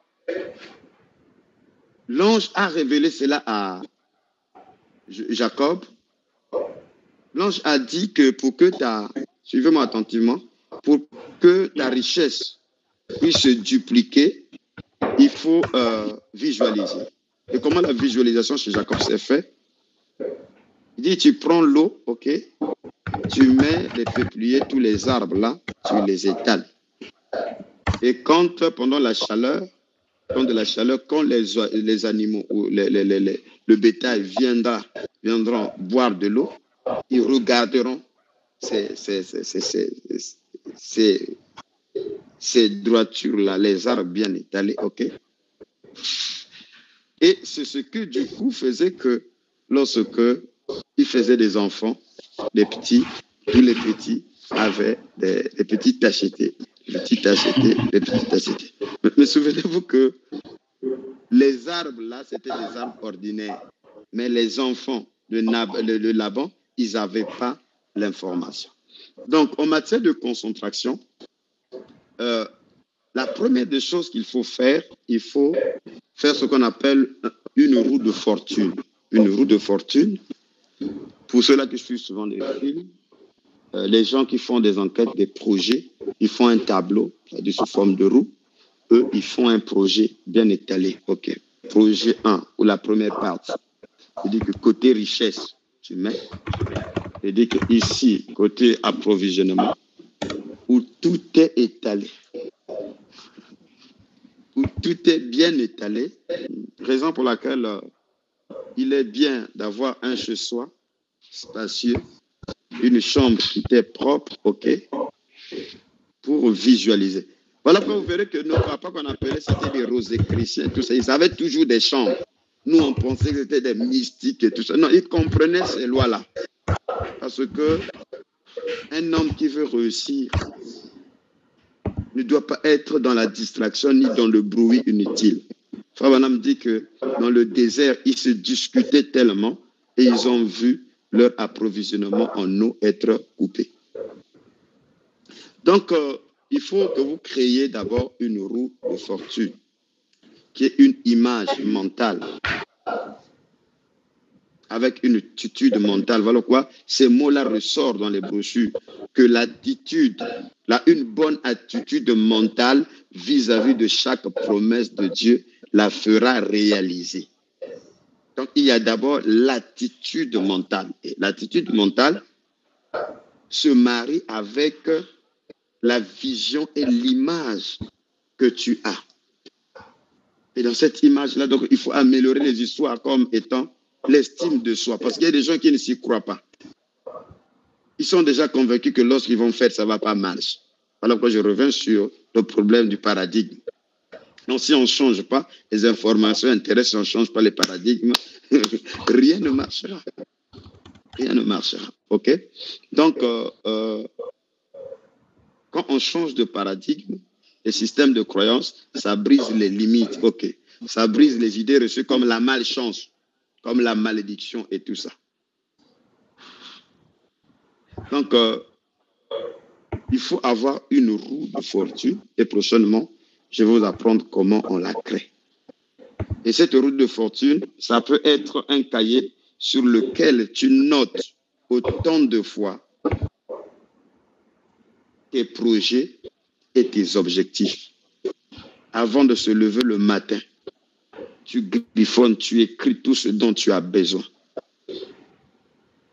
D: l'ange a révélé cela à Jacob. L'ange a dit que pour que ta, suivez-moi attentivement, pour que ta richesse puisse se dupliquer, il faut euh, visualiser. Et comment la visualisation chez Jacob s'est faite? Il dit, tu prends l'eau, ok, tu mets les peupliers, tous les arbres là, tu les étales. Et quand, pendant la chaleur, quand de la chaleur, quand les, les animaux ou les, les, les, les, le bétail viendra, viendront boire de l'eau, ils regarderont ces, ces, ces, ces, ces, ces, ces droitures-là, les arbres bien étalés, ok? Et c'est ce que du coup faisait que lorsque il faisait des enfants, des petits, tous les petits avaient des, des petits tachetés, des petits tachetés, des petits tachetés. Mais, mais souvenez-vous que les arbres là, c'était des arbres ordinaires. Mais les enfants de, Nab, de, de Laban, ils n'avaient pas l'information. Donc, en matière de concentration, euh, la première des choses qu'il faut faire, il faut faire ce qu'on appelle une roue de fortune. Une roue de fortune. Pour ceux-là qui suivent souvent les films, euh, les gens qui font des enquêtes, des projets, ils font un tableau, c'est-à-dire sous forme de roue. Eux, ils font un projet bien étalé. OK. Projet un, ou la première partie. C'est-à-dire que côté richesse, tu mets. C'est-à-dire que ici, côté approvisionnement, où tout est étalé. Où tout est bien étalé. Raison pour laquelle euh, il est bien d'avoir un chez soi spacieux, une chambre qui était propre, OK, pour visualiser. Voilà pourquoi vous verrez que nos papas qu'on appelait, c'était des rosés chrétiens, tout ça. Ils avaient toujours des chambres. Nous, on pensait que c'était des mystiques et tout ça. Non, ils comprenaient ces lois-là. Parce que un homme qui veut réussir ne doit pas être dans la distraction ni dans le bruit inutile. Frère Branham dit que dans le désert, ils se discutaient tellement et ils ont vu leur approvisionnement en eau être coupé. Donc, euh, il faut que vous créiez d'abord une roue de fortune, qui est une image mentale, avec une attitude mentale. Voilà quoi, ces mots-là ressortent dans les brochures, que l'attitude, là, une bonne attitude mentale vis-à-vis de chaque promesse de Dieu la fera réaliser. Donc, il y a d'abord l'attitude mentale. Et l'attitude mentale se marie avec la vision et l'image que tu as. Et dans cette image-là, donc, il faut améliorer les histoires comme étant l'estime de soi. Parce qu'il y a des gens qui ne s'y croient pas. Ils sont déjà convaincus que lorsqu'ils vont faire, ça ne va pas marcher. Voilà pourquoi je reviens sur le problème du paradigme. Donc, si on ne change pas les informations intéressantes, si on ne change pas les paradigmes, rien ne marchera. Rien ne marchera. OK? Donc, euh, euh, quand on change de paradigme, les systèmes de croyance, ça brise les limites. OK? Ça brise les idées reçues comme la malchance, comme la malédiction et tout ça. Donc, euh, il faut avoir une roue de fortune et prochainement, je vais vous apprendre comment on la crée. Et cette roue de fortune, ça peut être un cahier sur lequel tu notes autant de fois tes projets et tes objectifs. Avant de se lever le matin, tu griffonnes, tu écris tout ce dont tu as besoin.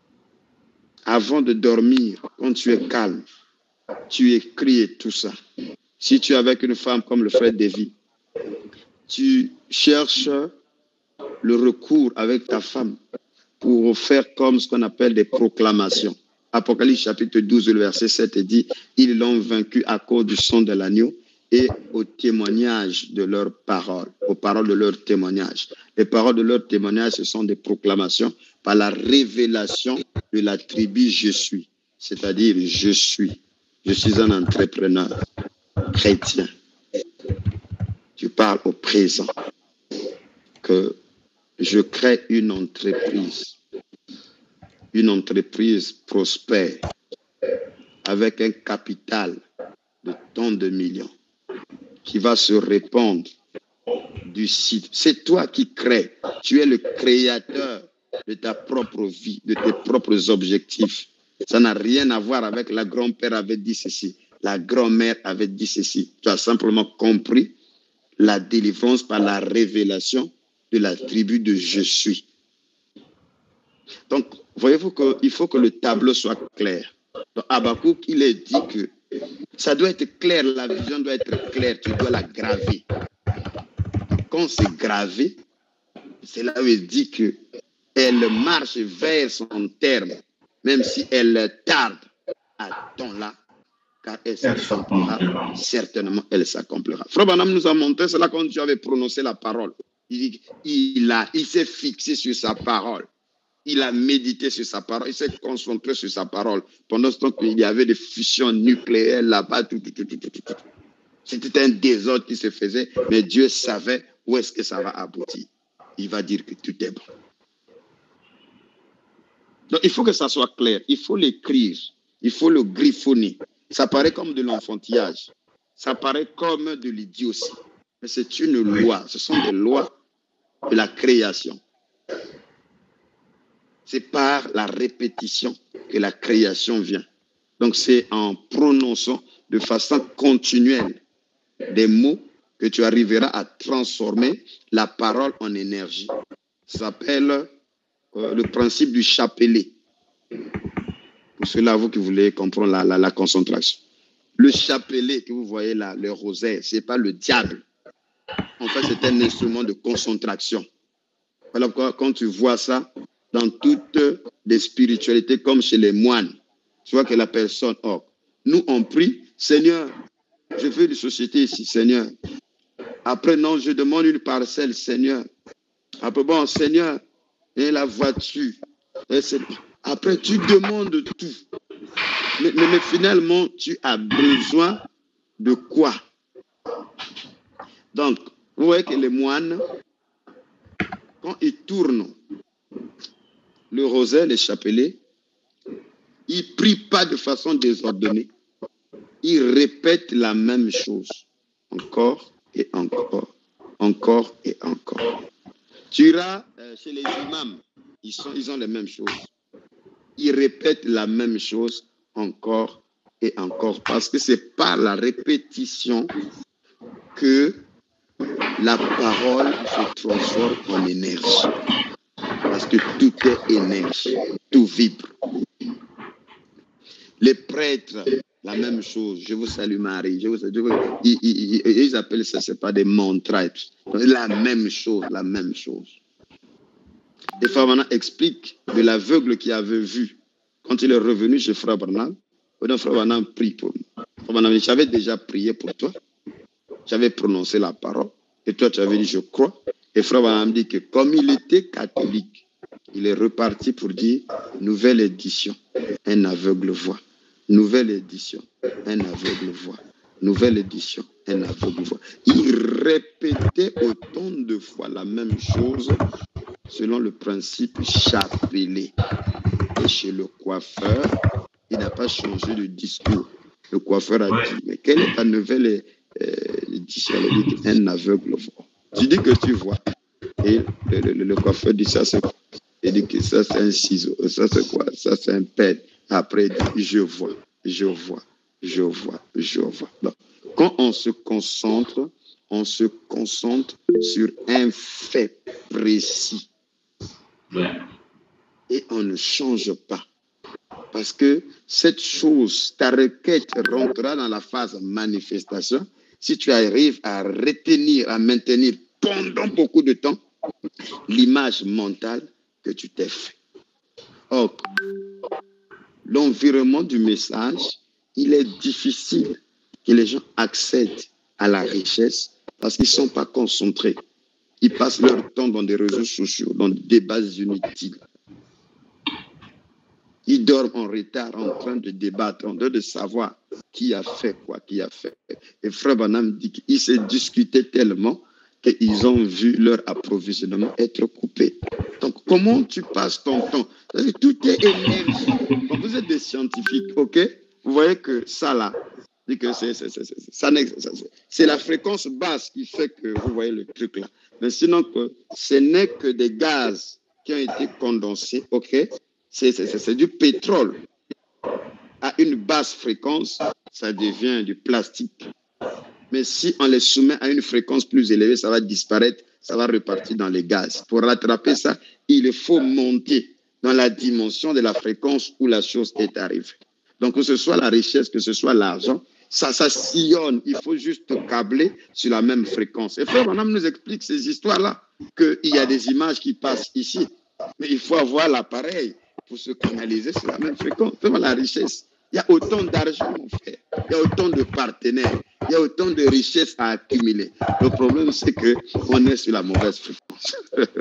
D: avant de dormir, quand tu es calme, tu écris tout ça. Si tu es avec une femme comme le frère David, tu cherches le recours avec ta femme pour faire comme ce qu'on appelle des proclamations. Apocalypse chapitre douze, le verset sept dit, ils l'ont vaincu à cause du sang de l'agneau et au témoignage de leurs paroles, aux paroles de leur témoignage. Les paroles de leur témoignage, ce sont des proclamations par la révélation de la tribu je suis. C'est-à-dire, je suis. Je suis un entrepreneur chrétien. Tu parles au présent que je crée une entreprise, une entreprise prospère avec un capital de tant de millions qui va se répandre du site. C'est toi qui crées. Tu es le créateur de ta propre vie, de tes propres objectifs. Ça n'a rien à voir avec la grand-père avait dit ceci, la grand-mère avait dit ceci. Tu as simplement compris la délivrance par la révélation de la tribu de je suis. Donc, voyez-vous qu'il faut que le tableau soit clair. Dans Habakkuk, il est dit que ça doit être clair, la vision doit être claire, tu dois la graver. Quand c'est gravé, c'est là où il dit qu'elle marche vers son terme, même si elle tarde, attends-la, car elle s'accomplira, certainement elle s'accomplira. Frère Branham nous a montré cela quand Dieu avait prononcé la parole. Il dit il a, il s'est fixé sur sa parole. Il a médité sur sa parole, il s'est concentré sur sa parole. Pendant ce temps qu'il y avait des fusions nucléaires là-bas, tout, tout, tout, tout, tout, tout. C'était un désordre qui se faisait, mais Dieu savait où est-ce que ça va aboutir. Il va dire que tout est bon. Donc il faut que ça soit clair, il faut l'écrire, il faut le griffonner. Ça paraît comme de l'enfantillage, ça paraît comme de l'idiotie, mais c'est une loi, ce sont des lois de la création. C'est par la répétition que la création vient. Donc, c'est en prononçant de façon continuelle des mots que tu arriveras à transformer la parole en énergie. Ça s'appelle euh, le principe du chapelet. Pour ceux-là, vous qui voulez comprendre la, la, la concentration. Le chapelet que vous voyez là, le rosaire, ce n'est pas le diable. En fait, c'est un instrument de concentration. Voilà pourquoi, quand tu vois ça, dans toutes les spiritualités, comme chez les moines, tu vois que la personne, oh, nous on prie, Seigneur, je veux une société ici, Seigneur. Après, non, je demande une parcelle, Seigneur. Après, bon, Seigneur, et la voiture. Et après, tu demandes tout. Mais, mais, mais finalement, tu as besoin de quoi? Donc, vous voyez que les moines, quand ils tournent le rosaire, les chapelets, ils ne prient pas de façon désordonnée. Ils répètent la même chose. Encore et encore. Encore et encore. Tu iras euh, chez les imams, ils, sont, ils ont les mêmes choses. Ils répètent la même chose encore et encore. Parce que c'est par la répétition que la parole se transforme en énergie. Parce que tout est énergie, tout vibre. Les prêtres, la même chose. Je vous salue Marie. Je vous salue, je vous, ils, ils, ils, ils appellent ça, ce n'est pas des mantras. La même chose, la même chose. Et Frère Branham explique de l'aveugle qui avait vu. Quand il est revenu chez Frère Branham, Frère Branham prie pour nous. Frère Branham, j'avais déjà prié pour toi. J'avais prononcé la parole. Et toi, tu avais dit, je crois. Et Frère Branham dit que comme il était catholique, il est reparti pour dire nouvelle édition, un aveugle voit. Nouvelle édition, un aveugle voit. Nouvelle édition, un aveugle voit. Il répétait autant de fois la même chose selon le principe chapelet. Et chez le coiffeur, il n'a pas changé de discours. Le coiffeur a dit, mais quelle est ta nouvelle édition? Il dit un aveugle voit. Tu dis que tu vois. Et le, le, le coiffeur dit ça, c'est quoi? Il dit que ça, c'est un ciseau. Ça, c'est quoi? Ça, c'est un pelle. Après, il dit, je vois, je vois, je vois, je vois. Donc, quand on se concentre, on se concentre sur un fait précis. Et on ne change pas. Parce que cette chose, ta requête rentrera dans la phase manifestation si tu arrives à retenir, à maintenir pendant beaucoup de temps l'image mentale que tu t'es fait. Or, l'environnement du message, il est difficile que les gens accèdent à la richesse parce qu'ils ne sont pas concentrés. Ils passent leur temps dans des réseaux sociaux, dans des débats inutiles. Ils dorment en retard en train de débattre, en train de savoir qui a fait quoi, qui a fait. Et Frère Branham dit qu'ils se discutaient tellement qu'ils ont vu leur approvisionnement être coupé. Donc, comment tu passes ton temps? Parce que tout est énergie. Quand vous êtes des scientifiques, ok, vous voyez que ça là, c'est la fréquence basse qui fait que vous voyez le truc là. Mais sinon, que ce n'est que des gaz qui ont été condensés, ok? C'est du pétrole. À une basse fréquence, ça devient du plastique. Mais si on les soumet à une fréquence plus élevée, ça va disparaître, ça va repartir dans les gaz. Pour rattraper ça, il faut monter dans la dimension de la fréquence où la chose est arrivée. Donc, que ce soit la richesse, que ce soit l'argent, ça, ça sillonne. Il faut juste câbler sur la même fréquence. Et Frère Branham nous explique ces histoires-là, qu'il y a des images qui passent ici, mais il faut avoir l'appareil pour se canaliser sur la même fréquence. Vraiment, la richesse. Il y a autant d'argent, mon frère. Il y a autant de partenaires. Il y a autant de richesses à accumuler. Le problème, c'est qu'on est sur la mauvaise fréquence.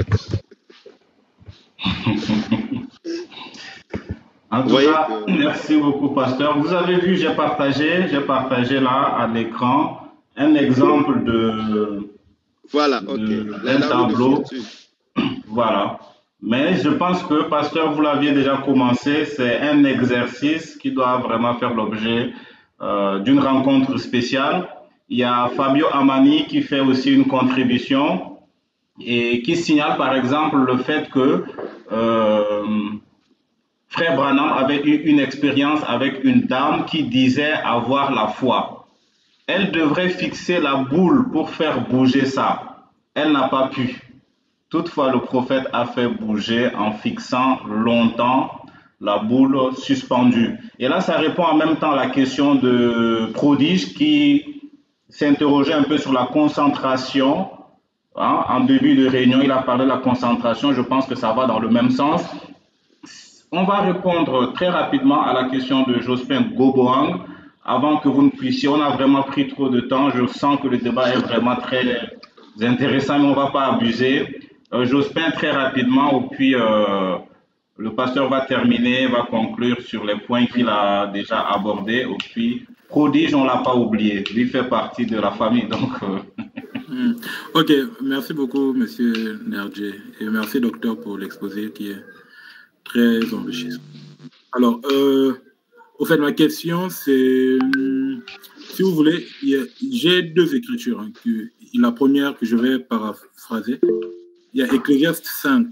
A: En tout cas, que... merci beaucoup, pasteur. Vous avez vu, j'ai partagé, j'ai partagé là à l'écran un exemple de,
D: voilà, ok,
A: d'un tableau. Voilà. Mais je pense que, pasteur, vous l'aviez déjà commencé, c'est un exercice qui doit vraiment faire l'objet euh, d'une rencontre spéciale. Il y a Fabio Amani qui fait aussi une contribution et qui signale par exemple le fait que euh, Frère Branham avait eu une expérience avec une dame qui disait avoir la foi. Elle devrait fixer la boule pour faire bouger ça. Elle n'a pas pu. Toutefois, le prophète a fait bouger en fixant longtemps la boule suspendue. Et là, ça répond en même temps à la question de Prodige qui s'interrogeait un peu sur la concentration. Hein, en début de réunion, il a parlé de la concentration. Je pense que ça va dans le même sens. On va répondre très rapidement à la question de Jospin Goboang avant que vous ne puissiez. On a vraiment pris trop de temps. Je sens que le débat est vraiment très intéressant, mais on ne va pas abuser. Euh, Jospin, très rapidement, et puis euh, le pasteur va terminer, va conclure sur les points qu'il a déjà abordés. Et puis, Prodige, on ne l'a pas oublié. Lui fait partie de la famille. Donc, euh...
G: mm. Ok, merci beaucoup, monsieur Nerdje. Et merci, docteur, pour l'exposé qui est très enrichissant. Alors, euh, au fait, ma question, c'est, si vous voulez, j'ai deux écritures. Hein, que, la première que je vais paraphraser, il y a Ecclésiaste cinq.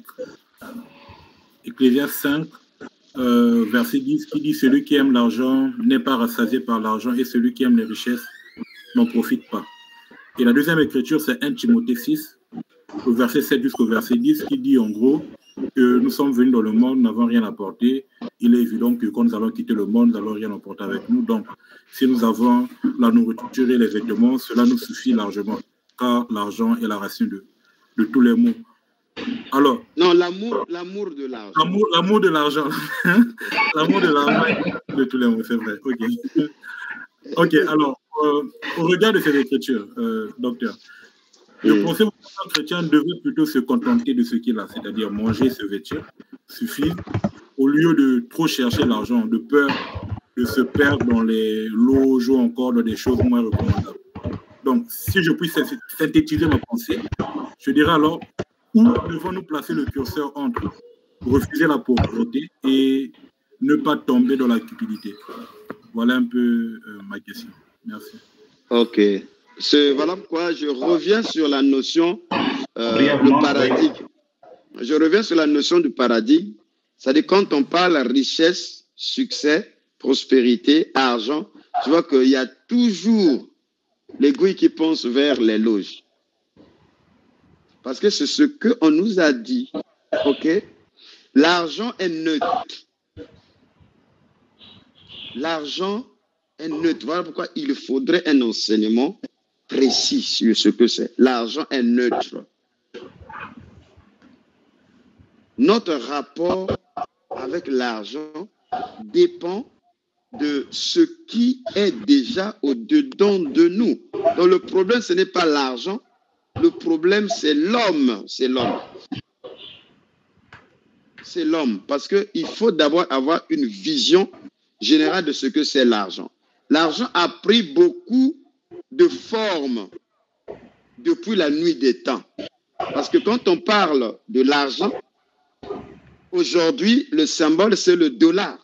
G: Ecclésiaste cinq, euh, verset dix, qui dit « Celui qui aime l'argent n'est pas rassasié par l'argent, et celui qui aime les richesses n'en profite pas. » Et la deuxième écriture, c'est un Timothée six, au verset sept jusqu'au verset dix, qui dit en gros que nous sommes venus dans le monde, nous n'avons rien apporté. Il est évident que quand nous allons quitter le monde, nous n'allons rien emporter avec nous. Donc, si nous avons la nourriture et les vêtements, cela nous suffit largement, car l'argent est la racine de, de tous les maux. Alors,
D: non, l'amour, l'amour de l'argent.
G: L'amour, l'amour de l'argent. L'amour de l'argent de tous les mots, c'est vrai. Ok. Ok, alors, euh, au regard de cette écriture, euh, docteur, je
D: oui.
G: pensais que le chrétien devait plutôt se contenter de ce qu'il a, c'est-à-dire manger, se vêtir, suffit, au lieu de trop chercher l'argent, de peur de se perdre dans les loges ou encore dans des choses moins recommandables. Donc, si je puis synthétiser ma pensée, je dirais alors, où devons-nous placer le curseur entre refuser la pauvreté et ne pas tomber dans la cupidité? Voilà un peu euh, ma question. Merci.
D: Ok. Voilà pourquoi je reviens sur la notion euh, le paradigme. Je reviens sur la notion du paradigme. C'est-à-dire quand on parle richesse, succès, prospérité, argent, tu vois qu'il y a toujours l'aiguille qui pense vers les loges. Parce que c'est ce qu'on nous a dit. Ok? L'argent est neutre. l'argent est neutre. Voilà pourquoi il faudrait un enseignement précis sur ce que c'est. L'argent est neutre. Notre rapport avec l'argent dépend de ce qui est déjà au-dedans de nous. Donc le problème, ce n'est pas l'argent. Le problème, c'est l'homme. C'est l'homme. C'est l'homme. Parce qu'il faut d'abord avoir une vision générale de ce que c'est l'argent. L'argent a pris beaucoup de formes depuis la nuit des temps. Parce que quand on parle de l'argent, aujourd'hui, le symbole, c'est le dollar.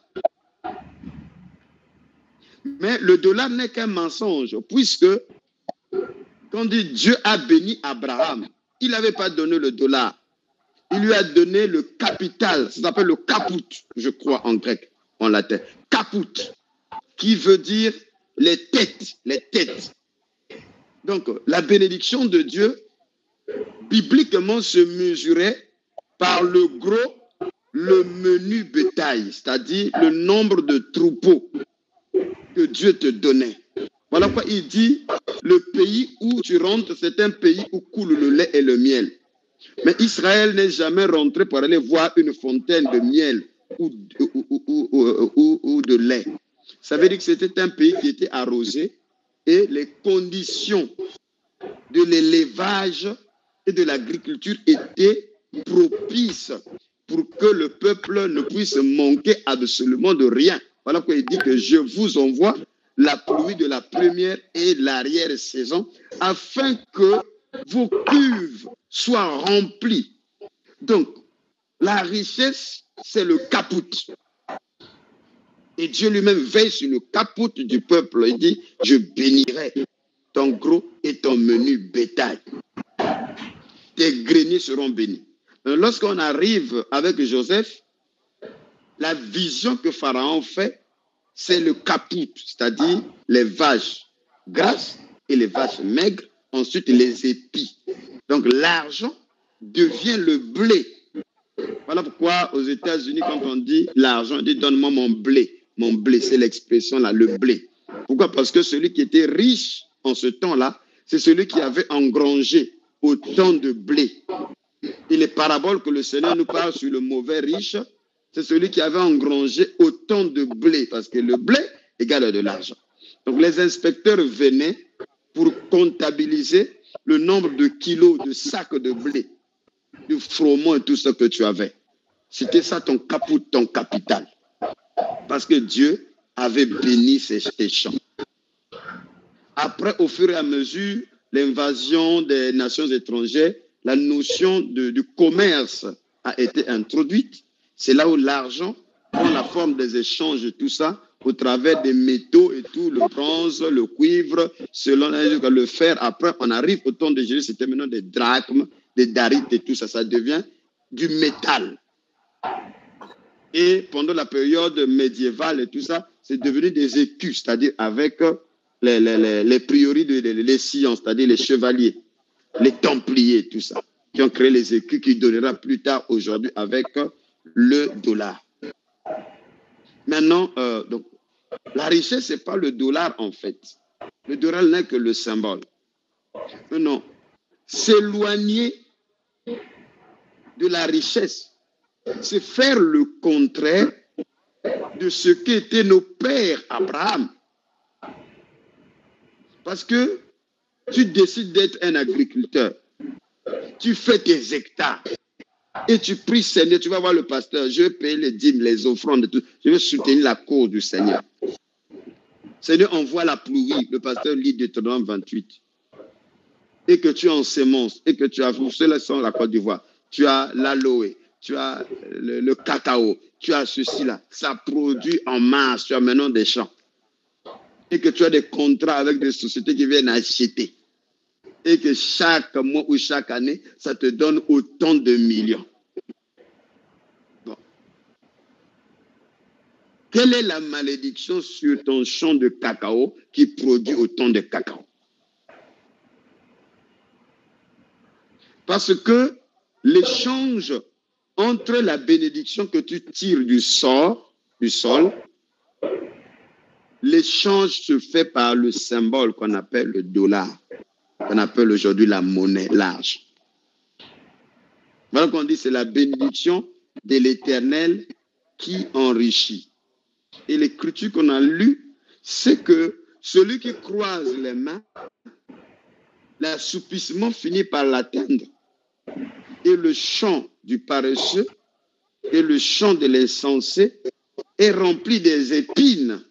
D: Mais le dollar n'est qu'un mensonge, puisque quand on dit Dieu a béni Abraham, il n'avait pas donné le dollar. Il lui a donné le capital, ça s'appelle le caput, je crois en grec, en latin. Caput, qui veut dire les têtes, les têtes. Donc, la bénédiction de Dieu, bibliquement, se mesurait par le gros, le menu bétail, c'est-à-dire le nombre de troupeaux que Dieu te donnait. Voilà pourquoi il dit, le pays où tu rentres, c'est un pays où coule le lait et le miel. Mais Israël n'est jamais rentré pour aller voir une fontaine de miel ou, ou, ou, ou, ou, ou de lait. Ça veut dire que c'était un pays qui était arrosé et les conditions de l'élevage et de l'agriculture étaient propices pour que le peuple ne puisse manquer absolument de rien. Voilà pourquoi il dit que je vous envoie la pluie de la première et l'arrière-saison afin que vos cuves soient remplies. Donc, la richesse, c'est le caput. Et Dieu lui-même veille sur le caput du peuple. Il dit, je bénirai ton gros et ton menu bétail. Tes greniers seront bénis. Lorsqu'on arrive avec Joseph, la vision que Pharaon fait, c'est le caput, c'est-à-dire les vaches grasses et les vaches maigres, ensuite les épis. Donc l'argent devient le blé. Voilà pourquoi aux États-Unis, quand on dit l'argent, on dit donne-moi mon blé. Mon blé, c'est l'expression là, le blé. Pourquoi? Parce que celui qui était riche en ce temps-là, c'est celui qui avait engrangé autant de blé. Et les paraboles que le Seigneur nous parle sur le mauvais riche, c'est celui qui avait engrangé autant de blé, parce que le blé égale de l'argent. Donc les inspecteurs venaient pour comptabiliser le nombre de kilos, de sacs de blé, du froment et tout ce que tu avais. C'était ça ton caput, ton capital. Parce que Dieu avait béni ces, ces champs. Après, au fur et à mesure, l'invasion des nations étrangères, la notion de, du commerce a été introduite. C'est là où l'argent prend la forme des échanges et tout ça, au travers des métaux et tout, le bronze, le cuivre, selon le fer. Après, on arrive au temps de Jésus, c'était maintenant des drachmes, des darites et tout ça, ça devient du métal. Et pendant la période médiévale et tout ça, c'est devenu des écus, c'est-à-dire avec les, les, les, les prieurés, de, les, les sillons, c'est-à-dire les chevaliers, les templiers, tout ça, qui ont créé les écus qui donnera plus tard aujourd'hui avec le dollar. Maintenant, euh, donc, la richesse, ce n'est pas le dollar en fait. Le dollar n'est que le symbole. Non, non. S'éloigner de la richesse, c'est faire le contraire de ce qu'étaient nos pères Abraham. Parce que tu décides d'être un agriculteur, tu fais tes hectares et tu pries Seigneur, tu vas voir le pasteur, je vais payer les dîmes, les offrandes, tout. Je vais soutenir la cause du Seigneur. Seigneur, envoie la pluie, le pasteur lit Deutéronome vingt-huit. Et que tu en semences, et que tu as, ceux-là sont la Côte d'Ivoire, tu as l'aloe, tu as le, le cacao, tu as ceci là, ça produit en masse, tu as maintenant des champs. Et que tu as des contrats avec des sociétés qui viennent acheter. Et que chaque mois ou chaque année, ça te donne autant de millions. Bon. Quelle est la malédiction sur ton champ de cacao qui produit autant de cacao? Parce que l'échange entre la bénédiction que tu tires du sort, du sol, l'échange se fait par le symbole qu'on appelle le dollar, qu'on appelle aujourd'hui la monnaie large. Voilà qu'on dit, c'est la bénédiction de l'Éternel qui enrichit. Et l'écriture qu'on a lue, c'est que celui qui croise les mains, l'assoupissement finit par l'atteindre. Et le chant du paresseux et le chant de l'insensé est rempli des épines.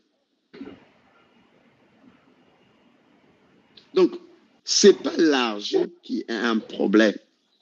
D: Donc, ce n'est pas l'argent qui est un problème.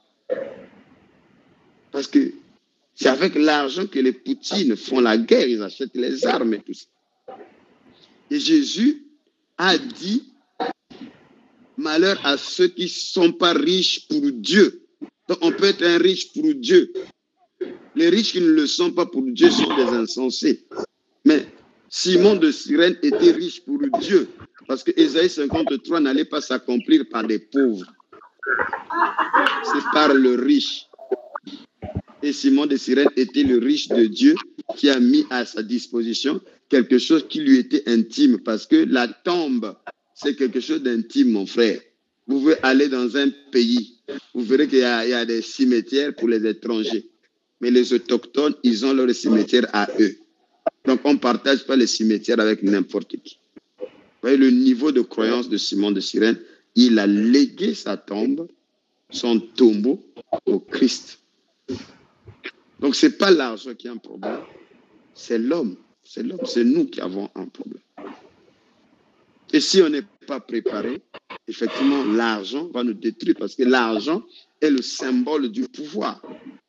D: Parce que c'est avec l'argent que les Poutines font la guerre, ils achètent les armes et tout ça. Et Jésus a dit, malheur à ceux qui ne sont pas riches pour Dieu. Donc on peut être un riche pour Dieu. Les riches qui ne le sont pas pour Dieu sont des insensés. Mais Simon de Cyrène était riche pour Dieu. Parce que Ésaïe cinquante-trois n'allait pas s'accomplir par des pauvres. C'est par le riche. Et Simon de Cyrène était le riche de Dieu qui a mis à sa disposition quelque chose qui lui était intime. Parce que la tombe, c'est quelque chose d'intime, mon frère. Vous pouvez aller dans un pays, vous verrez qu'il y a, il y a des cimetières pour les étrangers. Mais les autochtones, ils ont leur cimetière à eux. Donc, on ne partage pas les cimetières avec n'importe qui. Vous voyez le niveau de croyance de Simon de Cyrène, il a légué sa tombe, son tombeau au Christ. Donc, ce n'est pas l'argent qui a un problème, c'est l'homme. C'est l'homme, c'est nous qui avons un problème. Et si on n'est pas préparé, effectivement, l'argent va nous détruire parce que l'argent est le symbole du pouvoir.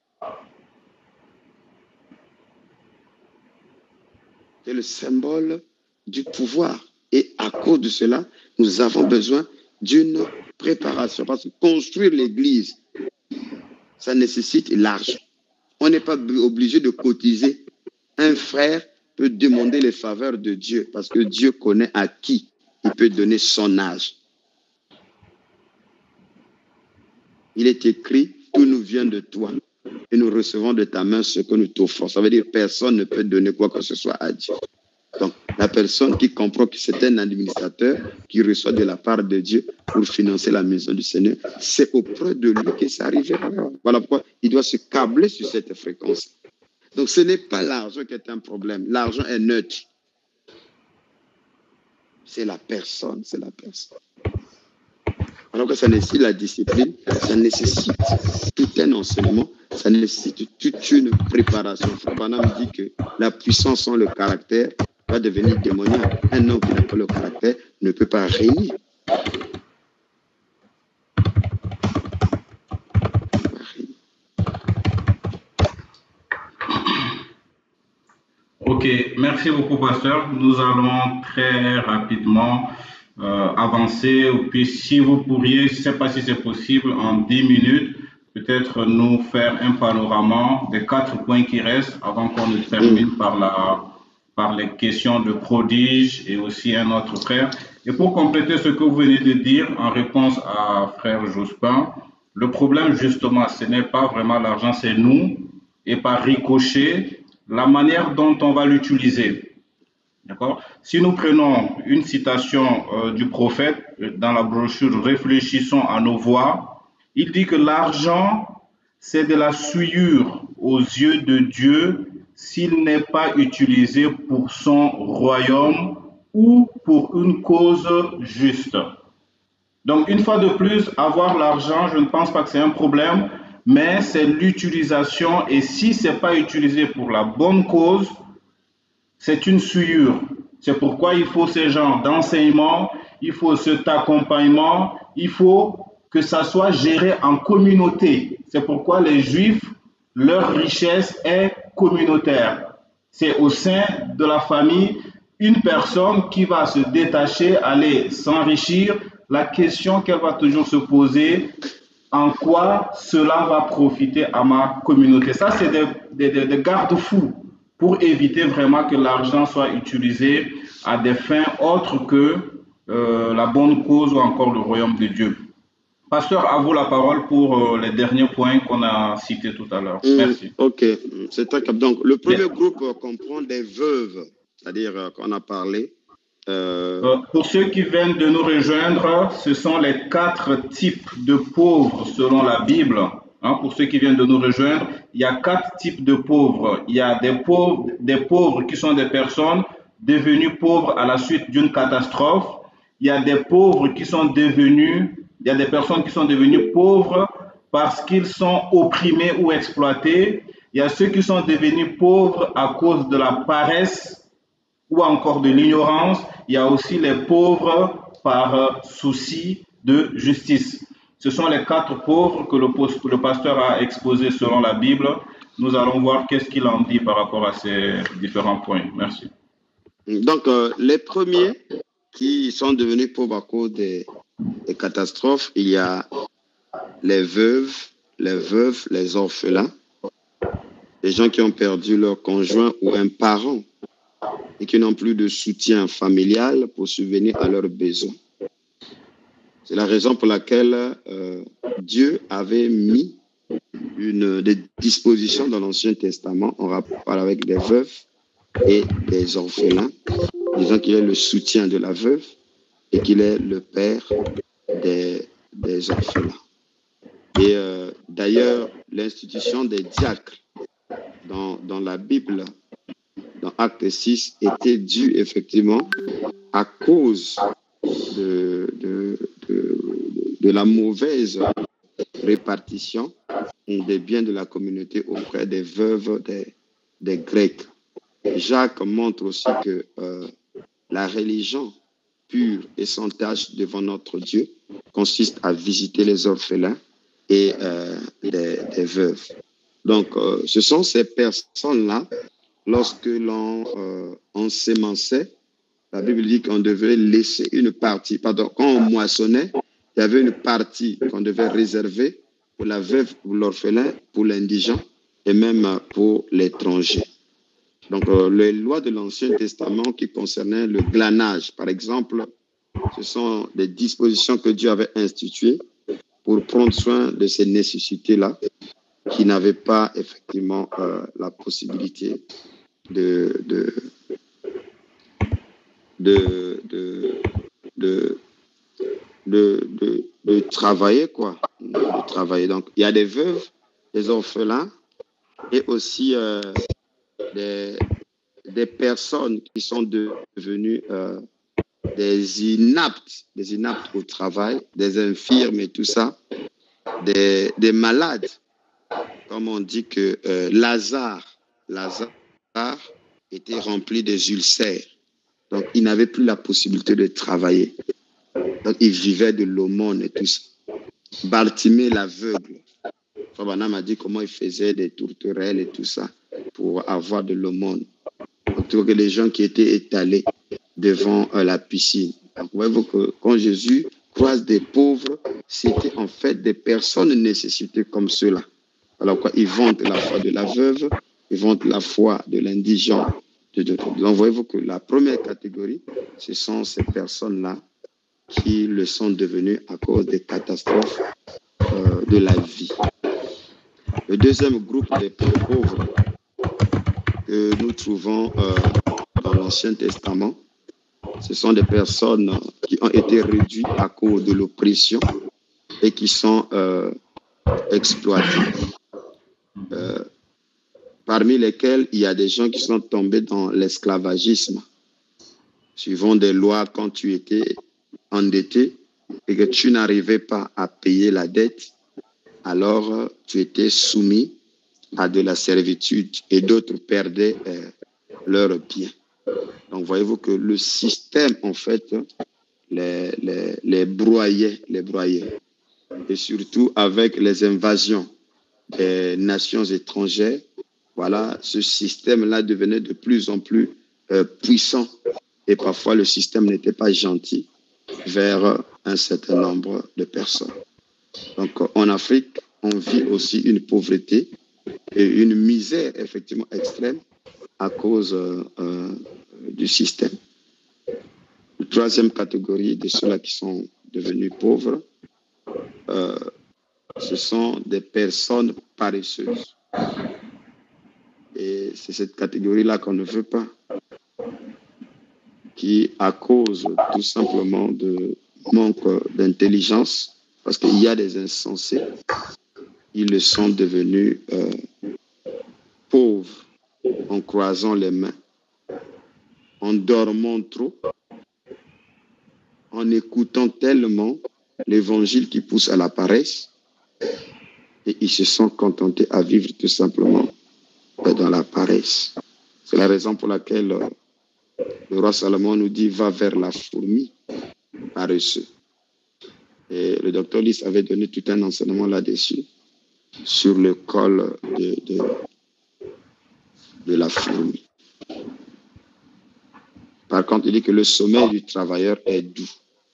D: C'est le symbole du pouvoir. Et à cause de cela, nous avons besoin d'une préparation. Parce que construire l'église, ça nécessite l'argent. On n'est pas obligé de cotiser. Un frère peut demander les faveurs de Dieu parce que Dieu connaît à qui il peut donner son âge. Il est écrit, tout nous vient de toi et nous recevons de ta main ce que nous t'offrons. Ça veut dire que personne ne peut donner quoi que ce soit à Dieu. Donc, la personne qui comprend que c'est un administrateur qui reçoit de la part de Dieu pour financer la maison du Seigneur, c'est auprès de lui que ça arrivera. Voilà pourquoi il doit se câbler sur cette fréquence. Donc, ce n'est pas l'argent qui est un problème. L'argent est neutre. C'est la personne, c'est la personne. Alors que ça nécessite la discipline, ça nécessite tout un enseignement, ça nécessite toute une préparation. Frère Branham dit que la puissance sans le caractère va devenir démoniaque. Un homme qui n'a pas le caractère ne peut pas régner.
A: Ok, merci beaucoup, pasteur. Nous allons très rapidement euh, avancer. Puis, si vous pourriez, je ne sais pas si c'est possible, en dix minutes, peut-être nous faire un panorama des quatre points qui restent avant qu'on ne termine par, la, par les questions de prodige et aussi un autre frère. Et pour compléter ce que vous venez de dire en réponse à frère Jospin, le problème, justement, ce n'est pas vraiment l'argent, c'est nous, et par ricochet, la manière dont on va l'utiliser. D'accord? Si nous prenons une citation euh, du prophète dans la brochure « Réfléchissons à nos voies », il dit que l'argent, c'est de la souillure aux yeux de Dieu s'il n'est pas utilisé pour son royaume ou pour une cause juste. Donc, une fois de plus, avoir l'argent, je ne pense pas que c'est un problème, mais c'est l'utilisation, et si ce n'est pas utilisé pour la bonne cause, c'est une souillure. C'est pourquoi il faut ces genres d'enseignement, il faut cet accompagnement, il faut que ça soit géré en communauté. C'est pourquoi les Juifs, leur richesse est communautaire. C'est au sein de la famille, une personne qui va se détacher, aller s'enrichir. La question qu'elle va toujours se poser, en quoi cela va profiter à ma communauté? Ça, c'est des, des, des garde-fous pour éviter vraiment que l'argent soit utilisé à des fins autres que euh, la bonne cause ou encore le royaume de Dieu. Pasteur, à vous la parole pour euh, les derniers points qu'on a cités tout à l'heure. Merci.
D: Mmh, ok, c'est très clair. Donc, le premier Bien. groupe euh, comprend des veuves, c'est-à-dire euh, qu'on a parlé, Euh...
A: Euh, pour ceux qui viennent de nous rejoindre, ce sont les quatre types de pauvres selon la Bible. Hein, pour ceux qui viennent de nous rejoindre, il y a quatre types de pauvres. Il y a des pauvres, des pauvres qui sont des personnes devenues pauvres à la suite d'une catastrophe. Il y a des pauvres qui sont devenus, il y a des personnes qui sont devenues pauvres parce qu'ils sont opprimés ou exploités. Il y a ceux qui sont devenus pauvres à cause de la paresse ou encore de l'ignorance. Il y a aussi les pauvres par souci de justice. Ce sont les quatre pauvres que le, le pasteur a exposés selon la Bible. Nous allons voir qu'est-ce qu'il en dit par rapport à ces différents points. Merci.
D: Donc, euh, les premiers qui sont devenus pauvres à cause des, des catastrophes, il y a les veuves, les veuves, les orphelins, les gens qui ont perdu leur conjoint ou un parent et qui n'ont plus de soutien familial pour subvenir à leurs besoins. C'est la raison pour laquelle euh, Dieu avait mis une, des dispositions dans l'Ancien Testament en rapport avec des veuves et des orphelins, disant qu'il est le soutien de la veuve et qu'il est le père des, des orphelins. Et euh, d'ailleurs, l'institution des diacres dans, dans la Bible, dans Acte six, était due effectivement à cause de, de, de, de la mauvaise répartition des biens de la communauté auprès des veuves des, des Grecs. Jacques montre aussi que euh, la religion pure et sans tache devant notre Dieu consiste à visiter les orphelins et euh, les, les veuves. Donc, euh, ce sont ces personnes-là, lorsque l'on euh, ensemençait, la Bible dit qu'on devait laisser une partie, pardon, quand on moissonnait, il y avait une partie qu'on devait réserver pour la veuve, pour l'orphelin, pour l'indigent et même pour l'étranger. Donc, euh, les lois de l'Ancien Testament qui concernaient le glanage, par exemple, ce sont des dispositions que Dieu avait instituées pour prendre soin de ces nécessités-là qui n'avaient pas effectivement euh, la possibilité de, de, de, de, de, de, de, de travailler, quoi. De travailler. Donc, il y a des veuves, des orphelins et aussi euh, des, des personnes qui sont devenues euh, des inaptes, des inaptes au travail, des infirmes et tout ça, des, des malades. Comme on dit que euh, Lazare, Lazare était rempli des ulcères. Donc, il n'avait plus la possibilité de travailler. Donc, il vivait de l'aumône et tout ça. Bartimée, l'aveugle. Fabana m'a dit comment il faisait des tourterelles et tout ça pour avoir de l'aumône. Donc, tu vois que les gens qui étaient étalés devant euh, la piscine. Donc, voyez-vous que quand Jésus croise des pauvres, c'était en fait des personnes nécessitées comme ceux-là. Alors quoi, ils vantent la foi de la veuve, ils vantent la foi de l'indigent. Donc, voyez-vous que la première catégorie, ce sont ces personnes-là qui le sont devenues à cause des catastrophes euh, de la vie. Le deuxième groupe des pauvres que nous trouvons euh, dans l'Ancien Testament, ce sont des personnes qui ont été réduites à cause de l'oppression et qui sont euh, exploitées. Euh, parmi lesquels il y a des gens qui sont tombés dans l'esclavagisme, suivant des lois quand tu étais endetté et que tu n'arrivais pas à payer la dette, alors tu étais soumis à de la servitude et d'autres perdaient euh, leurs biens. Donc voyez-vous que le système en fait les, les, les broyait, les broyait. Et surtout avec les invasions des nations étrangères, voilà, ce système-là devenait de plus en plus euh, puissant et parfois le système n'était pas gentil vers un certain nombre de personnes. Donc en Afrique, on vit aussi une pauvreté et une misère effectivement extrême à cause euh, euh, du système. La troisième catégorie de ceux-là qui sont devenus pauvres, euh, ce sont des personnes paresseuses. Et c'est cette catégorie-là qu'on ne veut pas. qui, à cause tout simplement de manque d'intelligence, parce qu'il y a des insensés, ils le sont devenus euh, pauvres en croisant les mains, en dormant trop, en écoutant tellement l'évangile qui pousse à la paresse, et ils se sont contentés à vivre tout simplement dans la paresse. C'est la raison pour laquelle euh, le roi Salomon nous dit « va vers la fourmi paresseux ». Et le docteur Lys avait donné tout un enseignement là-dessus, sur le col de, de, de la fourmi. Par contre, il dit que le sommeil du travailleur est doux.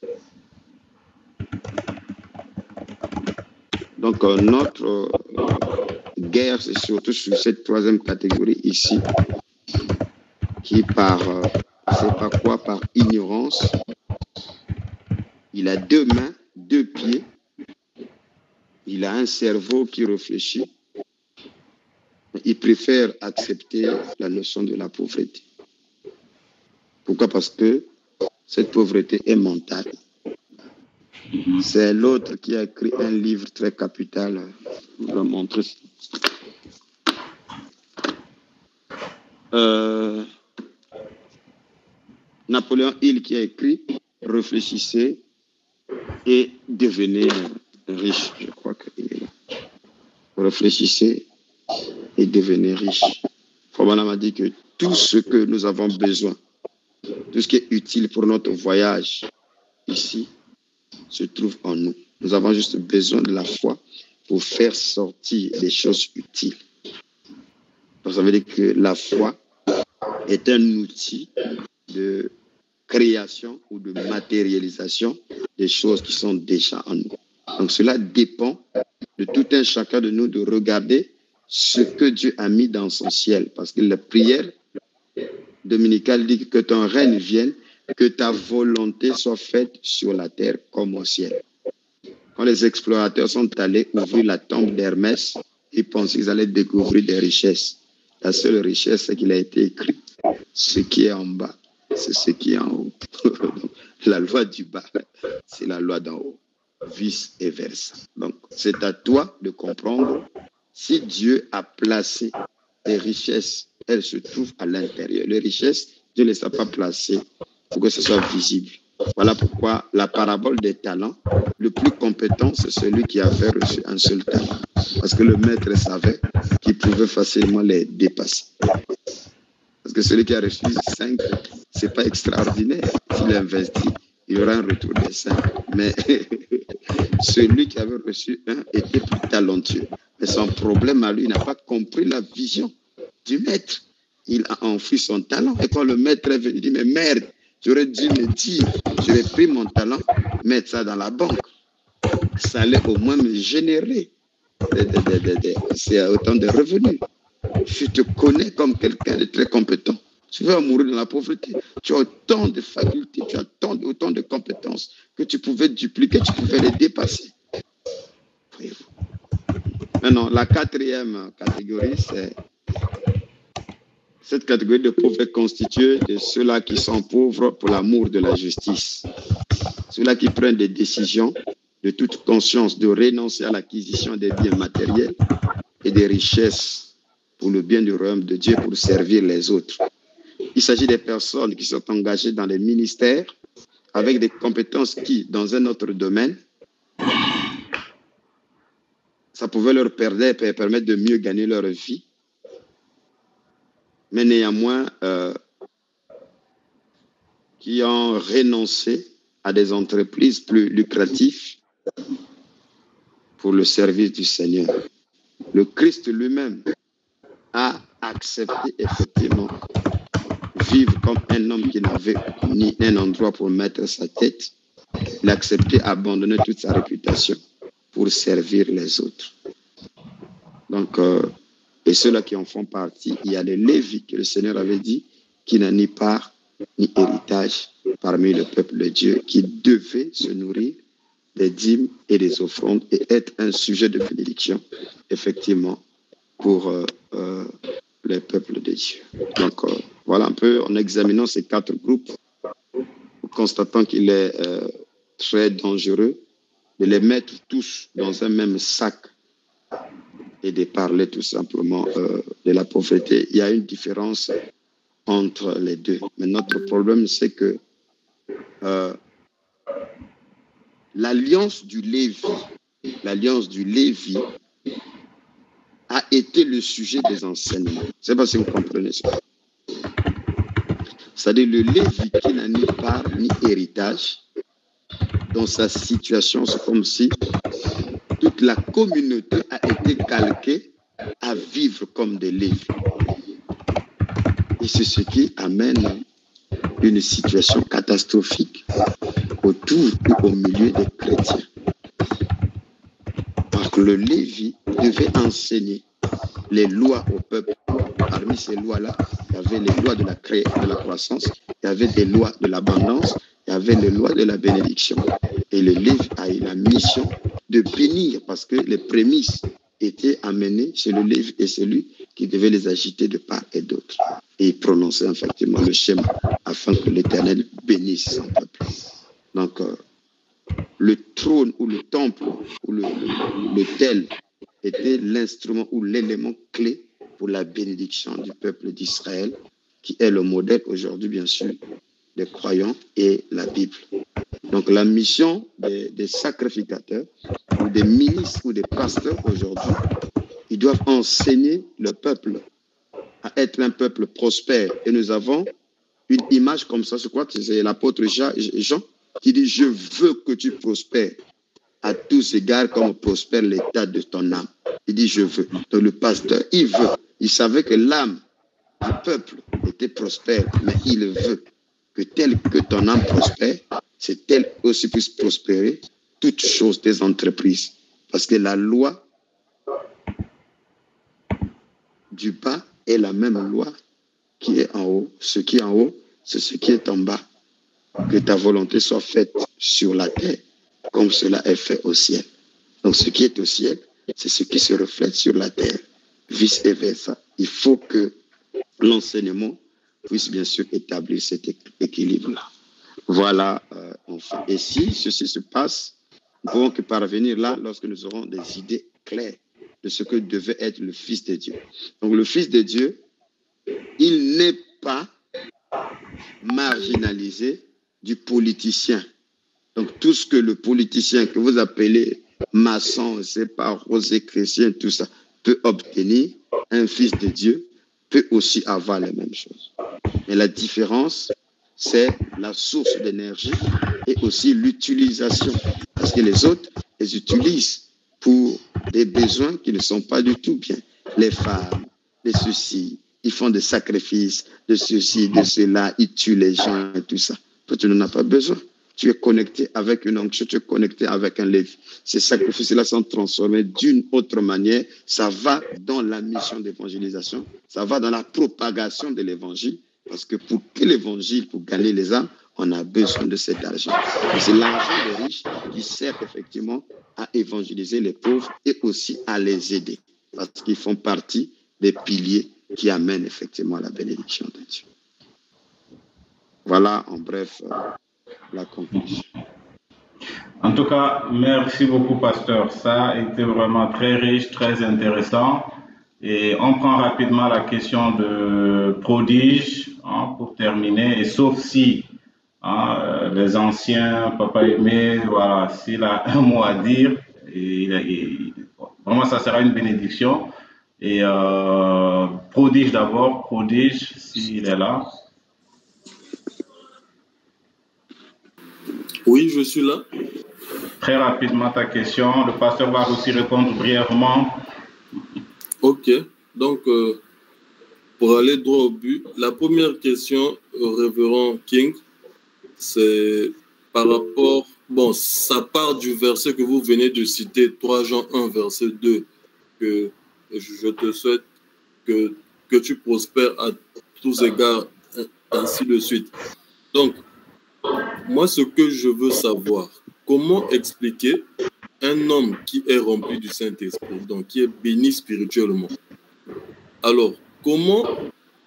D: Donc, euh, notre euh, guerre, c'est surtout sur cette troisième catégorie ici, qui par, euh, c'est pas quoi, par ignorance, il a deux mains, deux pieds, il a un cerveau qui réfléchit, il préfère accepter la notion de la pauvreté. Pourquoi? Parce que cette pauvreté est mentale. C'est l'autre qui a écrit un livre très capital. Je vous le montrer. Euh, Napoléon Hill qui a écrit « Réfléchissez et devenez riche ». Je crois qu'il est là. Réfléchissez et devenez riche. Fabana m'a dit que tout ce que nous avons besoin, tout ce qui est utile pour notre voyage ici, se trouve en nous. Nous avons juste besoin de la foi pour faire sortir les choses utiles. Donc, ça veut dire que la foi est un outil de création ou de matérialisation des choses qui sont déjà en nous. Donc, cela dépend de tout un chacun de nous de regarder ce que Dieu a mis dans son ciel. Parce que la prière dominicale dit que ton règne vienne, que ta volonté soit faite sur la terre comme au ciel. Quand les explorateurs sont allés ouvrir la tombe d'Hermès, ils pensaient qu'ils allaient découvrir des richesses. La seule richesse, c'est qu'il a été écrit. Ce qui est en bas, c'est ce qui est en haut. La loi du bas, c'est la loi d'en haut. Vice et versa. Donc, c'est à toi de comprendre si Dieu a placé des richesses, elles se trouvent à l'intérieur. Les richesses, Dieu ne les a pas placées pour que ce soit visible. Voilà pourquoi la parabole des talents, le plus compétent, c'est celui qui avait reçu un seul talent. Parce que le maître savait qu'il pouvait facilement les dépasser. Parce que celui qui a reçu cinq, ce n'est pas extraordinaire. S'il investit, il y aura un retour des cinq. Mais celui qui avait reçu un était plus talentueux. Mais son problème à lui, il n'a pas compris la vision du maître. Il a enfui son talent. Et quand le maître est venu, il dit, mais merde, j'aurais dû me dire, j'aurais pris mon talent, mettre ça dans la banque. Ça allait au moins me générer. C'est autant de revenus. Je te connais comme quelqu'un de très compétent. Tu vas mourir dans la pauvreté. Tu as autant de facultés, tu as autant, autant de compétences que tu pouvais dupliquer, tu pouvais les dépasser. Voyez-vous. Maintenant, la quatrième catégorie, c'est cette catégorie de pauvres est constituée de ceux-là qui sont pauvres pour l'amour de la justice. Ceux-là qui prennent des décisions de toute conscience de renoncer à l'acquisition des biens matériels et des richesses pour le bien du royaume de Dieu, pour servir les autres. Il s'agit des personnes qui sont engagées dans les ministères avec des compétences qui, dans un autre domaine, ça pouvait leur permettre de mieux gagner leur vie. Mais néanmoins, euh, qui ont renoncé à des entreprises plus lucratives pour le service du Seigneur. Le Christ lui-même a accepté effectivement vivre comme un homme qui n'avait ni un endroit pour mettre sa tête. Il a accepté abandonner toute sa réputation pour servir les autres. Donc, euh, et ceux-là qui en font partie, il y a les Lévites que le Seigneur avait dit, qui n'ont ni part ni héritage parmi le peuple de Dieu, qui devaient se nourrir des dîmes et des offrandes et être un sujet de bénédiction, effectivement, pour euh, euh, le peuple de Dieu. Donc, euh, voilà un peu, en examinant ces quatre groupes, constatant qu'il est euh, très dangereux, de les mettre tous dans un même sac et de parler tout simplement euh, de la pauvreté. Il y a une différence entre les deux. Mais notre problème, c'est que euh, l'alliance du Lévi, l'alliance du Lévi a été le sujet des enseignements. Je ne sais pas si vous comprenez ça. C'est-à-dire le Lévi qui n'a ni part ni héritage, dans sa situation, c'est comme si toute la communauté a été calquée à vivre comme des Lévis. Et c'est ce qui amène une situation catastrophique autour ou au milieu des chrétiens. Parce que le Lévi devait enseigner les lois au peuple. Parmi ces lois-là, il y avait les lois de la, cré... de la croissance, il y avait des lois de l'abondance, il y avait les lois de la bénédiction. Et le Lévi a eu la mission de bénir parce que les prémices étaient amenées chez le Lévi et c'est lui qui devait les agiter de part et d'autre. Et il prononçait effectivement le schéma afin que l'Éternel bénisse son peuple. Donc, euh, le trône ou le temple ou le, le, le tel était l'instrument ou l'élément clé pour la bénédiction du peuple d'Israël, qui est le modèle aujourd'hui, bien sûr, des croyants et la Bible. Donc, la mission des, des sacrificateurs ou des ministres ou des pasteurs aujourd'hui, ils doivent enseigner le peuple à être un peuple prospère. Et nous avons une image comme ça, je crois que c'est l'apôtre Jean qui dit « Je veux que tu prospères à tous égards comme prospère l'état de ton âme. » Il dit « Je veux ». Donc le pasteur, il veut. Il savait que l'âme du peuple était prospère, mais il veut que tel que ton âme prospère, c'est tel aussi puisse prospérer toutes choses des entreprises. Parce que la loi du bas est la même loi qui est en haut. Ce qui est en haut, c'est ce qui est en bas. Que ta volonté soit faite sur la terre, comme cela est fait au ciel. Donc ce qui est au ciel, c'est ce qui se reflète sur la terre. Vice versa. Il faut que l'enseignement puisse bien sûr établir cet équilibre-là. Voilà, euh, enfin. Et si ceci se passe, nous pouvons que parvenir là lorsque nous aurons des idées claires de ce que devait être le Fils de Dieu. Donc le Fils de Dieu, il n'est pas marginalisé du politicien. Donc tout ce que le politicien que vous appelez maçon, c'est pas rosé chrétien, tout ça, peut obtenir, un Fils de Dieu peut aussi avoir les mêmes choses. Mais la différence, c'est la source d'énergie et aussi l'utilisation. Parce que les autres, les utilisent pour des besoins qui ne sont pas du tout bien. Les femmes, les ceci, ils font des sacrifices, de ceci, de cela, ils tuent les gens et tout ça. Toi, tu n'en as pas besoin. Tu es connecté avec une onction, tu es connecté avec un Lévi. Ces sacrifices-là sont transformés d'une autre manière. Ça va dans la mission d'évangélisation. Ça va dans la propagation de l'évangile. Parce que pour que l'évangile, pour gagner les âmes, on a besoin de cet argent. C'est l'argent des riches qui sert effectivement à évangéliser les pauvres et aussi à les aider. Parce qu'ils font partie des piliers qui amènent effectivement à la bénédiction de Dieu. Voilà en bref euh, la conclusion.
A: En tout cas, merci beaucoup, pasteur. Ça a été vraiment très riche, très intéressant. Et on prend rapidement la question de prodige hein, pour terminer. Et sauf si hein, les anciens, Papa Aimé, voilà, s'il a un mot à dire, et, et, vraiment ça sera une bénédiction. Et euh, prodige d'abord, prodige s'il est là.
C: Oui, je suis là.
A: Très rapidement ta question. Le pasteur va aussi répondre brièvement.
C: Ok. Donc, euh, pour aller droit au but, la première question au révérend King, c'est par rapport, bon, ça part du verset que vous venez de citer, trois Jean un, verset deux, que je te souhaite que, que tu prospères à tous égards, ainsi de suite. Donc, moi, ce que je veux savoir, comment expliquer un homme qui est rempli du Saint-Esprit, donc qui est béni spirituellement. Alors, comment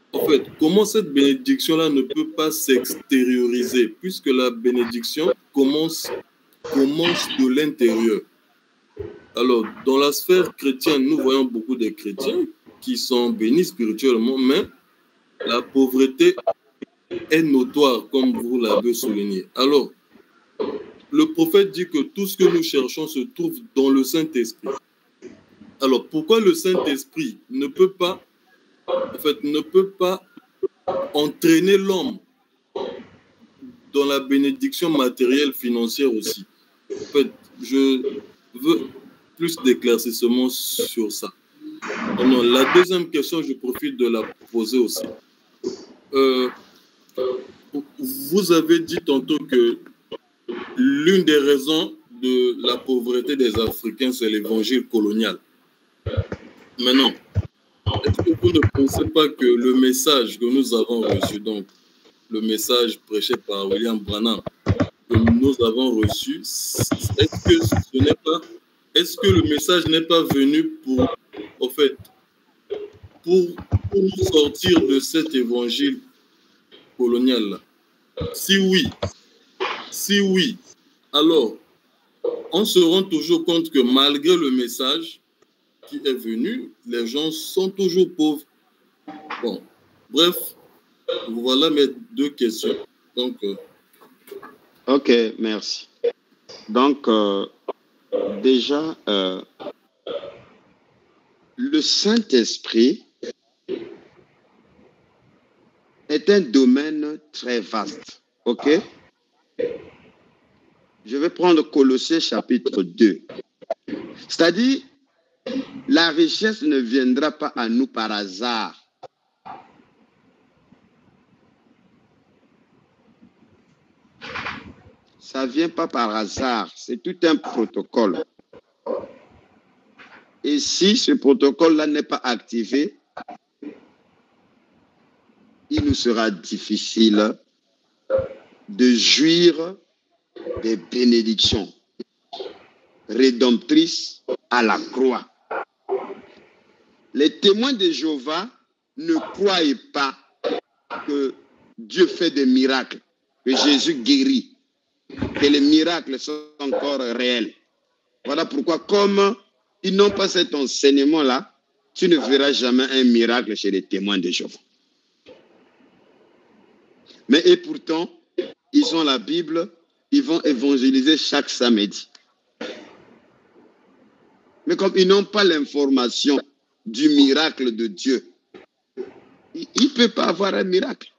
C: en fait, comment cette bénédiction-là ne peut pas s'extérioriser, puisque la bénédiction commence, commence de l'intérieur. Alors, dans la sphère chrétienne, nous voyons beaucoup de chrétiens qui sont bénis spirituellement, mais la pauvreté est notoire, comme vous l'avez souligné. Alors, le prophète dit que tout ce que nous cherchons se trouve dans le Saint-Esprit. Alors, pourquoi le Saint-Esprit ne peut pas, en fait, ne peut pas entraîner l'homme dans la bénédiction matérielle, financière aussi? En fait, je veux plus d'éclaircissement sur ça. Non, la deuxième question, je profite de la poser aussi. Euh, vous avez dit tantôt que l'une des raisons de la pauvreté des Africains, c'est l'évangile colonial. Maintenant, est-ce que vous ne pensez pas que le message que nous avons reçu, donc le message prêché par William Branham, que nous avons reçu, est-ce que ce n'est pas, est-ce que le message n'est pas venu pour, en fait, pour, pour nous sortir de cet évangile colonial-là? Si oui, si oui, alors on se rend toujours compte que malgré le message qui est venu, les gens sont toujours pauvres. Bon, bref, voilà mes deux questions. Donc, euh...
D: Ok, merci. Donc, euh, déjà, euh, le Saint-Esprit est un domaine très vaste. Ok? Je vais prendre Colossiens chapitre deux. C'est-à-dire, la richesse ne viendra pas à nous par hasard. Ça ne vient pas par hasard. C'est tout un protocole. Et si ce protocole-là n'est pas activé, il nous sera difficile de jouir des bénédictions rédemptrices à la croix. Les témoins de Jéhovah ne croient pas que Dieu fait des miracles, que Jésus guérit, que les miracles sont encore réels. Voilà pourquoi, comme ils n'ont pas cet enseignement-là, tu ne verras jamais un miracle chez les témoins de Jéhovah. Mais et pourtant, ils ont la Bible, ils vont évangéliser chaque samedi. Mais comme ils n'ont pas l'information du miracle de Dieu, il ne peut pas avoir un miracle.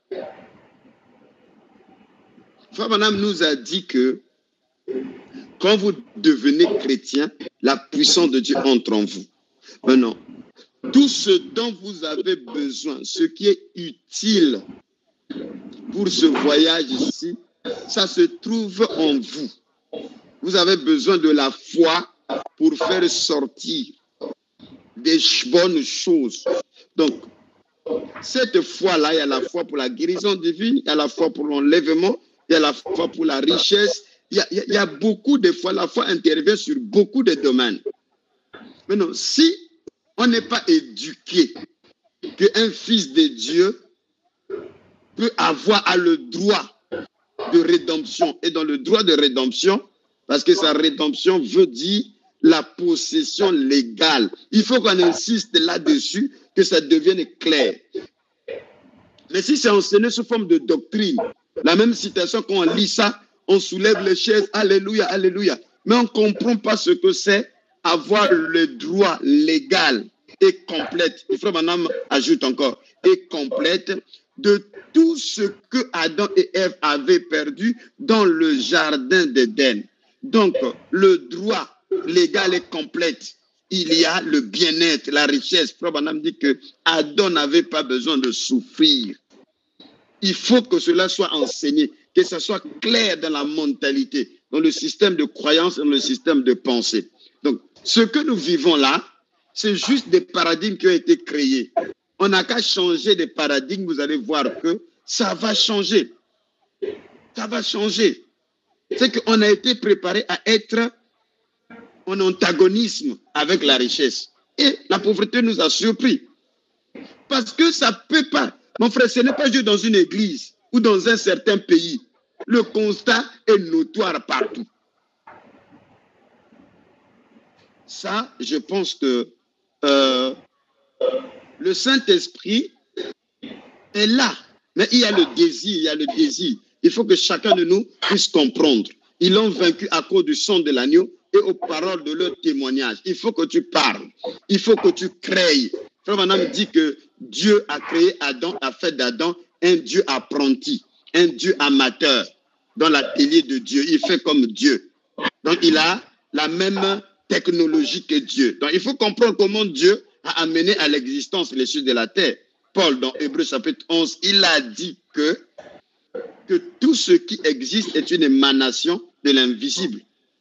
D: Frère Branham nous a dit que quand vous devenez chrétien, la puissance de Dieu entre en vous. Maintenant, tout ce dont vous avez besoin, ce qui est utile pour ce voyage ici, ça se trouve en vous. Vous avez besoin de la foi pour faire sortir des bonnes choses. Donc, cette foi-là, il y a la foi pour la guérison divine, il y a la foi pour l'enlèvement, il y a la foi pour la richesse. Il y a, il y a beaucoup de fois, la foi intervient sur beaucoup de domaines. Maintenant, si on n'est pas éduqué, qu'un fils de Dieu peut avoir à le droit de rédemption. Et dans le droit de rédemption, parce que sa rédemption veut dire la possession légale. Il faut qu'on insiste là-dessus, que ça devienne clair. Mais si c'est enseigné sous forme de doctrine, la même citation, quand on lit ça, on soulève les chaises, alléluia, alléluia. Mais on ne comprend pas ce que c'est avoir le droit légal et complète. Il faut maintenant ajoute encore, et complète de tout ce que Adam et Ève avaient perdu dans le jardin d'Éden. Donc, le droit légal est complète. Il y a le bien-être, la richesse. Frère Branham dit que Adam n'avait pas besoin de souffrir. Il faut que cela soit enseigné, que ça soit clair dans la mentalité, dans le système de croyance, dans le système de pensée. Donc, ce que nous vivons là, c'est juste des paradigmes qui ont été créés. On n'a qu'à changer des paradigmes, vous allez voir que ça va changer. Ça va changer. C'est qu'on a été préparé à être en antagonisme avec la richesse. Et la pauvreté nous a surpris. Parce que ça ne peut pas. Mon frère, ce n'est pas juste dans une église ou dans un certain pays. Le constat est notoire partout. Ça, je pense que euh, le Saint-Esprit est là. Mais il y a le désir, il y a le désir. Il faut que chacun de nous puisse comprendre. Ils l'ont vaincu à cause du sang de l'agneau et aux paroles de leur témoignage. Il faut que tu parles. Il faut que tu crées. Frère Manam dit que Dieu a créé Adam, a fait d'Adam un Dieu apprenti, un Dieu amateur dans l'atelier de Dieu. Il fait comme Dieu. Donc, il a la même technologie que Dieu. Donc, il faut comprendre comment Dieu a amené à l'existence les cieux de la terre. Paul, dans Hébreux chapitre onze, il a dit que, que tout ce qui existe est une émanation de l'invisible.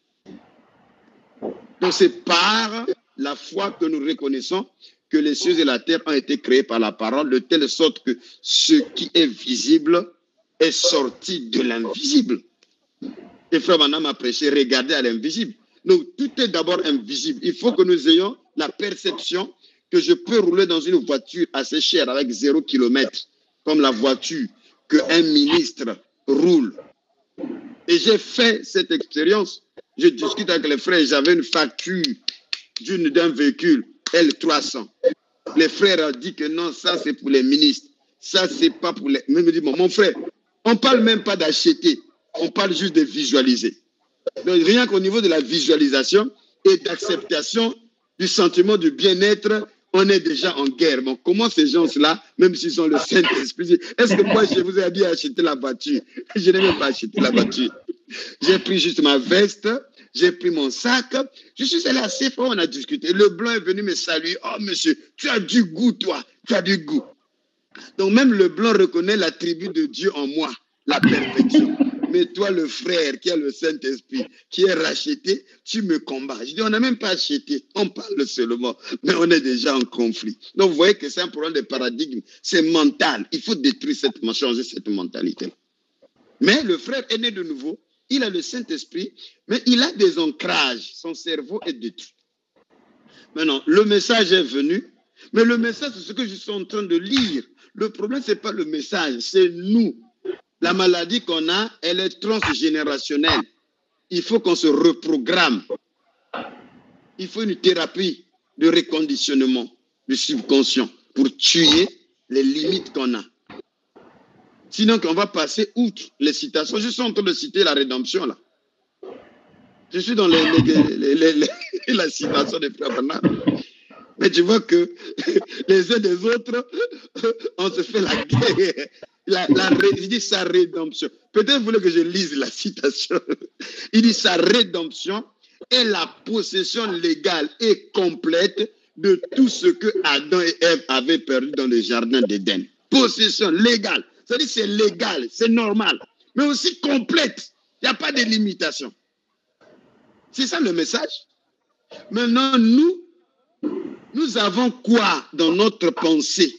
D: Donc, c'est par la foi que nous reconnaissons que les cieux et la terre ont été créés par la parole, de telle sorte que ce qui est visible est sorti de l'invisible. Et frère Manam a prêché, regardez à l'invisible. Donc, tout est d'abord invisible. Il faut que nous ayons la perception que je peux rouler dans une voiture assez chère avec zéro kilomètre, comme la voiture qu'un ministre roule. Et j'ai fait cette expérience. Je discute avec les frères, j'avais une facture d'une, d'un véhicule L trois cents. Les frères ont dit que non, ça c'est pour les ministres. Ça c'est pas pour les... Mais me dit, bon, mon frère, on parle même pas d'acheter. On parle juste de visualiser. Donc, rien qu'au niveau de la visualisation et d'acceptation du sentiment de bien-être, on est déjà en guerre. Bon, comment ces gens-là, même s'ils ont le Saint-Esprit, est-ce que moi, je vous ai dit acheter la voiture? Je n'ai même pas acheté la voiture. J'ai pris juste ma veste, j'ai pris mon sac, je suis allé à Sephora, on a discuté. Le blanc est venu me saluer. Oh, monsieur, tu as du goût, toi, tu as du goût. Donc, même le blanc reconnaît l'attribut de Dieu en moi, la perfection. Mais toi, le frère qui a le Saint-Esprit, qui est racheté, tu me combats. Je dis, on n'a même pas acheté, on parle seulement, mais on est déjà en conflit. Donc, vous voyez que c'est un problème de paradigme, c'est mental. Il faut détruire cette, changer cette mentalité. Mais le frère est né de nouveau, il a le Saint-Esprit, mais il a des ancrages, son cerveau est détruit. Maintenant, le message est venu, mais le message, c'est ce que je suis en train de lire. Le problème, ce n'est pas le message, c'est nous. La maladie qu'on a, elle est transgénérationnelle. Il faut qu'on se reprogramme. Il faut une thérapie de reconditionnement du subconscient pour tuer les limites qu'on a. Sinon, on va passer outre les citations. Je suis en train de citer la rédemption, là. Je suis dans les, les, les, les, les, la citation des frères Bernard. Mais tu vois que les uns des autres, on se fait la guerre. La, la, il dit sa rédemption. Peut-être vous voulez que je lise la citation. Il dit sa rédemption est la possession légale et complète de tout ce que Adam et Ève avaient perdu dans le jardin d'Éden. Possession légale. C'est-à-dire c'est légal, c'est normal, mais aussi complète. Il n'y a pas de limitation. C'est ça le message. Maintenant, nous, nous avons quoi dans notre pensée?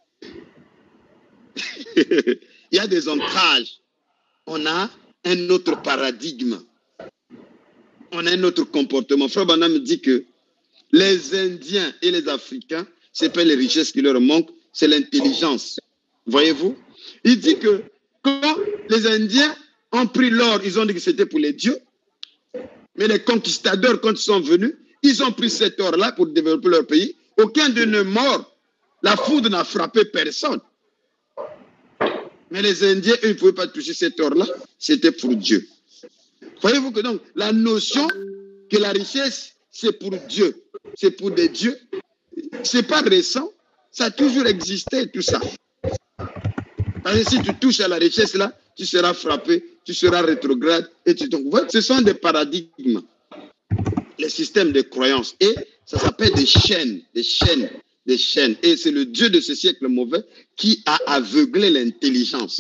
D: Il y a des ancrages. On a un autre paradigme. On a un autre comportement. Frère Bana me dit que les Indiens et les Africains, ce n'est pas les richesses qui leur manquent, c'est l'intelligence. Voyez-vous? Il dit que quand les Indiens ont pris l'or, ils ont dit que c'était pour les dieux. Mais les conquistadors, quand ils sont venus, ils ont pris cet or-là pour développer leur pays. Aucun d'eux n'est mort. La foudre n'a frappé personne. Mais les Indiens, eux, ils ne pouvaient pas toucher cet or-là. C'était pour Dieu. Voyez-vous que donc, la notion que la richesse, c'est pour Dieu, c'est pour des dieux, ce n'est pas récent. Ça a toujours existé, tout ça. Parce que si tu touches à la richesse, là, tu seras frappé, tu seras rétrograde. Et tu... Donc, ce sont des paradigmes, les systèmes de croyances. Et ça s'appelle des chaînes, des chaînes. Des chaînes. Et c'est le Dieu de ce siècle mauvais qui a aveuglé l'intelligence.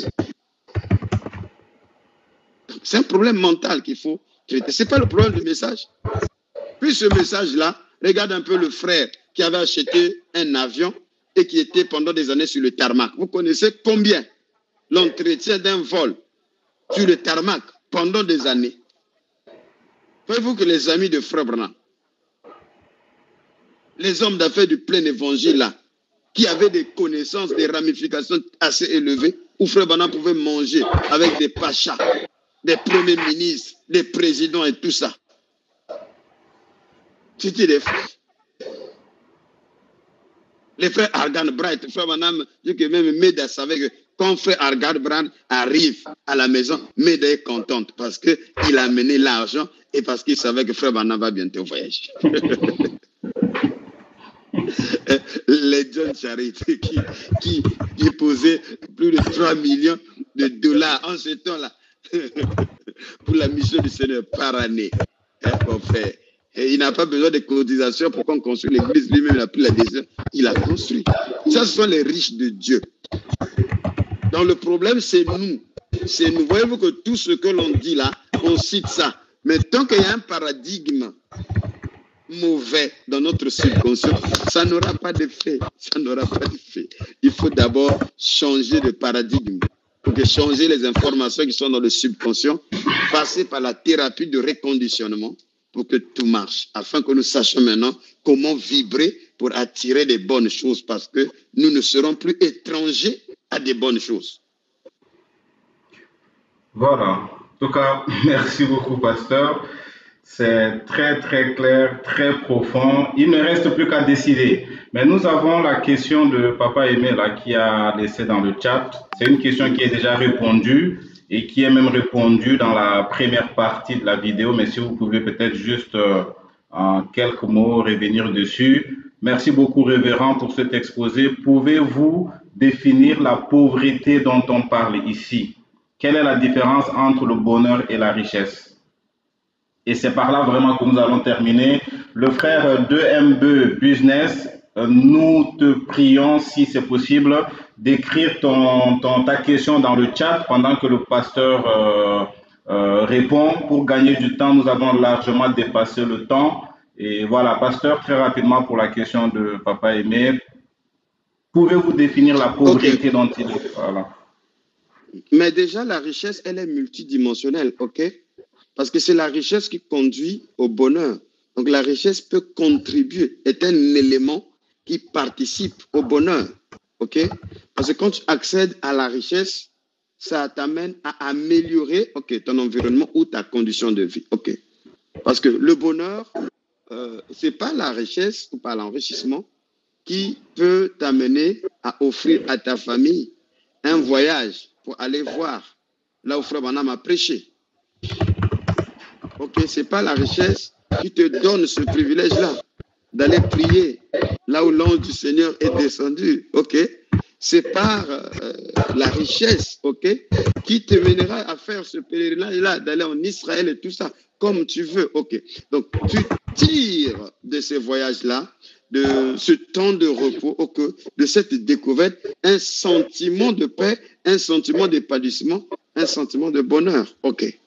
D: C'est un problème mental qu'il faut traiter. Ce n'est pas le problème du message. Puis ce message-là, regarde un peu le frère qui avait acheté un avion et qui était pendant des années sur le tarmac. Vous connaissez combien l'entretien d'un vol sur le tarmac pendant des années? Voyez-vous que les amis de Frère Branham, les hommes d'affaires du plein évangile là, qui avait des connaissances, des ramifications assez élevées, où Frère Branham pouvait manger avec des pachas, des premiers ministres, des présidents et tout ça. C'était des frères. Les frères Argan Bright, Frère Branham dit que même Meda savait que quand Frère Argan Bright arrive à la maison, Meda est contente parce qu'il a amené l'argent et parce qu'il savait que Frère Branham va bientôt voyager. Les John Charity qui, qui, qui posaient plus de trois millions de dollars en ce temps-là pour la mission du Seigneur par année. Hein, mon frère. Et il n'a pas besoin de cotisation pour qu'on construise l'église. Lui-même, il a pris la décision. Il a construit. Ça, ce sont les riches de Dieu. Donc, le problème, c'est nous. C'est nous. Voyez-vous que tout ce que l'on dit là, on cite ça. Mais tant qu'il y a un paradigme mauvais dans notre subconscient, ça n'aura pas d'effet. Ça n'aura pas d'effet. Il faut d'abord changer de paradigme. Pour que changer les informations qui sont dans le subconscient, passer par la thérapie de reconditionnement pour que tout marche, afin que nous sachions maintenant comment vibrer pour attirer des bonnes choses, parce que nous ne serons plus étrangers à des bonnes choses.
A: Voilà. En tout cas, merci beaucoup, pasteur. C'est très, très clair, très profond. Il ne reste plus qu'à décider. Mais nous avons la question de Papa Aimé là, qui a laissé dans le chat. C'est une question qui est déjà répondue et qui est même répondue dans la première partie de la vidéo. Mais si vous pouvez peut-être juste euh, en quelques mots revenir dessus. Merci beaucoup, révérend, pour cet exposé. Pouvez-vous définir la pauvreté dont on parle ici? Quelle est la différence entre le bonheur et la richesse? Et c'est par là vraiment que nous allons terminer. Le frère deux M B Business, nous te prions, si c'est possible, d'écrire ton, ton, ta question dans le chat pendant que le pasteur euh, euh, répond. Pour gagner du temps, nous avons largement dépassé le temps. Et voilà, pasteur, très rapidement pour la question de Papa Aimé. Pouvez-vous définir la pauvreté okay. dont il est? Voilà.
D: Mais déjà, la richesse, elle est multidimensionnelle, ok? Parce que c'est la richesse qui conduit au bonheur. Donc la richesse peut contribuer, est un élément qui participe au bonheur. OK? Parce que quand tu accèdes à la richesse, ça t'amène à améliorer okay, ton environnement ou ta condition de vie. OK? Parce que le bonheur, euh, ce n'est pas la richesse ou pas l'enrichissement qui peut t'amener à offrir à ta famille un voyage pour aller voir là où Frère Branham a prêché. Ok, ce n'est pas la richesse qui te donne ce privilège-là d'aller prier là où l'ange du Seigneur est descendu. Ok, c'est par euh, la richesse, ok, qui te mènera à faire ce pèlerinage-là, d'aller en Israël et tout ça, comme tu veux. Ok, donc tu tires de ces voyages-là, de ce temps de repos, ok, de cette découverte, un sentiment de paix, un sentiment d'épanouissement, un sentiment de bonheur. Ok.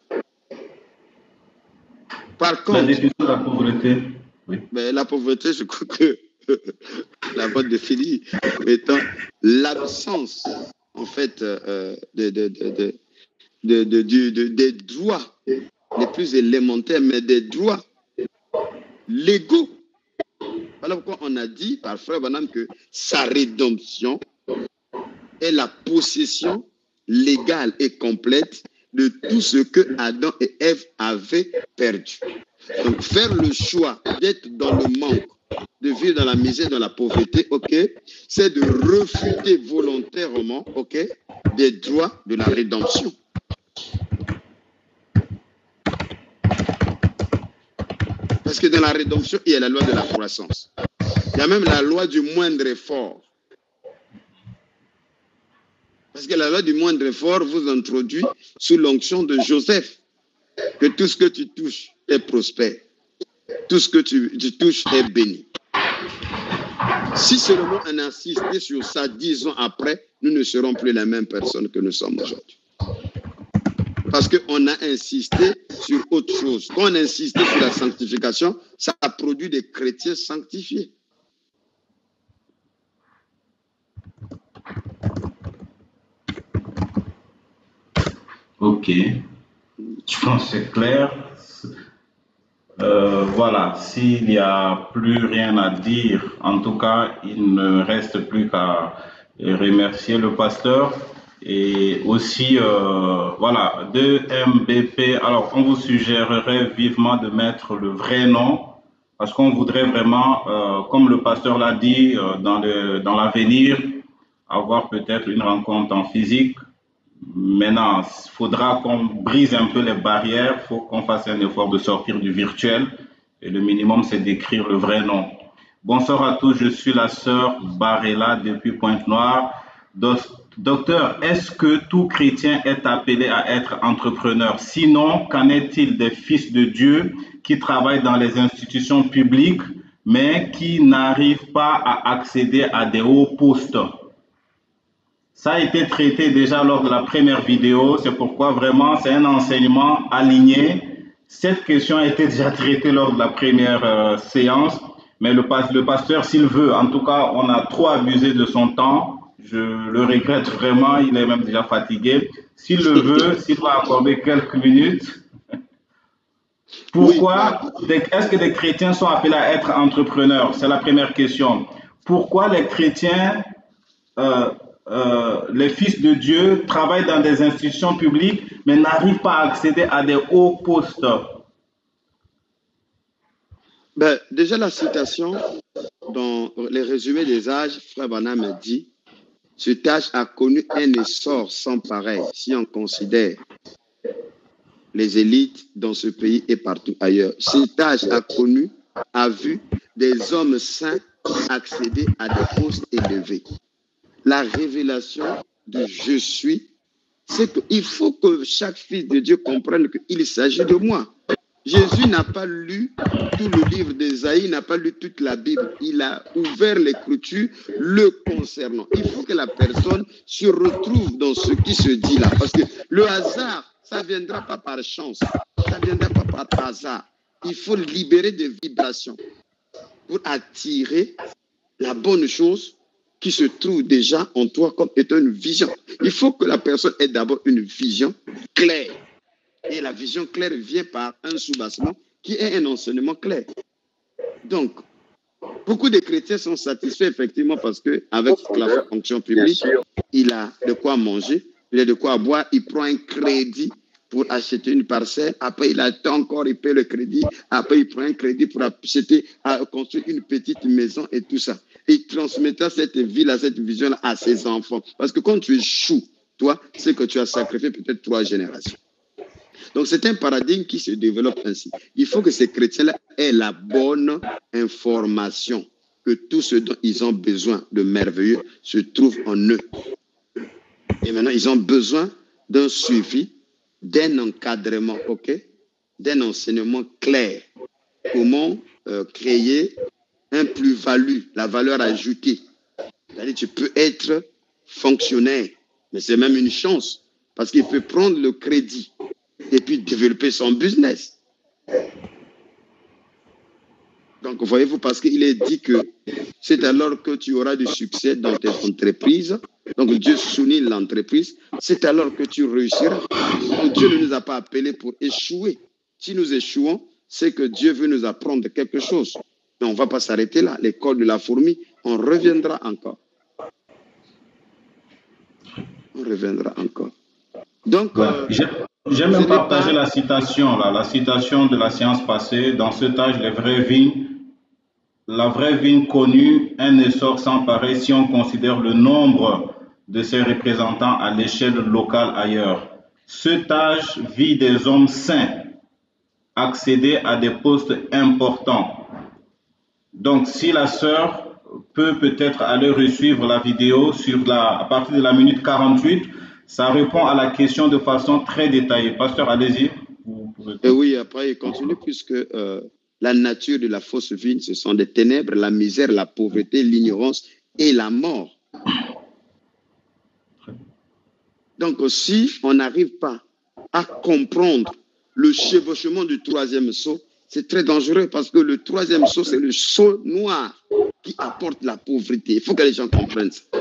D: Par contre, la
A: définition de la pauvreté, oui.
D: Ben, la pauvreté, je crois que la bonne définie étant l'absence, en fait, euh, de, de, de, de, de, de, de, de, des droits les plus élémentaires, mais des droits légaux. Voilà pourquoi on a dit par Frère Branham que sa rédemption est la possession légale et complète de tout ce que Adam et Ève avaient perdu. Donc, faire le choix d'être dans le manque, de vivre dans la misère, dans la pauvreté, ok, c'est de refuser volontairement, ok, des droits de la rédemption. Parce que dans la rédemption, il y a la loi de la croissance. Il y a même la loi du moindre effort. Parce que la loi du moindre effort vous introduit sous l'onction de Joseph, que tout ce que tu touches est prospère. Tout ce que tu, tu touches est béni. Si seulement on insistait sur ça dix ans après, nous ne serons plus les mêmes personnes que nous sommes aujourd'hui. Parce qu'on a insisté sur autre chose. Quand on a insisté sur la sanctification, ça a produit des chrétiens sanctifiés.
A: Ok. Je pense que c'est clair. Euh, voilà. voilà, s'il n'y a plus rien à dire, en tout cas, il ne reste plus qu'à remercier le pasteur. Et aussi, euh, voilà, de M B P. Alors, on vous suggérerait vivement de mettre le vrai nom, parce qu'on voudrait vraiment, euh, comme le pasteur l'a dit, euh, dans le, dans l'avenir, avoir peut-être une rencontre en physique. Maintenant, il faudra qu'on brise un peu les barrières, il faut qu'on fasse un effort de sortir du virtuel. Et le minimum, c'est d'écrire le vrai nom. Bonsoir à tous, je suis la sœur Barella depuis Pointe-Noire. Docteur, est-ce que tout chrétien est appelé à être entrepreneur? Sinon, qu'en est-il des fils de Dieu qui travaillent dans les institutions publiques, mais qui n'arrivent pas à accéder à des hauts postes? Ça a été traité déjà lors de la première vidéo, c'est pourquoi vraiment c'est un enseignement aligné. Cette question a été déjà traitée lors de la première euh, séance, mais le, le pasteur, s'il veut, en tout cas, on a trop abusé de son temps. Je le regrette vraiment, il est même déjà fatigué. S'il le veut, s'il va accorder quelques minutes. Pourquoi est-ce que des chrétiens sont appelés à être entrepreneurs? C'est la première question. Pourquoi les chrétiens, euh, euh, les fils de Dieu, travaillent dans des institutions publiques, mais n'arrivent pas à accéder à des hauts postes?
D: Ben, déjà, la citation dans les résumés des âges, Frère Branham dit: cet âge a connu un essor sans pareil si on considère les élites dans ce pays et partout ailleurs. Cet âge a connu, a vu des hommes saints accéder à des postes élevés. La révélation de je suis, c'est qu'il faut que chaque fils de Dieu comprenne qu'il s'agit de moi. Jésus n'a pas lu tout le livre d'Ésaïe, n'a pas lu toute la Bible. Il a ouvert l'écriture le concernant. Il faut que la personne se retrouve dans ce qui se dit là. Parce que le hasard, ça ne viendra pas par chance. Ça ne viendra pas par hasard. Il faut libérer des vibrations pour attirer la bonne chose qui se trouve déjà en toi comme étant une vision. Il faut que la personne ait d'abord une vision claire. Et la vision claire vient par un soubassement qui est un enseignement clair. Donc, beaucoup de chrétiens sont satisfaits effectivement parce qu'avec la fonction publique, il a de quoi manger, il a de quoi boire, il prend un crédit pour acheter une parcelle, après il attend encore, il paie le crédit, après il prend un crédit pour acheter, construire une petite maison et tout ça. Et il transmettra cette vie-là, cette vision-là à ses enfants. Parce que quand tu échoues, toi, c'est que tu as sacrifié peut-être trois générations. Donc, c'est un paradigme qui se développe ainsi. Il faut que ces chrétiens-là aient la bonne information, que tout ce dont ils ont besoin de merveilleux se trouve en eux. Et maintenant, ils ont besoin d'un suivi, d'un encadrement, ok, d'un enseignement clair. Comment euh, créer un plus-value, la valeur ajoutée. C'est-à-dire, tu peux être fonctionnaire, mais c'est même une chance, parce qu'il peut prendre le crédit et puis développer son business. Donc, voyez-vous, parce qu'il est dit que c'est alors que tu auras du succès dans tes entreprises. Donc, Dieu souligne l'entreprise. C'est alors que tu réussiras. Donc, Dieu ne nous a pas appelés pour échouer. Si nous échouons, c'est que Dieu veut nous apprendre quelque chose. Mais on ne va pas s'arrêter là. L'école de la fourmi, on reviendra encore. On reviendra encore. Donc,
A: ouais.
D: euh,
A: J'ai même partagé pas... la citation, là, la citation de la séance passée. Dans cet âge, les vraies vignes, la vraie vigne connue, un essor sans pareil si on considère le nombre de ses représentants à l'échelle locale ailleurs. Cet âge vit des hommes saints accéder à des postes importants. Donc, si la sœur peut peut-être aller resuivre la vidéo sur la, à partir de la minute quarante-huit, ça répond à la question de façon très détaillée. Pasteur, allez-y.
D: Et oui, après, il continue, puisque euh, la nature de la fausse vigne, ce sont des ténèbres, la misère, la pauvreté, l'ignorance et la mort. Donc, si on n'arrive pas à comprendre le chevauchement du troisième sceau, c'est très dangereux parce que le troisième sceau, c'est le sceau noir qui apporte la pauvreté. Il faut que les gens comprennent ça.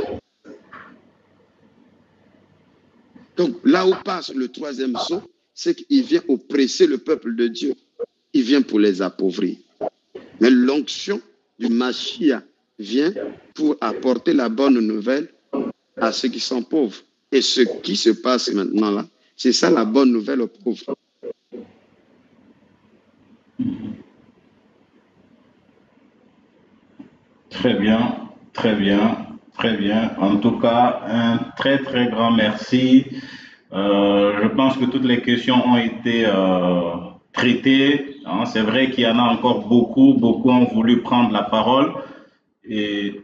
D: Donc, là où passe le troisième sceau, c'est qu'il vient oppresser le peuple de Dieu. Il vient pour les appauvrir. Mais l'onction du Mashiach vient pour apporter la bonne nouvelle à ceux qui sont pauvres. Et ce qui se passe maintenant là, c'est ça la bonne nouvelle aux pauvres.
A: Très bien, très bien, très bien. En tout cas, un très, très grand merci. Euh, je pense que toutes les questions ont été euh, traitées. Hein. C'est vrai qu'il y en a encore beaucoup. Beaucoup ont voulu prendre la parole. Et...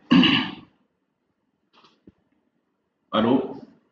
A: Allô?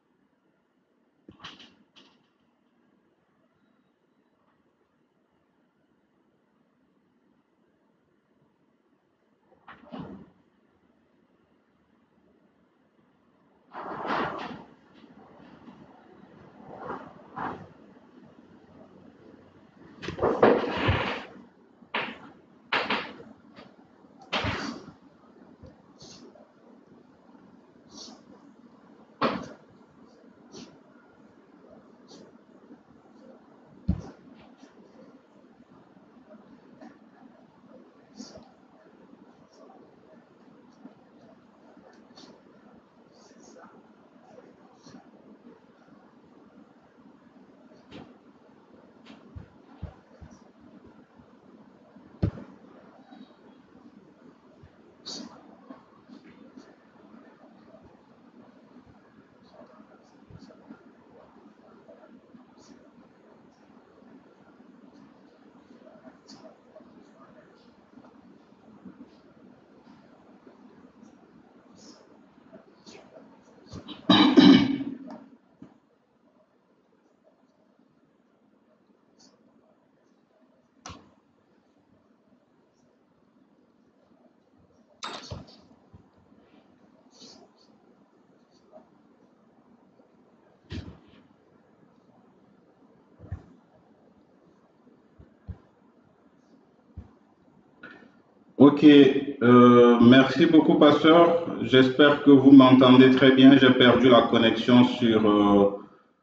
A: Ok, euh, merci beaucoup, pasteur. J'espère que vous m'entendez très bien. J'ai perdu la connexion sur, euh,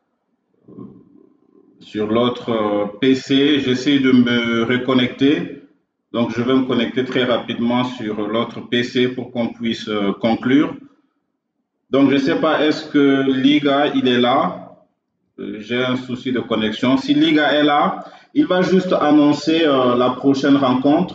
A: sur l'autre euh, P C. J'essaie de me reconnecter. Donc, je vais me connecter très rapidement sur l'autre P C pour qu'on puisse euh, conclure. Donc, je ne sais pas, est-ce que Liga, il est là? euh, J'ai un souci de connexion. Si Liga est là, il va juste annoncer euh, la prochaine rencontre.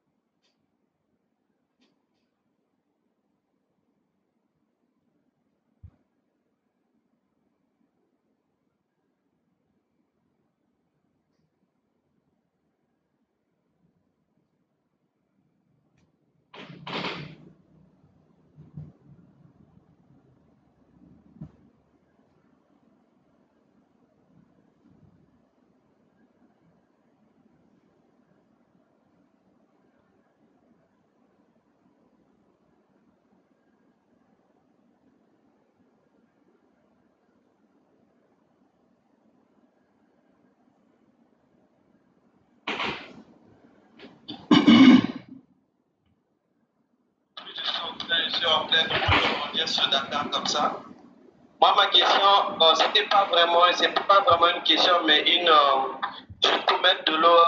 H: Je suis en plein de rebondir sur Dakar comme ça. Moi, ma question, bon, c'était pas vraiment, c'est pas vraiment une question, mais une, euh, juste pour mettre de l'eau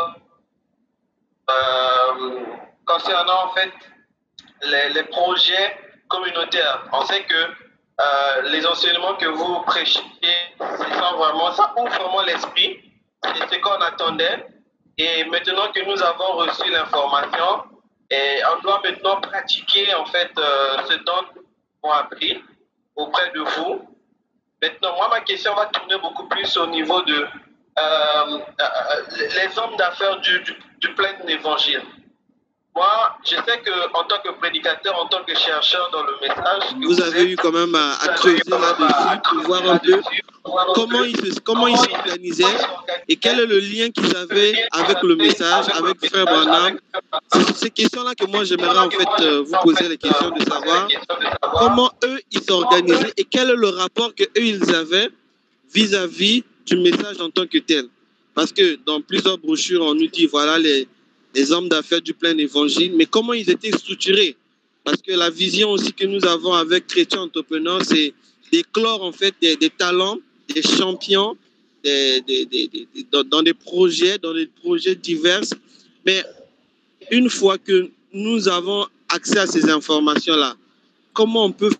H: euh, concernant en fait les, les projets communautaires. On sait que euh, les enseignements que vous prêchez, ça vraiment, ça ouvre vraiment l'esprit. C'est ce qu'on attendait. Et maintenant que nous avons reçu l'information, et on doit maintenant pratiquer en fait euh, ce dont nous avons appris auprès de vous. Maintenant, moi, ma question va tourner beaucoup plus au niveau de euh, euh, les hommes d'affaires du, du, du plein évangile. Moi, je sais qu'en tant que prédicateur, en tant que chercheur dans le message...
I: Vous, vous avez êtes, eu quand même à, à creuser là-dessus pour voir un peu comment ils se, comment ils s'organisaient et quel est le lien qu'ils avaient avec le message, avec Frère Branham. C'est ces questions-là que moi, j'aimerais en fait euh, vous poser les questions de savoir comment eux, ils s'organisaient et quel est le rapport qu'eux, ils avaient vis-à-vis du message en tant que tel. Parce que dans plusieurs brochures, on nous dit, voilà, les... les hommes d'affaires du plein évangile, mais comment ils étaient structurés? Parce que la vision aussi que nous avons avec Chrétien Entrepreneur, c'est d'éclore en fait des, des talents, des champions, des, des, des, des, dans des projets, dans des projets divers. Mais une fois que nous avons accès à ces informations-là, comment on peut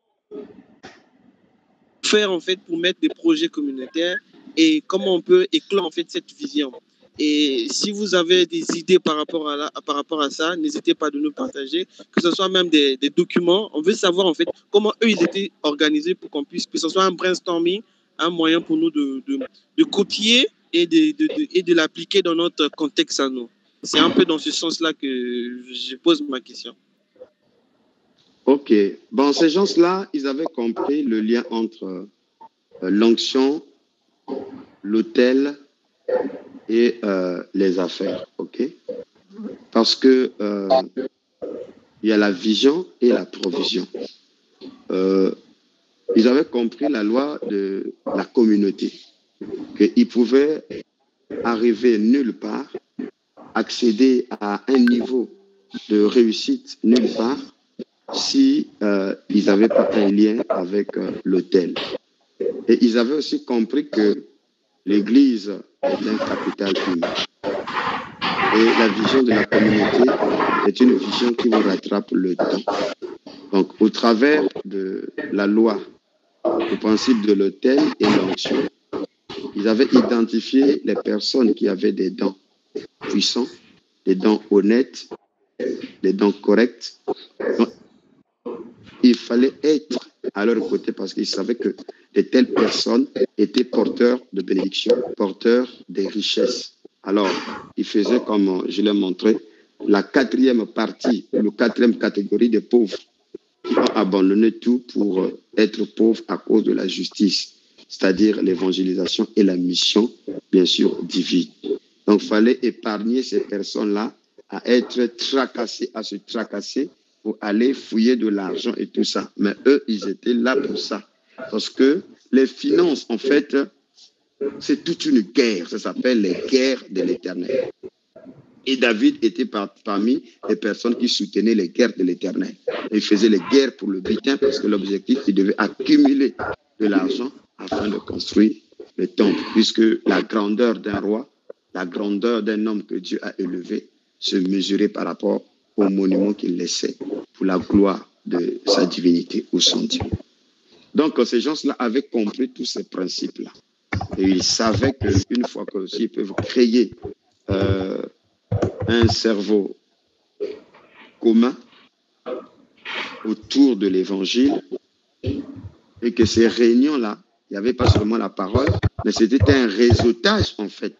I: faire en fait pour mettre des projets communautaires et comment on peut éclore en fait cette vision. Et si vous avez des idées par rapport à, la, par rapport à ça, n'hésitez pas de nous partager, que ce soit même des, des documents. On veut savoir en fait comment eux ils étaient organisés pour qu'on puisse, que ce soit un brainstorming, un moyen pour nous de, de, de copier et de, de, de, et de l'appliquer dans notre contexte à nous. C'est un peu dans ce sens-là que je pose ma question.
D: Ok. Bon, ces gens-là, ils avaient compris le lien entre euh, l'onction, l'autel et euh, les affaires. Ok. Parce que euh, il y a la vision et la provision. Euh, ils avaient compris la loi de la communauté, qu'ils pouvaient arriver nulle part, accéder à un niveau de réussite nulle part, si euh, ils n'avaient pas un lien avec euh, l'autel. Et ils avaient aussi compris que l'Église est un capital humain. Et la vision de la communauté est une vision qui vous rattrape le temps. Donc, au travers de la loi, le principe de l'autel et l'onction, ils avaient identifié les personnes qui avaient des dons puissants, des dons honnêtes, des dons corrects. Donc, il fallait être à leur côté parce qu'ils savaient que de telles personnes étaient porteurs de bénédictions, porteurs des richesses. Alors, ils faisaient, comme je l'ai montré, la quatrième partie, la quatrième catégorie des pauvres qui ont abandonné tout pour être pauvres à cause de la justice, c'est-à-dire l'évangélisation et la mission, bien sûr, divine. Donc, il fallait épargner ces personnes-là à être tracassées, à se tracasser pour aller fouiller de l'argent et tout ça. Mais eux, ils étaient là pour ça. Parce que les finances, en fait, c'est toute une guerre. Ça s'appelle les guerres de l'Éternel. Et David était par, parmi les personnes qui soutenaient les guerres de l'Éternel. Il faisait les guerres pour le butin parce que l'objectif, il devait accumuler de l'argent afin de construire le temple. Puisque la grandeur d'un roi, la grandeur d'un homme que Dieu a élevé, se mesurait par rapport au monument qu'il laissait pour la gloire de sa divinité ou son Dieu. Donc, ces gens-là avaient compris tous ces principes-là. Et ils savaient qu'une fois qu'ils peuvent créer euh, un cerveau commun autour de l'évangile et que ces réunions-là, il n'y avait pas seulement la parole, mais c'était un réseautage, en fait,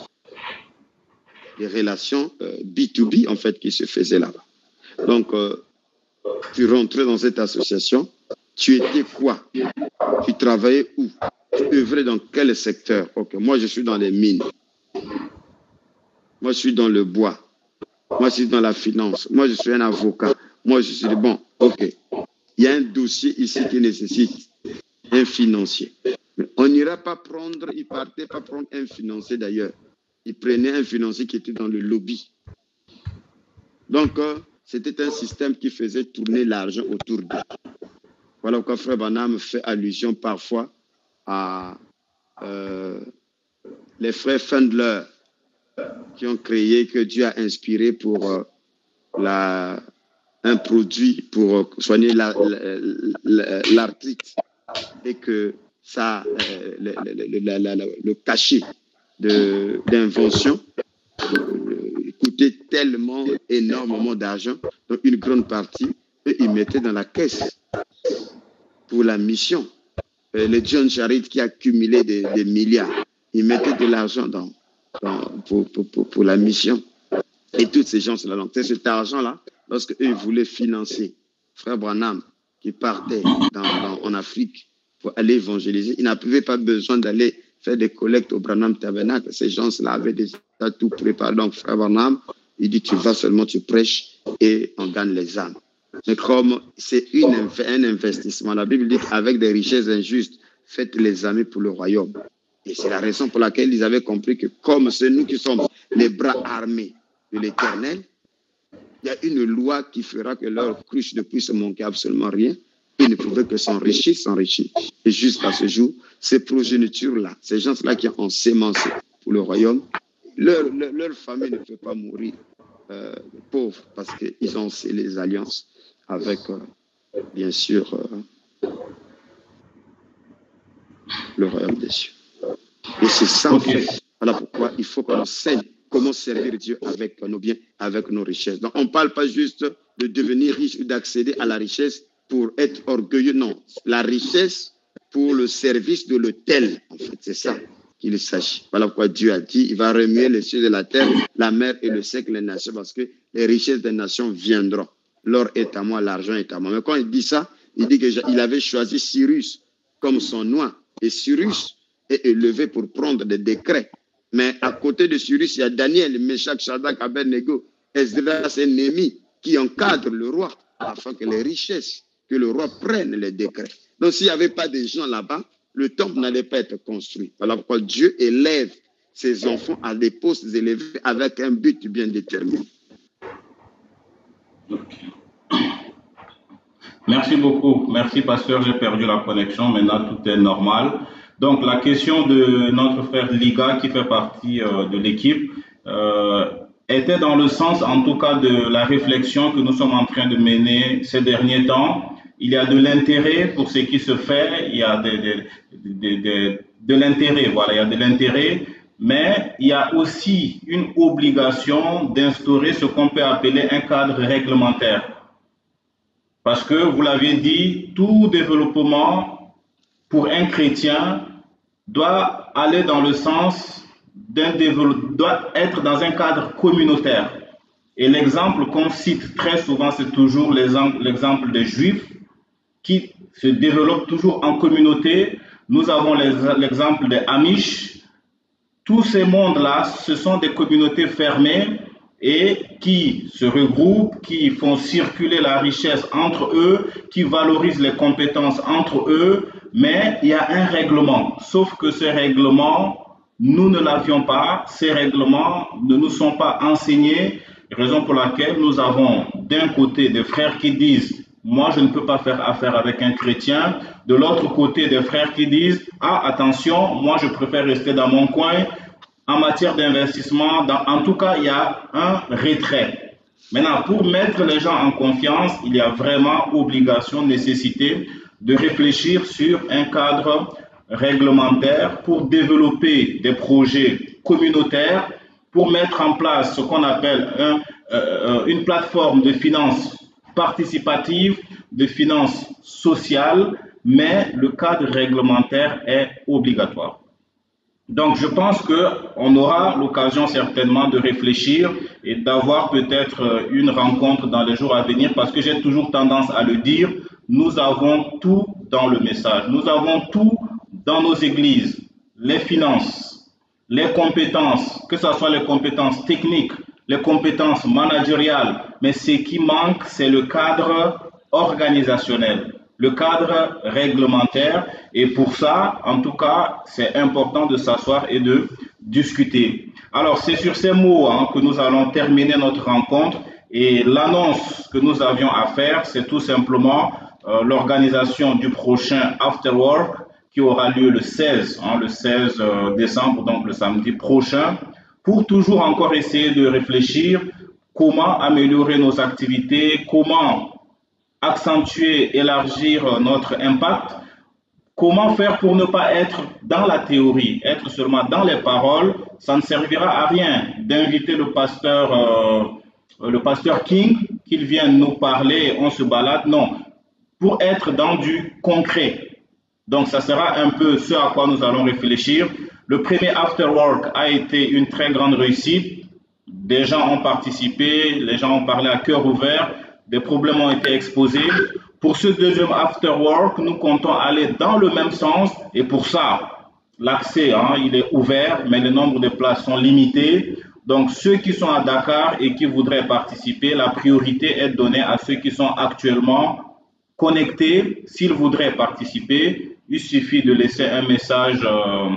D: des relations euh, B deux B, en fait, qui se faisaient là-bas. Donc, euh, tu rentrais dans cette association, tu étais quoi? Tu travaillais où? Tu œuvrais dans quel secteur? Ok, moi, je suis dans les mines. Moi, je suis dans le bois. Moi, je suis dans la finance. Moi, je suis un avocat. Moi, je suis... Bon, ok. Il y a un dossier ici qui nécessite un financier. Mais on n'ira pas prendre, il partait pas prendre un financier d'ailleurs. Il prenait un financier qui était dans le lobby. Donc, euh, c'était un système qui faisait tourner l'argent autour d'eux. Voilà pourquoi Frère Branham fait allusion parfois à euh, les frères Fendler qui ont créé, que Dieu a inspiré pour euh, la, un produit pour euh, soigner l'arthrite et que ça, euh, le, le, le, le, le, le cachet d'invention euh, coûtait tellement énormément d'argent, donc une grande partie, eux, ils mettaient dans la caisse pour la mission. Euh, le John Jarrett qui a cumulé des, des milliards, ils mettaient de l'argent dans, dans, pour, pour, pour, pour la mission. Et tous ces gens-là, donc c'est cet argent-là, lorsque eux voulaient financer Frère Branham qui partait dans, dans, en Afrique pour aller évangéliser, ils n'avaient pas besoin d'aller faire des collectes au Branham Tabernacle. Ces gens-là avaient déjà tout préparé. Donc Frère Branham, il dit tu vas seulement, tu prêches et on gagne les âmes. Mais comme c'est un investissement, la Bible dit qu'avec des richesses injustes, faites les amis pour le royaume. Et c'est la raison pour laquelle ils avaient compris que comme c'est nous qui sommes les bras armés de l'Éternel, il y a une loi qui fera que leur cruche ne puisse manquer absolument rien. Ils ne pouvaient que s'enrichir, s'enrichir. Et jusqu'à ce jour, ces progénitures-là, ces gens-là qui ont sémencé pour le royaume, leur, leur, leur famille ne peut pas mourir euh, pauvres parce qu'ils ont scellé les alliances avec, euh, bien sûr, euh, le royaume des cieux. Et c'est ça, en fait. Voilà pourquoi il faut qu'on sait comment servir Dieu avec nos biens, avec nos richesses. Donc, on ne parle pas juste de devenir riche ou d'accéder à la richesse pour être orgueilleux. Non, la richesse pour le service de l'autel, en fait, c'est ça qu'il s'agit. Voilà pourquoi Dieu a dit, il va remuer les cieux de la terre, la mer et le sec, les nations, parce que les richesses des nations viendront. L'or est à moi, l'argent est à moi. Mais quand il dit ça, il dit qu'il avait choisi Cyrus comme son nom. Et Cyrus est élevé pour prendre des décrets. Mais à côté de Cyrus, il y a Daniel, Meshach, Shadrach, Abednego, Esdras et Néhémie qui encadrent le roi afin que les richesses, que le roi prenne les décrets. Donc s'il n'y avait pas de gens là-bas, le temple n'allait pas être construit. Voilà pourquoi Dieu élève ses enfants à des postes élevés avec un but bien déterminé.
A: Merci beaucoup. Merci, pasteur. J'ai perdu la connexion. Maintenant, tout est normal. Donc, la question de notre frère Liga, qui fait partie euh, de l'équipe, euh, était dans le sens, en tout cas, de la réflexion que nous sommes en train de mener ces derniers temps. Il y a de l'intérêt pour ce qui se fait. Il y a de, de, de, de, de l'intérêt. Voilà, il y a de l'intérêt. Mais il y a aussi une obligation d'instaurer ce qu'on peut appeler un cadre réglementaire. Parce que, vous l'avez dit, tout développement pour un chrétien doit aller dans le sens d'un développement, doit être dans un cadre communautaire. Et l'exemple qu'on cite très souvent, c'est toujours l'exemple des Juifs qui se développent toujours en communauté. Nous avons l'exemple des Amish. Tous ces mondes-là, ce sont des communautés fermées et qui se regroupent, qui font circuler la richesse entre eux, qui valorisent les compétences entre eux, mais il y a un règlement. Sauf que ce règlement, nous ne l'avions pas, ces règlements ne nous sont pas enseignés, raison pour laquelle nous avons d'un côté des frères qui disent « moi je ne peux pas faire affaire avec un chrétien », de l'autre côté des frères qui disent « ah attention, moi je préfère rester dans mon coin ». En matière d'investissement, en tout cas, il y a un retrait. Maintenant, pour mettre les gens en confiance, il y a vraiment obligation, nécessité de réfléchir sur un cadre réglementaire pour développer des projets communautaires, pour mettre en place ce qu'on appelle un, euh, une plateforme de finances participative, de finances sociales, mais le cadre réglementaire est obligatoire. Donc, je pense qu'on aura l'occasion certainement de réfléchir et d'avoir peut-être une rencontre dans les jours à venir parce que j'ai toujours tendance à le dire, nous avons tout dans le message. Nous avons tout dans nos églises, les finances, les compétences, que ce soit les compétences techniques, les compétences managériales, mais ce qui manque, c'est le cadre organisationnel, le cadre réglementaire. Et pour ça, en tout cas, c'est important de s'asseoir et de discuter. Alors, c'est sur ces mots hein, que nous allons terminer notre rencontre. Et l'annonce que nous avions à faire, c'est tout simplement euh, l'organisation du prochain After Work qui aura lieu le seize, hein, le seize décembre, donc le samedi prochain, pour toujours encore essayer de réfléchir comment améliorer nos activités, comment accentuer, élargir notre impact, comment faire pour ne pas être dans la théorie, être seulement dans les paroles. Ça ne servira à rien d'inviter le pasteur, euh, le pasteur King, qu'il vienne nous parler, on se balade, non, pour être dans du concret. Donc ça sera un peu ce à quoi nous allons réfléchir. Le premier After Work a été une très grande réussite. Des gens ont participé, les gens ont parlé à cœur ouvert. Des problèmes ont été exposés. Pour ce deuxième After Work, nous comptons aller dans le même sens. Et pour ça, l'accès, hein, il est ouvert, mais le nombre de places sont limitées. Donc, ceux qui sont à Dakar et qui voudraient participer, la priorité est donnée à ceux qui sont actuellement connectés. S'ils voudraient participer, il suffit de laisser un message euh,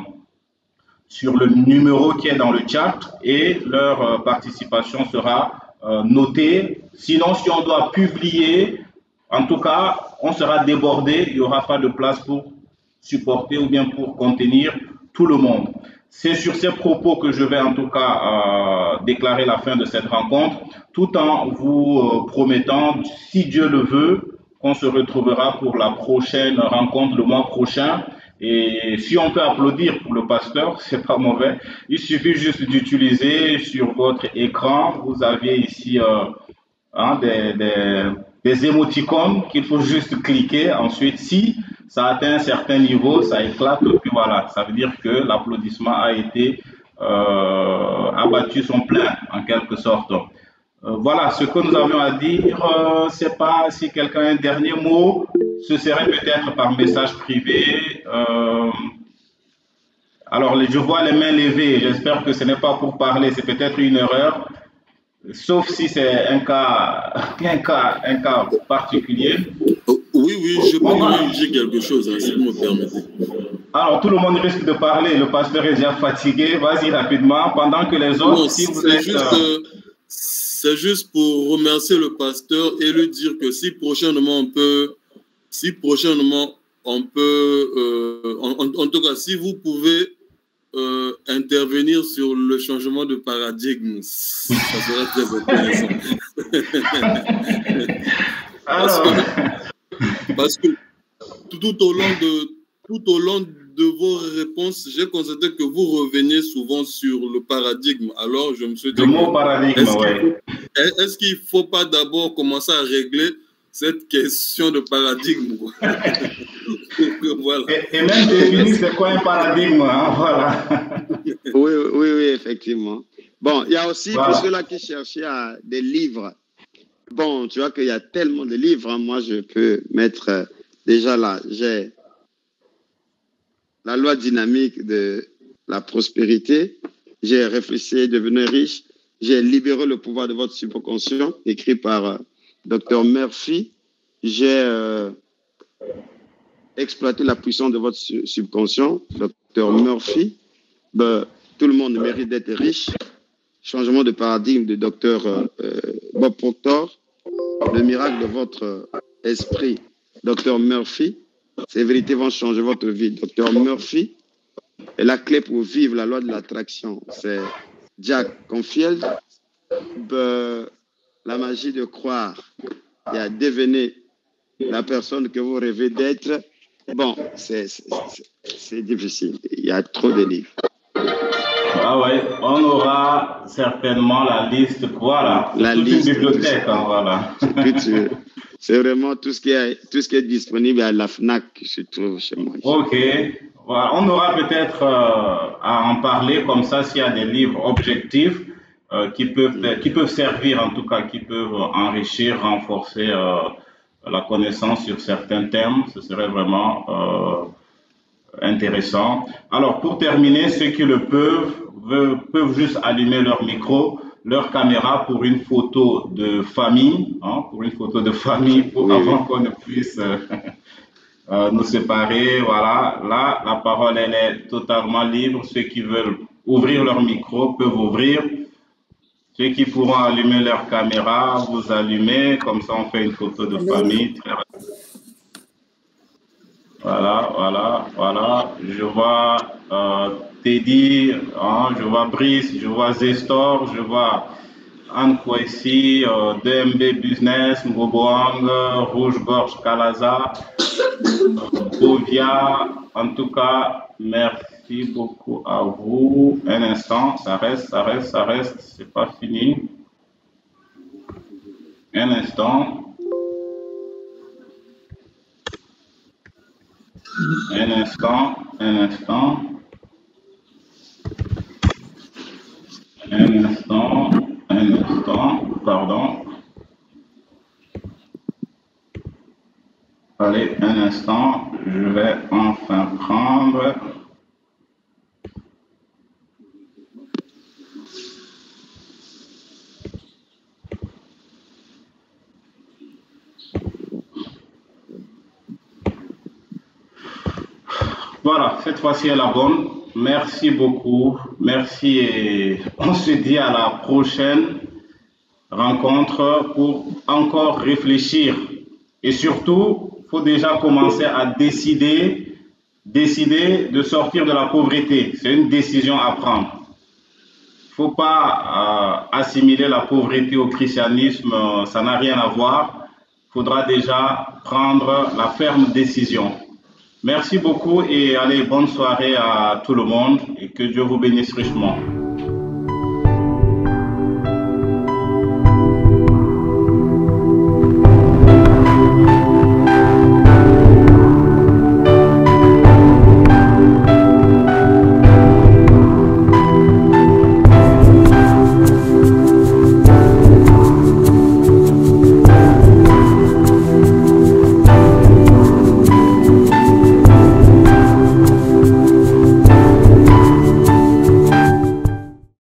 A: sur le numéro qui est dans le chat et leur euh, participation sera euh, notée. Sinon, si on doit publier, en tout cas, on sera débordé. Il n'y aura pas de place pour supporter ou bien pour contenir tout le monde. c'est sur ces propos que je vais en tout cas euh, déclarer la fin de cette rencontre, tout en vous euh, promettant, si Dieu le veut, qu'on se retrouvera pour la prochaine rencontre le mois prochain. Et si on peut applaudir pour le pasteur, c'est pas mauvais. Il suffit juste d'utiliser sur votre écran, vous avez ici euh, hein, des, des, des émoticônes qu'il faut juste cliquer. Ensuite, si ça atteint un certain niveau, ça éclate, et puis voilà. Ça veut dire que l'applaudissement a été euh, abattu son plein, en quelque sorte. Euh, voilà ce que nous avions à dire. Euh, c'est pas si quelqu'un a un dernier mot, ce serait peut-être par message privé. Euh, alors, je vois les mains levées. J'espère que ce n'est pas pour parler, c'est peut-être une erreur. Sauf si c'est un cas, un cas, un cas particulier.
C: Oh, oui, oui, je peux corriger quelque chose, hein, si vous me permettez.
A: Alors, tout le monde risque de parler. Le pasteur est déjà fatigué. Vas-y rapidement, pendant que les autres,
C: non,
A: si vous
C: c'est
A: êtes...
C: Juste, euh, c'est juste pour remercier le pasteur et lui dire que si prochainement on peut, si prochainement on peut, euh, en, en, en tout cas, si vous pouvez euh, intervenir sur le changement de paradigme, ça serait très intéressant. parce, que, parce que tout au long de tout au long de vos réponses, j'ai constaté que vous revenez souvent sur le paradigme. Alors, je me suis dit...
A: Le mot paradigme, oui.
C: Est-ce qu'il ne faut pas d'abord commencer à régler cette question de paradigme? Voilà.
A: Et, et même définir c'est quoi un paradigme, hein, voilà.
D: Oui, oui, oui, effectivement. Bon, il y a aussi voilà. Pour ceux-là qui cherchaient à des livres. Bon, tu vois qu'il y a tellement de livres. Hein. Moi, je peux mettre euh, déjà là, j'ai la loi dynamique de la prospérité. J'ai réfléchi, devenu riche. J'ai libéré le pouvoir de votre subconscient, écrit par euh, docteur Murphy. J'ai euh, exploité la puissance de votre subconscient, docteur Murphy. Ben, tout le monde mérite d'être riche. Changement de paradigme de docteur euh, Bob Proctor. Le miracle de votre euh, esprit, docteur Murphy. Ces vérités vont changer votre vie, docteur Murphy. Et la clé pour vivre la loi de l'attraction, c'est Jack Confield. Ben, la magie de croire. Il y a devenir la personne que vous rêvez d'être. Bon, c'est difficile. Il y a trop de livres.
A: Ah ouais, on aura certainement la liste. Voilà,
D: la
A: toute
D: liste,
A: une bibliothèque. Hein, voilà.
D: C'est vraiment tout ce, qui est, tout ce qui est disponible à la FNAC, je trouve, chez moi.
A: Ok, voilà. On aura peut-être euh, à en parler comme ça s'il y a des livres objectifs euh, qui, peuvent, qui peuvent servir, en tout cas, qui peuvent enrichir, renforcer euh, la connaissance sur certains thèmes. Ce serait vraiment euh, intéressant. Alors, pour terminer, ceux qui le peuvent, veulent, peuvent juste allumer leur micro, leur caméra pour une photo de famille, hein, pour une photo de famille, pour, oui, avant oui. qu'on ne puisse euh, euh, nous séparer. Voilà, là, la parole, elle est totalement libre. Ceux qui veulent ouvrir leur micro peuvent ouvrir. Ceux qui pourront allumer leur caméra, vous allumez, comme ça on fait une photo de famille. Voilà, voilà, voilà. Je vois euh, Teddy, hein, je vois Brice, je vois Zestor, je vois Anne Kwesi, euh, D M B Business, Ngoboang, Rouge Gorge Kalaza, Bovia. En tout cas, merci beaucoup à vous. Un instant, ça reste, ça reste, ça reste, c'est pas fini. Un instant. Un instant, un instant. Un instant, un instant, pardon. Allez, un instant, je vais enfin prendre. Voilà, cette fois-ci est la bonne. Merci beaucoup. Merci et on se dit à la prochaine rencontre pour encore réfléchir. Et surtout, il faut déjà commencer à décider décider de sortir de la pauvreté. C'est une décision à prendre. Il ne faut pas euh, assimiler la pauvreté au christianisme, euh, ça n'a rien à voir. Il faudra déjà prendre la ferme décision. Merci beaucoup et allez, bonne soirée à tout le monde et que Dieu vous bénisse richement.